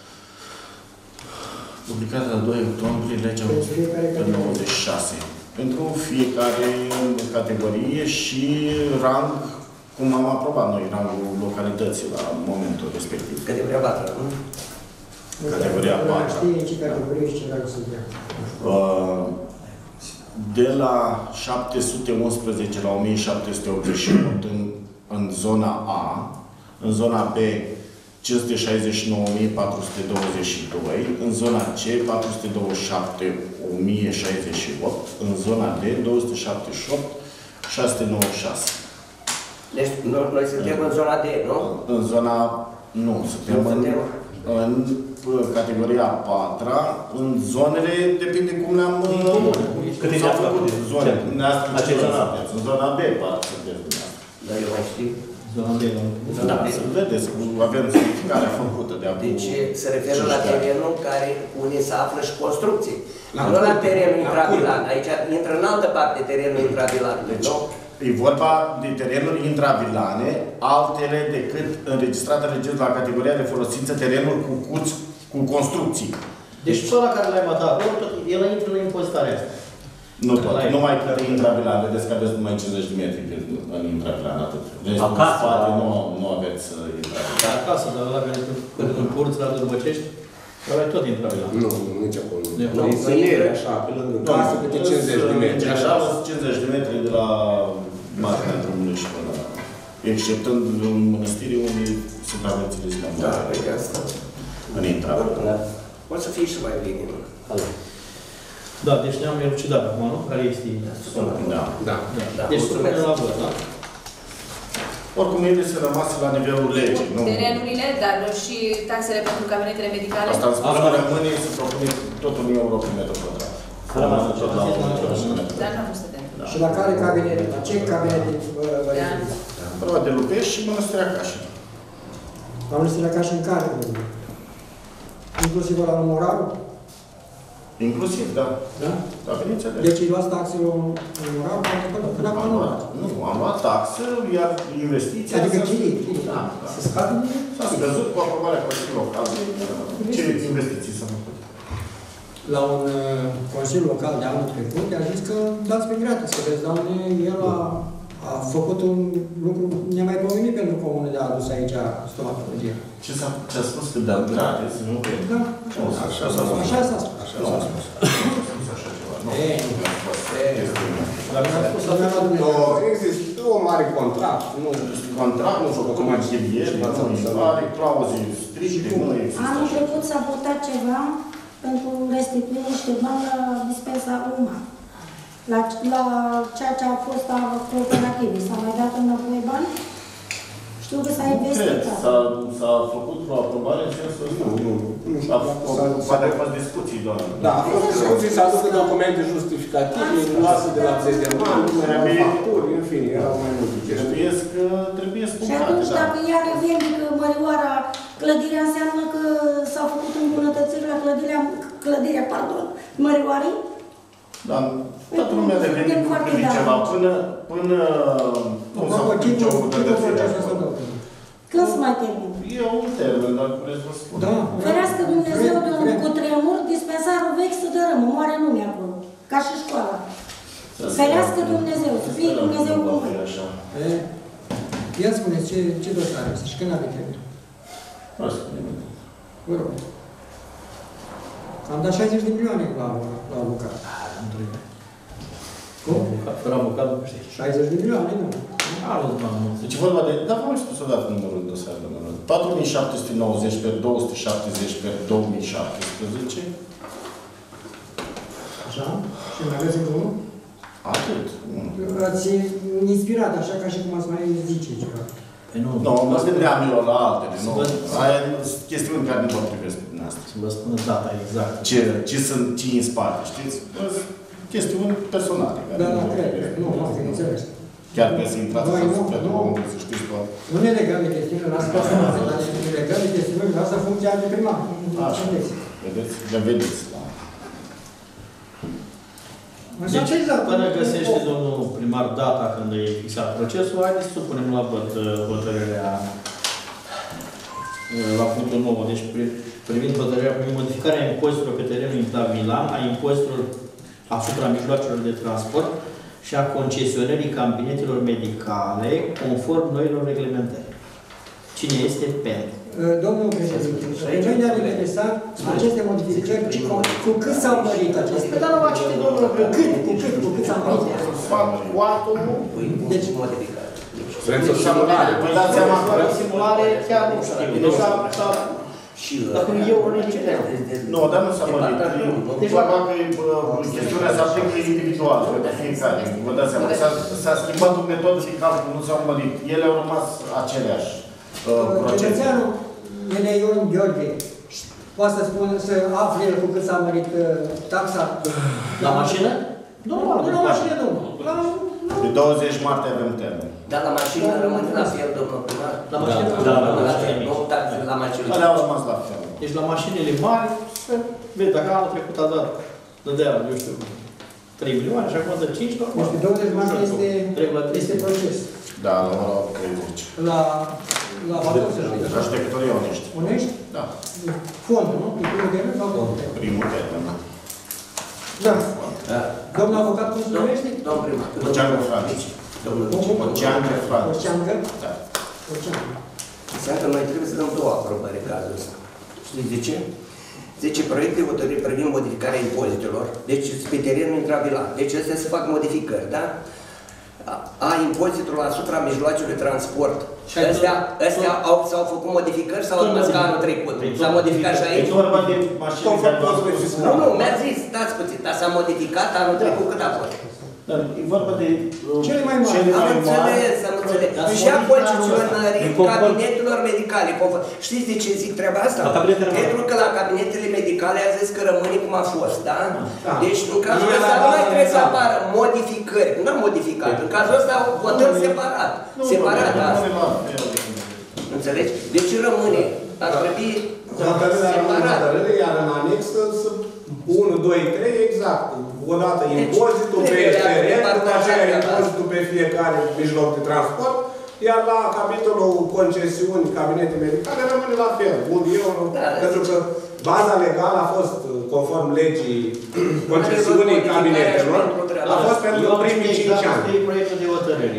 Publicată la 2 octombrie, legea 96. Pentru fiecare categorie și rang, cum am aprobat noi, rangul localității la momentul respectiv. Categoria 4, nu? Categoria 4. Știi ce categorie și ce rang sunt ea? De la 711 la 1788 în zona A, în zona B 569.422, în zona C 427.1068, în zona D 278.696. Deci noi suntem în zona D, nu? În zona... Nu, suntem în categoria a 4-a, în zonele, depinde cum le-am... Cât e de aproape de zone? În zona B, parcă sunteți dumneavoastră. Dar eu mai știu. Zona B, da. Să vedeți, avem certificarea făcută de acum. Deci se referă la terenul care unde se află și construcții. Nu la terenul intravilan. Aici intră în altă parte terenul intravilan. Deci, e vorba de terenuri intravilane, altele decât înregistrate la categoria de folosință terenuri cu curți cu construcții. Deci ăla care l-ai bătat acolo, el intră în impozitarea asta. Nu tot, numai că e intravilan, vedeți că aveți numai 50 de metri în intravilan, atât. Deci în spate nu aveți intravilan. Acasă, dar ăla care în curți, la Dârbăcești, ăla e tot intravilan. Nu, nici acolo. Ținere, așa, pe lângă casă, câte 50 de metri. Așa, 50 de metri de la marginea drumului și până la... Exceptând în mănăstire unde supraviețurile sunt mai mari. Da, pe asta. În intravilan. Poate să fie și mai bine. Da, deci ne-am elucidat acum, nu? Care este ideea? Da. Deci supunem la vot, da? Oricum, ele se rămase la nivelul legii. Terenurile, dar și taxele pentru cabinetele medicale. Asta am spus că rămâne să propune tot 1 euro pe metru pătrat. Rămâne tot la 1 euro pe metru pătrat. Dar nu să te Și la care cabinete? La ce cabinete vă Vorba de Lupești și Mănăstirea Cașin. La Mănăstirea Cașin în care? Inclusiv la Moraru? Inclusiv, da. Da? Da, bineînțeles. Deci îi luați taxele în Moraru? Până acum nu. Nu, am luat taxă, iar investiția... Adică chirii? Da. Se scade? S-a scăzut cu aprobarea Consiliului Local. Ce investiții s-au făcut? La un Consiliu Local de anul trecut, i-a zis că dați pe gratis, că vezi, doamne, el a făcut un lucru nemaipomenit pentru comună de a adus aici stomatologia. Ce s-a spus că dăm gratis, nu? Da. Așa s-a spus. Așa s-a spus. Așa s-a spus. Nu s-a spus așa ceva. Dar mi-a spus la există o mare contract. Contract, nu făcut cum închiriere, nu are clauze stricte, nu există. Anul trecut s-a votat ceva pentru restituire niște bani la dispensa UMA. La ceea ce a fost a cooperativei. S-a mai dat înapoi bani? Știu că s-a investit. S-a făcut o aprobare în sensul ăsta? Nu. Poate au fost discuții, doar. Da, a fost discuții, s-a adus documente justificative, luase de la prezervant, facturi, în fine, erau mai multe chestii. Trebuie Și atunci, dacă ea revendică Mărioara, clădirea înseamnă că s-au făcut îmbunătățiri la clădirea Mărioarei? Da, toată lumea devine ceva până nu s-a făcut nicio îmbunătățire. Când se mai termină? E un termen, dar vreți să spun. Ferească Dumnezeu de un cutremur, dispensarul vechi să dărâmă, moare lumea acolo. Ca și școala. Ferească Dumnezeu, să fie Dumnezeu cu noi. Ia spuneți, ce dosare este și când aveți terminat? Nu spune. Vă rog. Am dat 60 de milioane la avocat. Cum? Fără avocat, nu știi. 60 de milioane, nu. Deci vorba de... Dar v-am spus odată numărul de dosare, domnule. 4790 pe 270 pe 2017. Așa? Și mai aveți încă unul? Atât. Ați inspirat, așa ca și cum ați mai zice ceva. Nu, mă gândeam eu la altele, nu. Aia sunt chestiuni care nu vă privesc pe dumneavoastră. Să vă spun data exact. Ce sunt cei în spate, știți? Chestiuni personale. Da, cred. Nu, înțeles. Chiar pe să intrați în sufletul omului, să știți toate. Nu ne legăm de chestiunile, lasă personale, dar ne legăm de chestiunile, lasă funcția de primar. Așa, vedeți? Le vedeți. Deci, până găsește domnul primar data când e fixat procesul, haideți să punem la vot hotărârea la punctul 9. Deci, privind hotărârea privind modificarea impozitelor pe terenul intravilan, a impozitelor asupra mijloacelor de transport și a concesionării cabinetelor medicale conform noilor reglementări. Cine este pentru? Domnul președinte, pe noi ne-ar interesa aceste modificări cu cât s-au mărit acestea? Dar nu va citi domnul președinte. Cu cât s-au mărit? Cu atomul. Deci, modificare. Vreți o simulare? Vă dați seama că o simulare chiar nu știu. Deja, dacă nu eu, nu citeam. Nu, dar nu s-a mărit. Deci, vorba că chestiunea se aplică individual, fiecare. Vă dați seama, s-a schimbat o metodă de calcul, nu s-au mărit. Ele au rămas aceleași procese. Cetățeanul Ion Gheorghe poate să spună, să afle el cu cât s-a mărit taxa. La mașină? Nu la mașină, nu. Pe 20 martie avem termen. Dar la mașină rămâne la fel, domnul primar? La mașină? Da, la fel. Nu taxe la mașină. Alea au rămas la fel. Deci la mașinile mari, vezi, dacă anul trecut a dat, dădea, eu știu, 3 milioane și acum dă 5, normal. Deci pe 20 martie este proces. Da, la ora 30. La Vator să știi. La judecătorii Onești. Onești? Da. Fondul, nu? E primul termen sau fondul? Primul termen, da. Da. Domnul avocat, cum se numește? Domnul primar. Oceangă Franț. Oceangă Franț. Oceangă? Da. Oceangă. Înseamnă că noi trebuie să dăm două aprobări în cazul ăsta. Știți de ce? Zice, proiect de hotărâre privind modificarea impozitelor, deci pe terenul intravilat. Deci astea se fac modificări, da? A impozitelor asupra mijloacelor de transport. Astea s-au făcut modificări sau au rămas ca anul trecut? S-a modificat și aici? E vorba de mașini care nu au spus. Nu, mi-a zis, stați puțin, dar s-a modificat anul trecut cât a fost? E vorba de cele mai mari. Am înțeles. Și a poziționării cabinetelor medicale. Știți de ce zic treaba asta? Pentru că la cabinetele medicale a zis că rămâne cum a fost, da? Deci în cazul ăsta nu mai trebuie să apară modificări. Nu am modificat. În cazul ăsta votăm separat. Separat asta. Înțelegi? Deci rămâne. Ar trebui separat. Iar în anex 1, 2, 3, exact. Odată impozitul pe teren, după aceea impozitul pe fiecare mijloc de transport, iar la capitolul concesiuni, cabinete medicale, rămâne la fel. Pentru că baza legală a fost, conform legii concesiunii cabinetelor, a fost pentru primii 5 ani. Eu proiectul de hotărâre.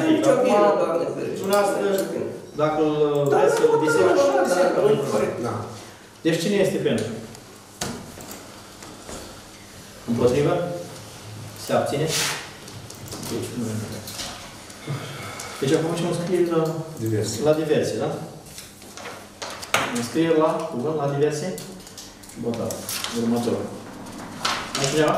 Dacă îl vreți să-l diseminați, deci cine este pentru? Împotrivă? Se abține? Deci nu e. Deci acum ce înscrieri la diverse, da? Înscrieri la cuvânt, la diverse? Votat. Următorul. Altcineva?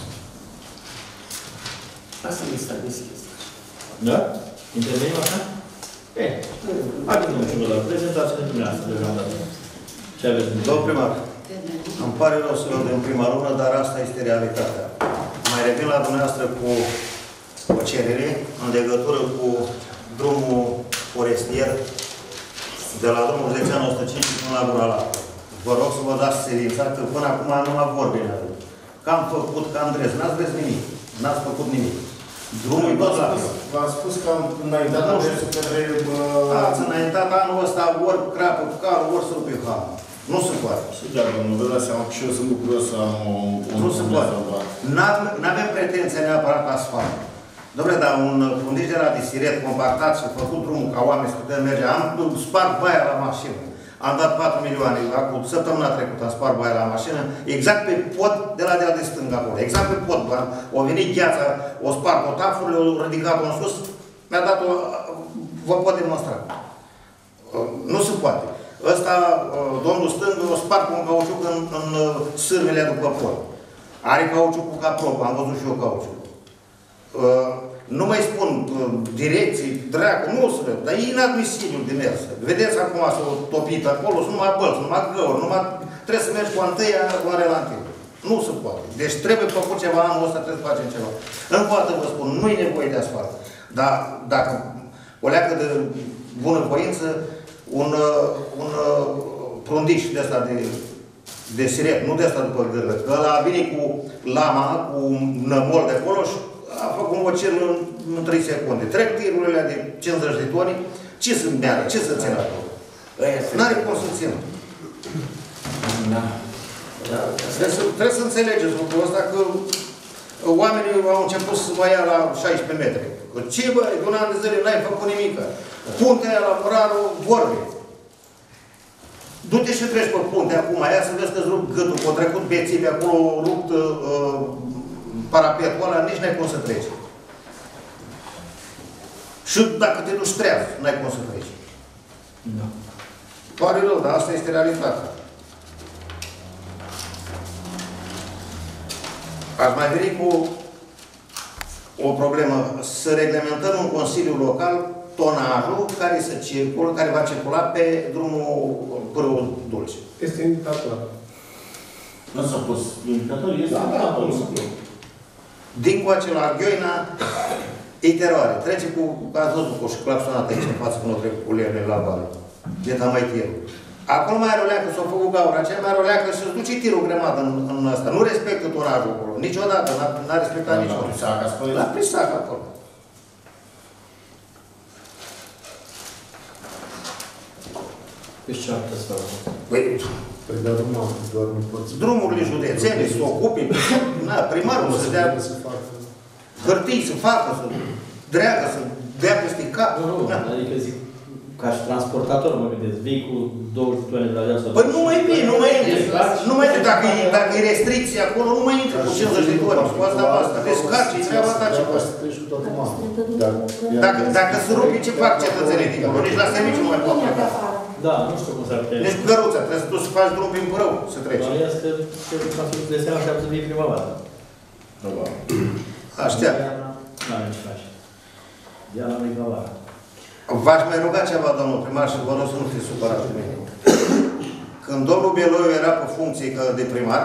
Asta e lista deschisă. Da? Intervenim așa? Ei, haideți domnul Ciugălar, prezentați-ne dumneavoastră deocamdată. Ce aveți? Domnul primar, îmi pare rău să luăm în prima lună, dar asta este realitatea. Mai revin la dumneavoastră cu o cerere în legătură cu drumul forestier de la drumul județean 105 până la Gura Laptă. Vă rog să vă dați silința că până acum numai vorbe ne avem. Că am făcut, că am dres. N-ați dres nimic. N-ați făcut nimic. Drumul e tot la fel. V-am spus că am înaintat adresul către... Ați înaintat anul ăsta ori crapă cu calul, ori să rupe halul. Nu se poate. Și da, domnul, vă dați seama că și eu sunt bucuros să am un... Nu se poate. N-avem pretenție neapărat la asfalt. Dom'le, dar un fundiș de la Disiret, compactat și făcut drumul ca oameni să putem merge. Am spart baia la mașină. Am dat 4 milioane. Acum, săptămâna trecută am spart baia la mașină. Exact pe pod de la deal de stânga acolo. Exact pe pod. O venit gheața, o spart potafurile, o ridicat-o în sus. Mi-a dat-o... Vă pot demonstra. Nu se poate. Ăsta, domnul stâng, o spart cu un cauciuc în sârmele după pod. Are cauciucul ca probă, am văzut și eu cauciuc. Nu mai spun direcții, dracu, nu o să văd, dar e inadmisibil de mers. Vedeți acum s-o topit acolo, sunt numai bălți, numai găuri, trebuie să mergi cu întâia, cu relantiv. Nu se poate. Deci trebuie făcut ceva anul ăsta, trebuie să facem ceva. Încă o dată vă spun, nu e nevoie de asfalt. Dar dacă o leacă de bună voință, un prundiș de ăsta de siret, nu de ăsta după gârlă, că ăla vine cu lama, cu un nămol de acolo și a făcut un ocel în 3 secunde. Trec tirurile de 50 de toni, ce să meară, ce să țină acolo? N-are cum să țină. Trebuie să înțelegeți lucrul ăsta că oamenii au început să mă ia la 16 metri. Că ce bă, de un an de zile n-ai făcut nimic. Puntea aia la Muraru vorbe. Du-te și treci pe punte acum, aia să vezi că-ți rup gâtul, că-o trecut beții pe acolo, rupt parapetul ăla, nici n-ai cum să treci. Și dacă te duci treaz, n-ai cum să treci. Da. Pare rău, dar asta este realitatea. Aș mai veni cu o problemă. Să reglementăm un consiliu local tonajul care va circula pe drumul Pârâu Dulce. Este indicator. Nu s-a pus indicator, este indicator. Dincoace la Gheoina, e teroare. Trece cu, ați văzut cu claxonat aici în față când o trec cu lemnele la vale. De Tamaitirul. Acolo mai are o leacă, s-a făcut gaura aceea, mai are o leacă și se duce tirul grămadă în ăsta. Nu respectă tonajul acolo. Niciodată, n-a respectat niciodată. La Prisaca, spune? La Prisaca acolo. Pe ceartă sau... Păi dar doar nu poți... Drumurile județene să ocupe, primarul să dea hârtii, să facă, să dreagă, să dea peste cap. Adică zic, ca și transportator, mă gândesc, vii cu 20 tone de la deasă. Păi nu mai vii, nu mai intri. Nu mai intri. Dacă e restricție acolo, nu mai intri cu 50 de tone. Cu asta, asta. Descarci, e treaba ta ce faci. Dacă se rupi, ce fac cetățenii din acolo? Nici la serviciu nu mai pot. Da, nu știu cum s-ar putea. Nici cu căruța, trebuie să tu să faci drum prin Părău, să treci. Dar este ce transportul de seama și am să fie primăvară. Așteaptă. N-are ce face. Diana primăvară. V-aș mai ruga ceva, domnul primar, și vă rog să nu fiți supărat pe mine. Când domnul Beloiu era pe funcție de primar,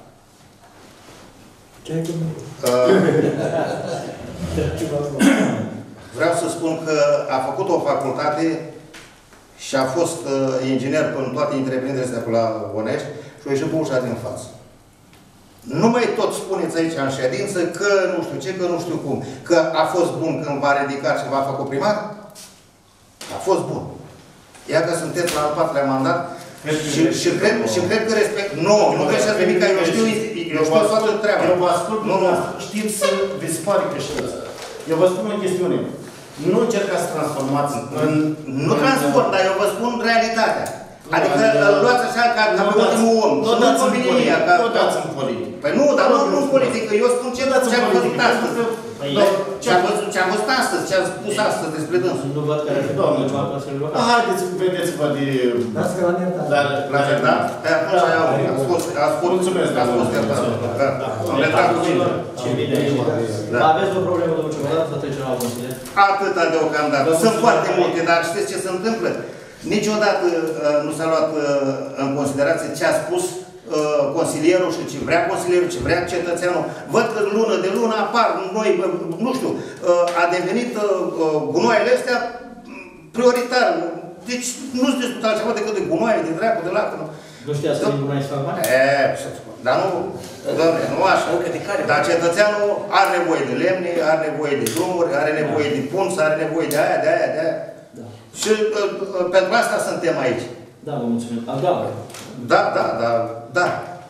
vreau să spun că a făcut o facultate și a fost inginer în toate întreprinderile astea la Onești și a ieșit pe ușa din față. Nu mai tot spuneți aici în ședință că nu știu ce, că nu știu cum. Că a fost bun când v-a ridicat și v-a făcut primar? A fost bun. Ia că sunteți la al 4-lea mandat și cred că respect... Nu greșeați nimic, eu știu toată treaba. Eu vă ascult, știți să vi se pare că știți. Eu vă spun o chestiune. Nu încercați să transformați în... Nu transform, dar eu vă spun realitatea. Adică îl luați așa ca pe ultimul om. Nu dați în politică. Nu dați în politică. Păi nu, dar nu în politică. Eu spun ce am văzut astăzi. Ce am văzut astăzi, ce am spus astăzi despre dânsul. Nu văd care fi. Doamne, haideți, vedeți-vă de... Dați că la iertat. La iertat? Pe atunci ați fost iertat. Am iertat cu mine. Ce bine aici. Aveți o problemă, domnul Ciudat, să trecem la consilier? Atâta deocamdată. Sunt foarte multe, dar știți ce se întâmplă? Niciodată nu s-a luat în considerație ce a spus consilierul și ce vrea consilierul, ce vrea cetățeanul. Văd că lună de lună apar noi, nu știu, a devenit gunoaiele astea prioritar. Deci nu-ți discută altceva decât de gunoaie, de dracu, de lacă. Nu știați că din gunoaie se fac bani? Dar nu, doamne, nu așa. Dar cetățeanul are nevoie de lemne, are nevoie de drumuri, are nevoie de punți, are nevoie de aia, de aia, de aia. Și pentru asta suntem aici. Da, vă mulțumim. Doamne. Da.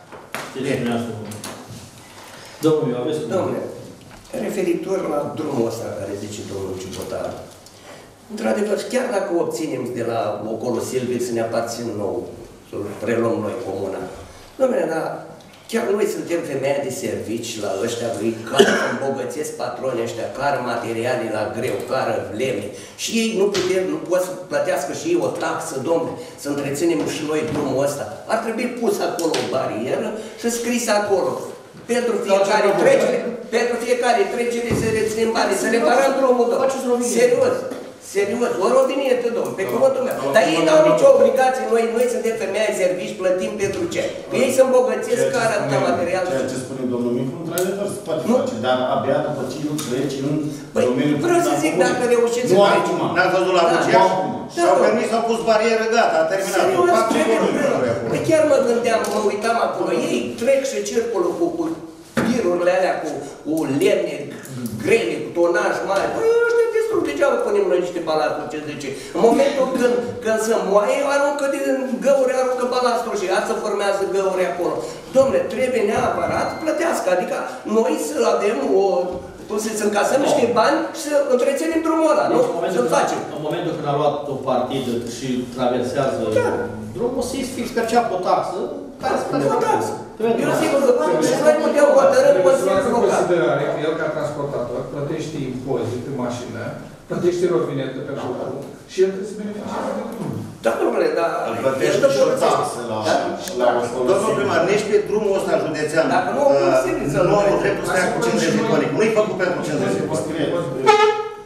Domnule, aveți cum? Domnule, referitor la drumul ăsta care zice domnul Ciubotar, într-adevăr, chiar dacă obținem de la Ocolo Silvic să ne aparțin nou, să preluăm noi comuna, domnule, dar chiar noi suntem femeia de servici la ăștia lui care îmbogățesc patronii ăștia, care materiale la greu, care lemne. Și ei nu pot să plătească și ei o taxă, domnule, să întreținem și noi drumul ăsta. Ar trebui pus acolo o barieră și scris acolo. Pentru fiecare trecere să reținem bani, să reparăm drumul, domnule. Serios, o rovinietă, domnule, pe cuvântul meu. Dar ei n-au nicio obligație, noi suntem femei ai servici, plătim pentru ce? Ei se îmbogățesc care atâta material. Ceea ce spune domnul Micu, într-adevăr, se poate face, dar abia după ce nu treci în domeniul... Vreau să zic, dacă reușiți să treci... N-ați văzut la Bucești? Și-au permis, au pus barieră, gata, a terminat. Păi chiar mă gândeam, mă uitam acolo, ei trec și circulă cu tirurile alea, cu lemne grele, cu tonaj mare. Păi ăștia destul, degeaba punem noi niște balasturi, ce zice. În momentul când se moaie, aruncă din găuri, aruncă balastul și asta formează găuri acolo. Dom'le, trebuie neapărat plătească, adică noi să avem să încasăm niște bani și să întreținem drumul ăla, nu? Să-l facem. În momentul când a luat o partidă și traversează drumul, să-i fix perceapă o taxă, care să plătească o taxă. Eu sigur că și noi putem hotărâ Consiliul Local. Considerare că el, ca transportator, plătește impozit pe mașină, plătește rovinetă pe drum și el trebuie să beneficieze de drum. Da, domnule, dar... Îl plătește și o taxă la Domnul primar, nici pe drumul ăsta județean, nu am dreptul să ia cu 50 de tone. Nu-i făcut pentru 50 de tone.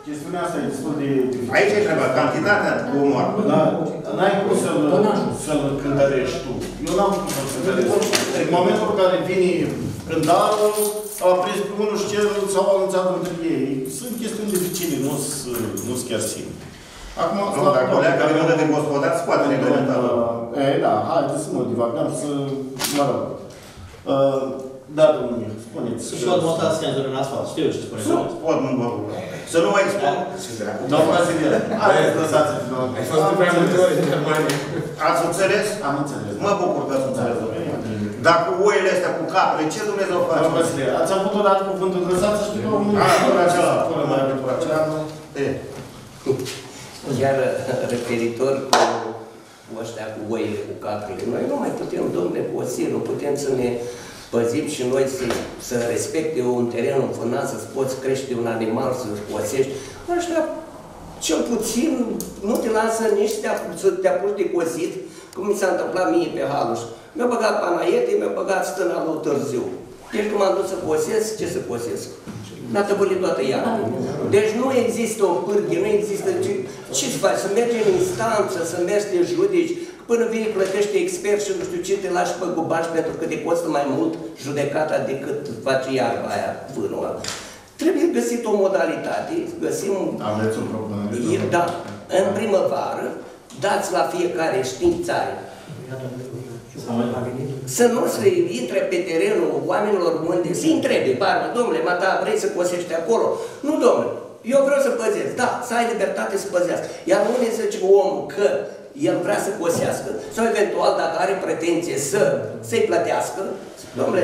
Chestiunea asta e destul de dificilă. Aici e treaba, cantitatea cu omor. Da, n-ai cum să-l cântărești tu. Eu n-am cum să-l cântăresc. În momentul în care vine cântarul, a prins pe unul și celălalt s-au anunțat între ei. Sunt chestiuni dificile, nu-s chiar simple. Acum, dacă o leagă legătură de gospodar, se poate reglementa. Da, haideți să nu divagăm, să mă rog. Da, domnul Mir, spuneți. Să pot monta senzori în asfalt, știu eu ce spune. Pot, nu mă rog. Să nu mai spun. Doamna Brazilian, haideți, lăsați-vă. Ai fost de prea multe ori în Germania. Ați înțeles? Am înțeles. Mă bucur că ați înțeles. Dacă oile astea cu capele, ce Dumnezeu face? Doamna Brazilian, ați avut odată cuvântul lăsați să știu că omul... Până acela, până mai mult cu acela. Iar referitor cu ăștia, cu oile, cu capele, noi nu mai putem, domnule, posi, nu putem să ne păzim și noi să respecte un teren înfânat, să-ți poți crește un animal, să-l posești. Ăștia, cel puțin, nu te lasă nici să te apuci de cosit, cum mi s-a întâmplat mie pe Haluș. Mi-a băgat panaiete, mi-a băgat stâna lui Târziu. Deci când m-am dus să posesc, ce să posesc? N-a tăbălit toată iarna. Deci nu există o pârghie, nu există ce să faci, să mergi în instanță, să mergi să te judeci, până vine plătește expert și nu știu ce, te lași pe gubaș pentru că te costă mai mult judecata decât face iarba aia, vânul ăla. Trebuie găsit o modalitate, găsim... Aveți o problemă. Da, în primăvară, dați la fiecare științare. Să nu se intre pe terenul oamenilor unde se întrebe, barbă, domnule, mata, vrei să cosești acolo? Nu, domnule, eu vreau să păzesc. Da, să ai libertate să păzească. Iar unde zice omul că el vrea să cosească, sau eventual dacă are pretenție să-i plătească, domnule,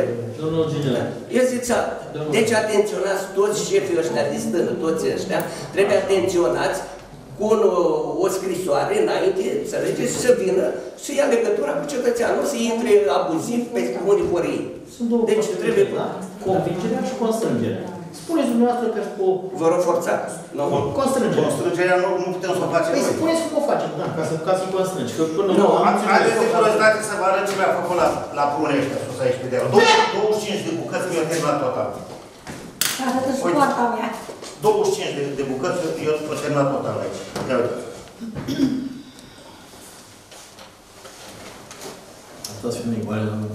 deci atenționați toți șefii ăștia de stână, toți ăștia, trebuie atenționați cu o scrisoare înainte, înțelegeți, să vină și să ia legătura cu cetățeanul, nu să intre abuziv pe unii vor ei. Deci trebuie... Convingerea și constrângerea. Spuneți dumneavoastră că cu... Vă rog forțat. Constrângerea. Constrângerea nu putem să o facem noi. Păi spuneți cum o facem, da, ca să-i constrângi. Nu, haideți de curiozitate să vă arăt ce mi-a făcut la prune ăștia sus aici pe deal. 25 de bucăți mi-au terminat total. Arătă scoarta mea. 25 de bucăți eu o terminat total aici. Ia uitați. Toți fi iguale, domnule.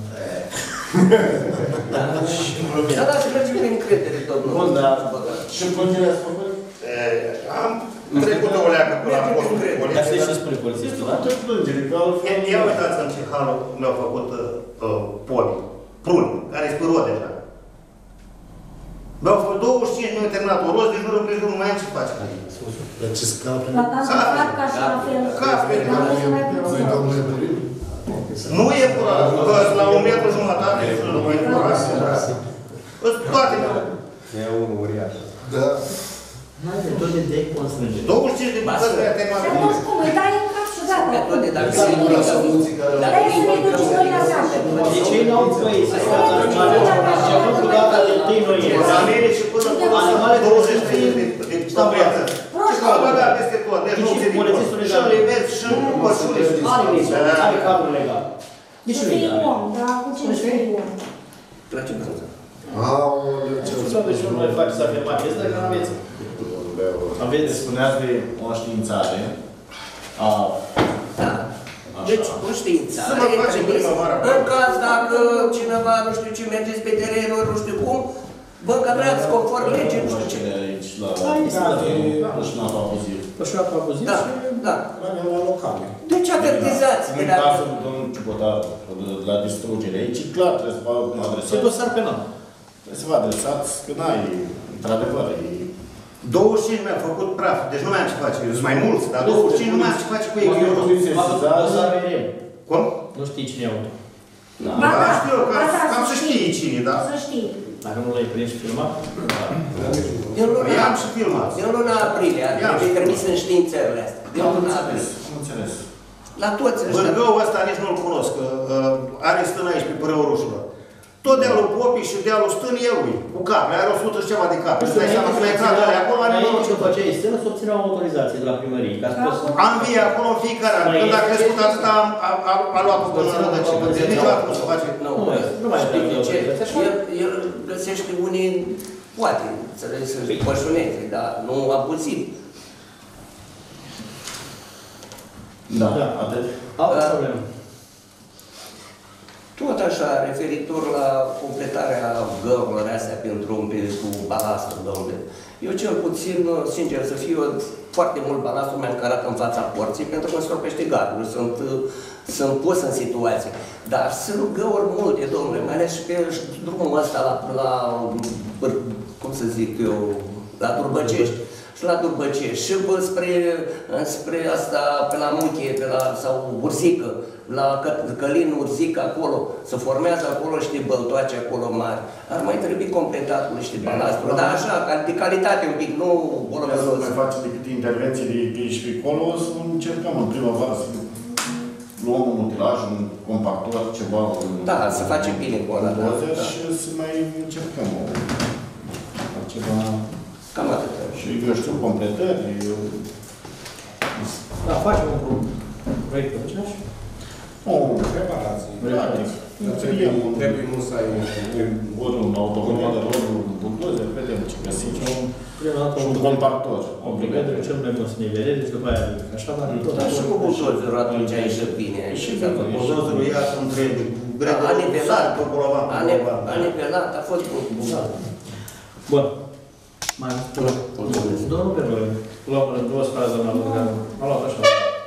Da, da, să mergem prin încredere, domnul. Bun, dar și plângerea ați făcut? Am trecut o leacă până la postul de poliție. Dar știți ce spune polițistul, da? Tot plângere, că altfel... Ia uitați în ce halul mi-au făcut poli, pruni, care sunt pe rod deja. Mi-au făcut 25, mi-au terminat o roz, de jur împrejur, nu mai am ce face. La ce scapre? La tantă ca și la fel. Capre. Nu-i domnule Purin? Nu e curat, că la 1,5 metru nu e curat. Toate mi-au. E unul uriaș. Da. Metode de constrângere. 25 de bucăți de terminat. Și atunci cum, îi dai în cap și gata. Metode, dacă Dai să ne duci noi la casă. Deci ei n-au voie să scoată animalele începând cu data de 1 noiembrie. La mine și până cu 20 de stăpâiață. Și că au băgat peste tot, deci nu se dică. Și în liber, și în pășule. Are cadrul legal. Nici nu e om, dar cu ce să fie om? Place brânză. Aoleu, ce Nu aveți și noi face să avem acesta, că aveți. Aveți, spuneați de o științare. Da. Deci, o științare, în caz dacă cineva, nu știu ce, mergeți pe terenuri, nu știu cum, vă încadrați conform legii, nu știu ce. Aici, la pășunat abuziv. Pășunat abuziv și... Da. La locale. Deci avertizați. În cazul domnul Ciubotar, la distrugere, aici clar trebuie să vă adresați. Se dosar penal. Trebuie să vă adresați, că n-ai, într-adevăr, 25 mi-a făcut praf, deci nu mai am ce face. Eu sunt mai mulți, dar 25 nu mai am ce face cu ei. Cum? Nu știi cine e autor. Da, știu eu, cam să știi cine, da? Să știi. Dacă nu l-ai prins și filmat? I-am și filmat. Din luna aprilie, trebuie trimis în științările astea. Din luna aprilie. Am înțeles. La toți ăștia. Bărgăul ăsta nici nu-l cunosc, are stână aici pe Părău Rușilor. Tot dealul Popii și dealul stânii e lui, cu capre, are 100 și ceva de capre. Îți dai seama că l-ai intrat alea acolo, are nu ce făceai stână, să obținea o autorizație de la primărie. Am vii acolo în fiecare an. Când a crescut atâta, a luat-o până la rădăcină. Deci niciodată nu se face. Nu mai știu de ce. El găsește unii poate să-și pășuneze, dar nu abuziv. Da, atât. Tot așa, referitor la completarea găurilor astea pentru cu balastul, domnule. Eu cel puțin, sincer să fiu, foarte mult balastul mi-a încărat în fața porții pentru că îmi stropește gardul, sunt pus în situație. Dar sunt găuri multe, domnule, mai ales și pe drumul ăsta la cum să zic eu, la Durbăcești. Și la Durbăcești, și spre asta, pe la Muchie, sau Urzică, la Călin, Urzică, acolo, se formează acolo niște băltoace acolo mari. Ar mai trebui completat cu niște balasturi, dar așa, de calitate un pic, nu bolăvăros. Nu mai face decât intervenții de aici pe acolo, să încercăm în primăvară să luăm un utilaj, un compactor, ceva. Da, să facem bine cu ăla, da. Și să mai încercăm ceva. Cam atât. Și eu știu, completări. Da, facem un proiect pe aceeași? O preparație. Trebuie mult să ai ori un autocomadă, ori un buldozer, vedem ce găsim. Prima dată un compactor. Obligat de cel mai bun să ne vedem, după aia așa, dar tot așa. Și cu buldozerul atunci a ieșit bine. Și buldozerul ia să întrebi. A nivelat, a fost bun. Bun. Mai mulțumesc. Domnul Perloi, luăm două spraze, doamna Bălganu. M-a luat așa.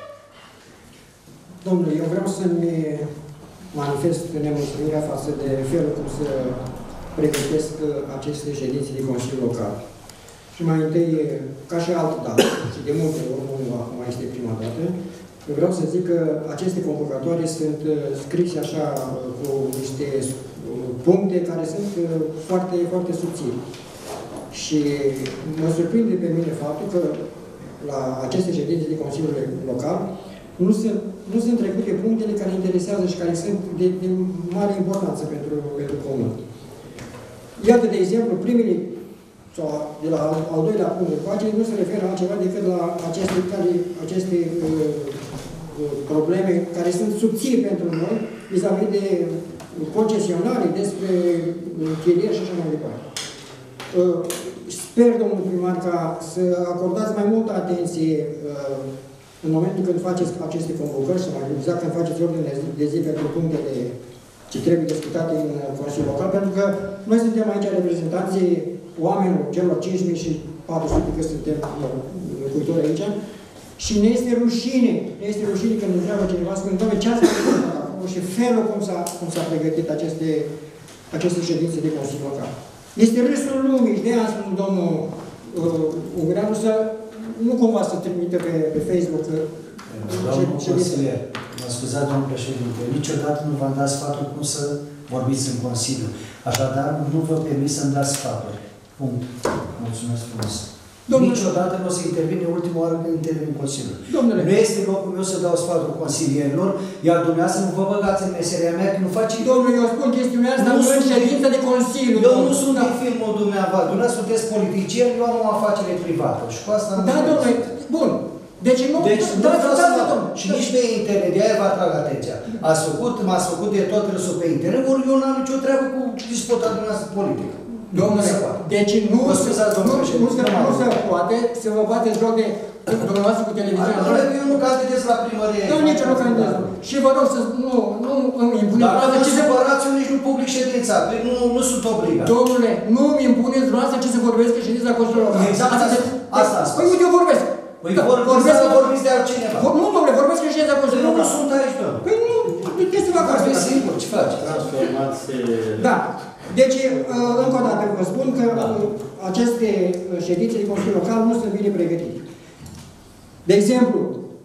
Domnule, eu vreau să-mi manifest nemulțumirea față de felul cum să pregătesc aceste ședințe de Consiliu Local. Și mai întâi, ca și altă dată, și de multe ori, nu acum este prima dată, eu vreau să zic că aceste convocatoare sunt scrise așa cu niște puncte care sunt foarte, foarte subțiri. Și mă surprinde pe mine faptul că la aceste ședințe de Consiliul Local nu sunt trecute punctele care interesează și care sunt de mare importanță pentru comun. Iată, de exemplu, primele, sau de la al doilea punct de pagine, nu se referă la ceva decât la aceste probleme care sunt subțiri pentru noi, vis-a-vis de concesionare, despre chirieri și așa mai departe. Sper, domnul primar, ca să acordați mai multă atenție în momentul când faceți aceste convocări, sau mai exact când faceți ordine de zi pentru punctele ce trebuie discutate în Consiliul Local, pentru că noi suntem aici reprezentanții oamenilor, celor 5.400 că suntem locuitori aici, și ne este rușine când întreabă cineva, spune, doamne, ce ați făcut acolo și felul cum s-a pregătit aceste ședințe de Consiliul Local. Este râsul lumii și de aia a spus domnul Ungureanu să nu cumva să trimită pe Facebook. Domnul consilier, mă scuzați, domnul președinte, niciodată nu v-am dat sfatul cum să vorbiți în Consiliu. Așadar, nu vă permit să-mi dați sfaturi. Punct. Mulțumesc frumos. Niciodată nu o să intervine ultima oară când intervin în Consiliu. Domnule, nu este locul meu să dau sfatul consilierilor, iar dumneavoastră nu vă băgați în meseria mea, că nu face... Domnule, eu spun chestiunea asta în ședință de Consiliu. Eu nu sunt din filmul dumneavoastră, dumneavoastră sunteți politicieni, eu am o afacere privată și cu asta am... Da, domnule, bun. Deci nu... Și nici pe internet, de-aia vă atrag atenția. M-ați făcut de tot râsul pe internet, ori eu n-am nicio treabă cu dispota dumneavoastră politică. Domnule, deci nu se poate să vă bateți joc de dumneavoastră cu televiziunea. Eu nu candidez la primărie. Nu, nici nu candidez. Și vă rog să nu îmi impuneți... Dar nu separați, eu nici nu public ședința, nu sunt obligat. Domnule, nu îmi impuneți dumneavoastră ce să vorbesc în ședința Consiliului Local. Exact asta. Păi uite, eu vorbesc. Păi vorbiți de altcineva. Nu, domnule, vorbesc în ședința Consiliului Local. Nu sunt aici, domnule. Păi nu, este vă acasă. Păi sigur, ce faci? Da. Deci, încă o dată vă spun că aceste ședințe de Consiliul Local nu sunt bine pregătite. De exemplu,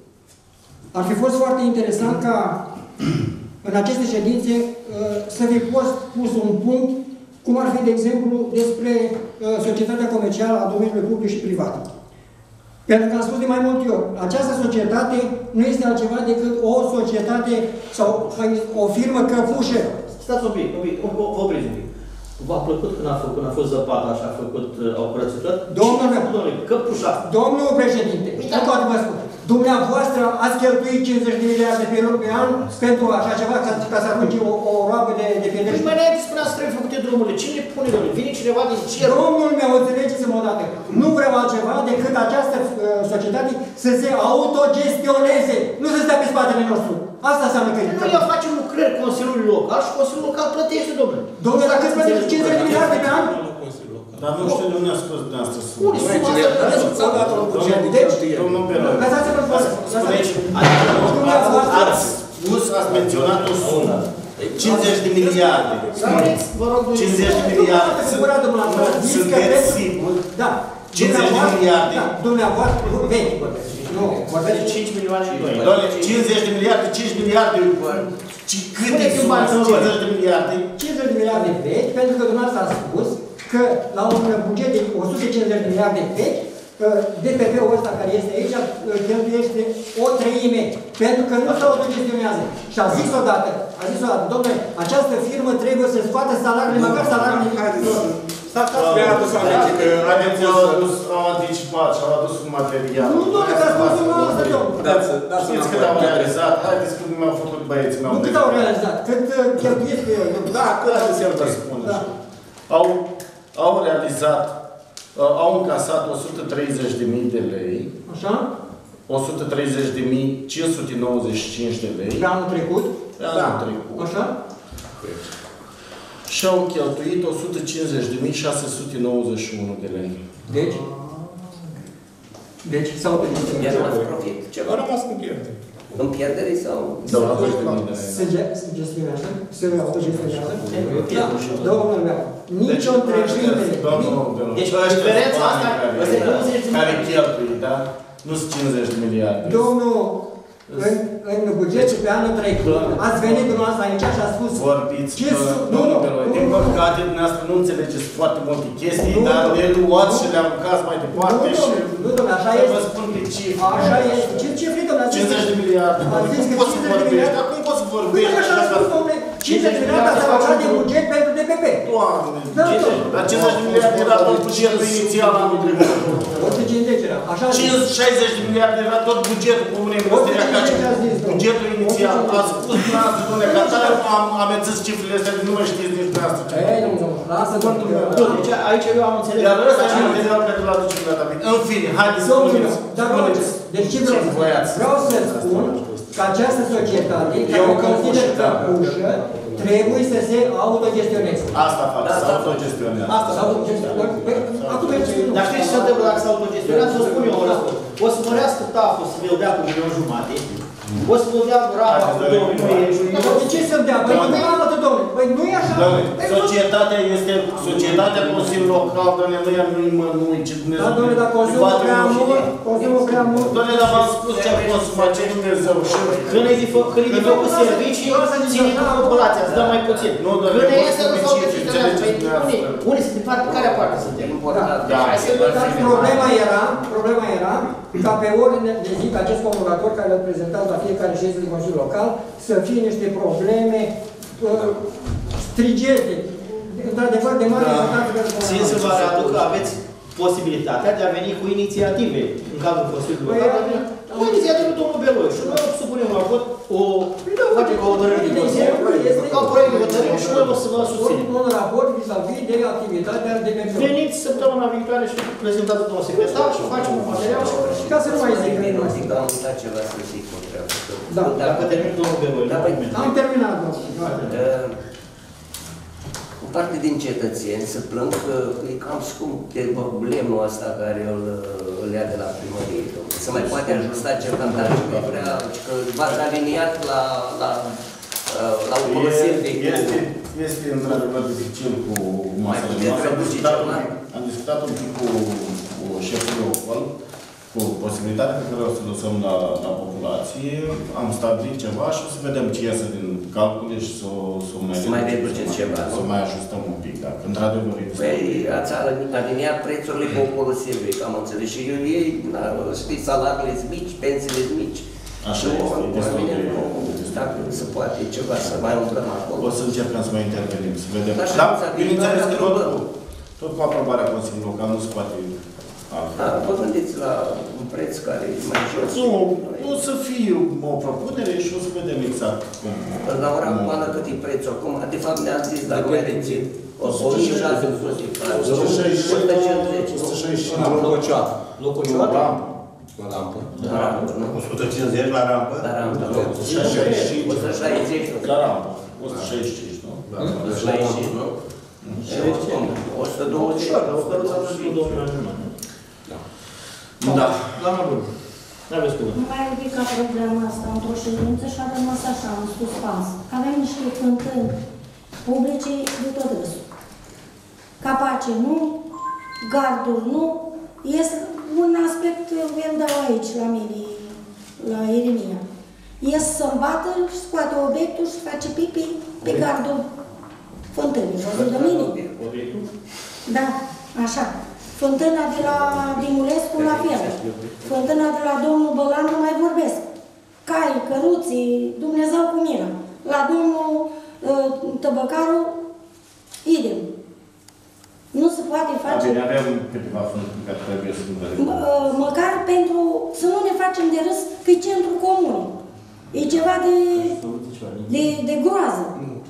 ar fi fost foarte interesant ca în aceste ședințe să fi fost pus un punct, cum ar fi, de exemplu, despre societatea comercială a domeniului public și privat. Pentru că am spus de mai multe ori, această societate nu este altceva decât o societate sau o firmă căpușă. Stați un pic, opriți un pic. V-a plăcut când a fost zăpadă așa, au curățat? Domnule, căpușa. Domnul președinte, încă o dată vă spun, Dumneavoastră ați cheltuit 50 de miliarde pe an pentru așa ceva, ca să arunce o roabă de pierderi. Mai înainte spunea să trebuie făcute drumurile. Cine pune drumurile? Vine cineva din cer. Domnul meu, înțelegeți-mă o dată. Nu vreau altceva decât această societate să se autogestioneze, nu să stea pe spatele nostru. Asta înseamnă că... Noi ea facem lucrări Consiliului Local și Consiliul Local plătește, domnule. Domnule, dacă îți plătește 50 de miliarde pe an? Dar nu știu de unde a spus dumneavoastră sumă. Unde sumă asta? Deci, domnul Belor, lăsați-mă să spuneți, ați menționat o sumă. 50 de miliarde. Spuneți, vă rog, 50 de miliarde. Sunteți sigur? Da. 50 de miliarde. Dumneavoastră, vechi. Nu, vorbesc de 5 milioane și 2. Doamne, 50 de miliarde, 5 miliarde. Câte sumă sunt 50 de miliarde? 50 de miliarde vechi, pentru că dumneavoastră a spus că la un buget de 150 de miliarde vechi, DPP-ul ăsta care este aici cheltuiește o treime, pentru că nu se autogestionează. Și a zis odată, domnule, această firmă trebuie să scoată salariile, măcar salariile. Haideți, au anticipat și au adus un material. Nu, domnule, că a spus dumneavoastră, domnule. Știți cât au realizat? Haideți cât mi-au făcut băieții mei. Nu cât au realizat, cât cheltuiesc pe el. Da, cât se vă spun așa. Au realizat, au încasat 130.000 de lei. Așa? 130.595 de lei. Pe anul trecut? Pe anul trecut. Așa? Și au cheltuit 150.691 de lei. Deci s-au i-a rămas profit. A rămas în pierdere. În pierdere sau? Se gestionează? Se autogestionează? Domnul meu, nicio întreprindere. Deci diferența asta care cheltuie, da? Nu sunt 50 de miliarde. Domnul, în bugetul pe anul trecut, ați venit dumneavoastră aici și a spus... Vorbiți, domnul Beloi, din păcate, dumneavoastră nu înțelegeți foarte multe chestii, dar le luați și le aruncați mai departe și... Nu, domnule, așa este. Vă spun pe cifre. Așa este. Ce cifre, domnule? 50 de miliarde. Cum poți să vorbești? Dar cum poți să vorbești? Așa a spus, domnule, 50 de miliarde ați alocat de buget pentru DPP. Doamne, dar 50 de miliarde era tot bugetul inițial anul trecut. Orice înțelegerea. 60 de miliarde era tot bugetul Comunei Măstării. Bugetul inițial. A spus dumneavoastră, domnule, că tare am amețit cifrele astea, nu mai știți nici dumneavoastră. Lasă, domnule. Deci aici eu am înțeles. Iar ăsta ce material pentru a aduce la David. În fine, haideți să spuneți. Deci ce vreau să spun? Vreau să spun că această societate, care consideră că ușă, trebuie să se autogestioneze. Asta fac, se autogestionează. Asta se autogestionează. Acum e ce nu. Dar știți ce se întâmplă dacă se autogestionează? Să spun eu o răspund. O să mărească taful să mi-l dea cu 1.500.000. O să mă dea rapa cu 2.000. Dar de ce să-mi dea? Păi nu am atât, domnule. Păi nu e așa. Societatea este societatea Consiliului Local, doamne, nu e nimănui, ce Dumnezeu. Da, domnule, dar consumă prea mult, consumă prea mult. Doamne, dar v-am spus ce am consumat, ce Dumnezeu și... Când e de făcut servicii, ține cu populația, îți dă mai puțin. Când e să nu s-au autogestionează, unde sunt, care parte suntem? Problema era ca pe ordine de zi, ca acest convocator care îl prezentați la fiecare ședință de Consiliul Local, să fie niște probleme strigete, într-adevăr de mare importanță pentru comună. Țin să vă readuc că aveți posibilitatea de a veni cu inițiative în cadrul Consiliului Local. O inițiativă domnul Beloi și noi supunem la vot o hotărâre de Consiliu, ca proiect de hotărâre și noi o să vă susținem. Un raport vis-a-vis de activitatea de membru. Veniți săptămâna viitoare și prezentați domnul secretar și facem un material și ca să nu mai zic. Nu zic, dar am uitat ceva să zic o treabă. Da. Dacă termin domnul Beloi. Am terminat, domnul. O parte din cetățeni se plâng că e cam scump de lemnul ăsta care îl ia de la primărie. Se mai poate ajusta ceva, dar nu vrea, că v-ați aliniat la o folosire de Este într-adevăr dificil cu masele noastre. Am discutat un pic cu șeful Leopold, cu posibilitatea pe care o să lăsăm la populație. Am stabilit ceva și o să vedem ce iasă din calcule și să mai reduceți ceva. Să mai ajustăm un pic, dacă într-adevăr e destul. Păi, ați aliniat prețurile cu o folosire, că am înțeles. Și ei, știți, salariile sunt mici, pensiile sunt mici. Așa este, destul de... Dacă se poate ceva, să mai umplăm acolo. O să încercăm să mai intervenim, să vedem. Dar, bineînțeles că tot cu aprobarea Consiliului Local nu se poate altfel. Vă gândiți la un preț care e mai O să fie o propunere și o să vedem exact cum. La ora actuală cât e prețul acum? De fapt ne-ați zis, dacă mai rețin. 150. Lococioată. Lococioată? La rampă. La rampă, nu? 150 la rampă? La rampă. 160. 160. La rampă. 165, nu? 165, nu? 120. Da. Doamna Bun, n-aveți cuvânt. Nu mai ridica problema asta într-o ședință și a rămas așa, în suspans. Avem niște cântări publice de tot râsul. Capace nu, garduri nu. Este un aspect, îl dau aici, la mine, la Iremia. Ies să-mi bată și scoate obiectul și face pipi pe gardul fântânii. Văzut de mine? Da, așa. Fântâna de la Dimulescu la fel. Fântâna de la domnul Bălan nu mai vorbesc. Cai, căruții, Dumnezeu cu mine. La domnul Tăbăcaru, idem. Nu se poate face... Bine, avem câteva fântâni care trebuie să nu vedem. Măcar pentru să nu ne facem de râs că e centru comun. E ceva de groază.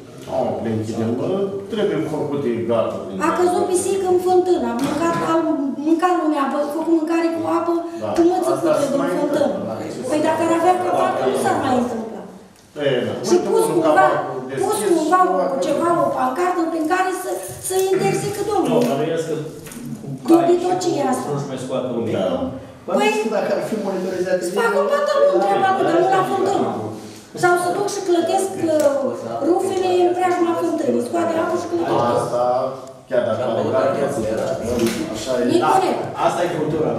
Trebuie făcute garduri. A căzut pisică în fântână, a mâncat lumea, a făcut mâncare cu apă, cu mățăcută din fântână. Păi dacă ar avea capac, nu s-ar mai întâmpla. Și pus cumva ceva, o pancartă prin care să interzică domnul. Nu, dar nu că Dubitocie asta. nu-și mai scoată obiectul. Păi, dacă ar fi monitorizate... să facă toată lumea treaba lui, dar nu la fântână. Sau să duc și clătesc rufele în preajma fântânii, scoate apă și clătesc. Asta, chiar dacă așa e. E corect. Asta e cultura.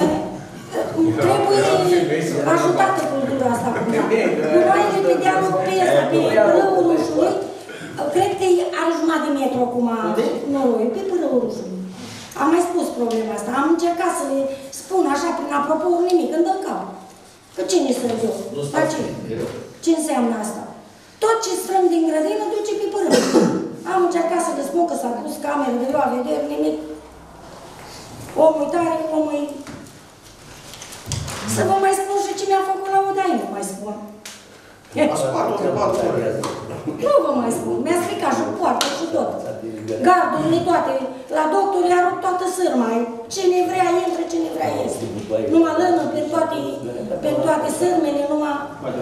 Trebuie ajutată cultura asta cumva. Gunoaiele pe dealul pe ăsta, pe râul Rușului, cred că are jumătate de metru acum noroi, pe râul Rușului. Am mai spus problema asta, am încercat să le spun așa, prin apropo, nimic, îmi dă cap. Că cine sunt eu? La ce? Ce înseamnă asta? Tot ce strâng din grădină duce pe părând. Am încercat să le spun că s-a pus cameră de la vedere, nimic. Omul tare, omul... Să vă mai spun și ce mi-a făcut la Udai, nu mai spun. Nu vă mai spun. Mi-a stricat și poartă și tot. Gardurile toate, la doctor i-a rupt toată sârma. Cine vrea intră, cine vrea iese. Numai lână pe toate sârmele, numai...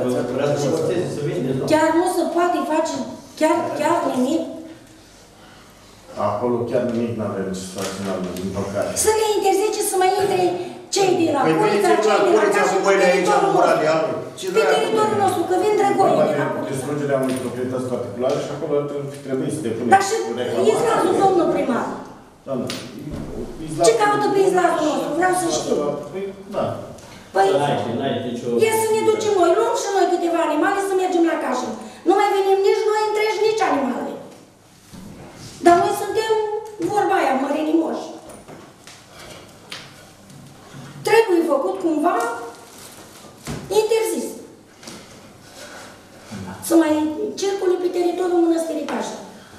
Chiar nu se poate face, chiar nimic. Acolo chiar nimic nu avem ce să facem, din păcate. Să le interzice să mai intre cei de la Curița, cei de la Cașa, pe teritoriul nostru. Pe teritoriul nostru, că vin drăgoii de la Curița. Distrugerea unei proprietăți particulare și acolo trebuie să depunem. Dar și izlazul, domnul primar. Ce caută pe izlazul nostru? Vreau să știu. Da. Păi, e să ne ducem noi, luăm și noi câteva animale să mergem la Cașa. Nu mai venim nici noi întregi, nici animale. Dar noi suntem vorba aia, mărinimoși. Trebuie făcut cumva interzis. Să mai circule pe teritoriul Mănăstirii Cașa.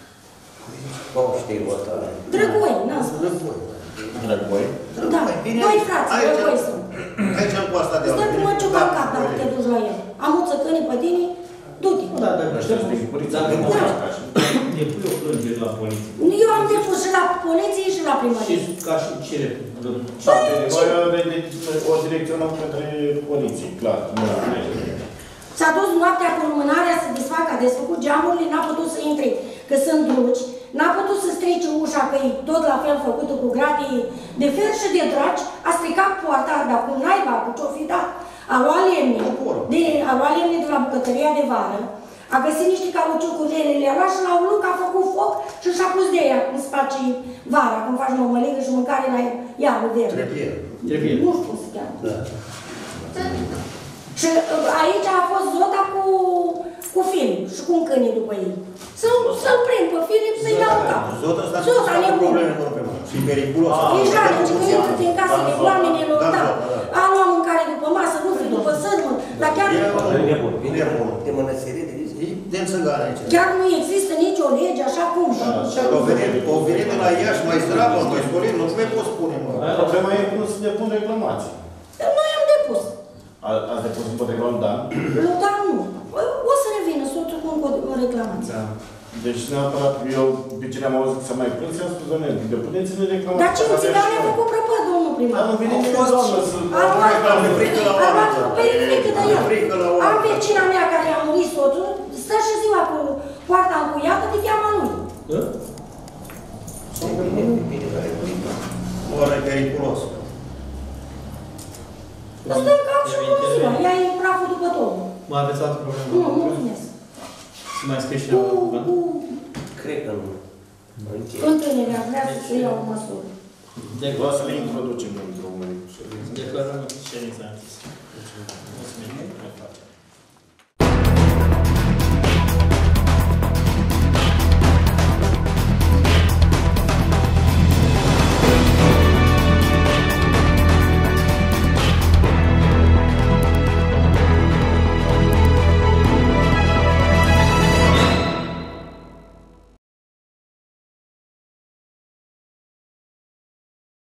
Drăgoi, n-am spus. Drăgoi? Da, doi frați, drăgoi sunt. Aici am cu asta de Stă cu măciuc în cap dacă te duci la el. Am o țăcănii pe tine, du-te. Da, dar dacă depui o plângere la poliție. Eu am depus și la poliție și la primărie. Și ca și ce? Noi o direcționăm către poliție, clar. S-a dus noaptea cu lumânarea să desfacă, a desfăcut geamurile, n-a putut să intre, că sunt drugi, n-a putut să strice ușa, că e tot la fel făcută cu gratii de fel și de dragi, a stricat poarta, dar cu naiba, cu ce-o fi dat, a luat lemne de la bucătăria de vară, a găsit niște caluciucuri, le-a luat și la un luc, a făcut foc și și-a pus de ea, cum se face vara, când faci mămăligă și mâncare la iarbă verde. Trebuie. Nu știu cum se cheamă. Și aici a fost Zota cu Filip și cu un câine după ei. Să-l prind pe Filip, să-i dau în cap. Zota nebună. Și periculos. Ești rare, ce că intră în casă de oamenilor, da. A luat mâncare după masă, nu fi după sârmă, dar chiar... De mănăstire, de de țăgane aici. Chiar nu există nicio lege, așa cum. O venit de la Iași mai zdravă, mai scolit, nu-ți mai poți spune, mă. Problema e cum să depun reclamații. Noi am depus. Ați depus ipoteca lui Dan? Lui Dan nu. O să revină soțul cu o reclamație. Da. Deci neapărat, eu de ce ne-am auzit să mai plâns, i-am spus, doamne, depuneți-ne reclamație. Dar ce țigan ne-a făcut prăpăd, domnul primar? Dar nu vine nimeni, doamnă, să... Păi frică de el. Am vecina mea care a murit soțul, stă și ziua cu poarta încuiată de teama lui. Oare periculos. Stă în cap și bună ziua, ea e praful după Domnul. Mai aveți altă problemă? Nu, mulțumesc. Să mai scrie cineva cuvânt? Cred că nu. Întâlnirea, vrea să iau o măsură. Vreau să le introducem într-o ședință. Declarăm ședința închisă. Mulțumim.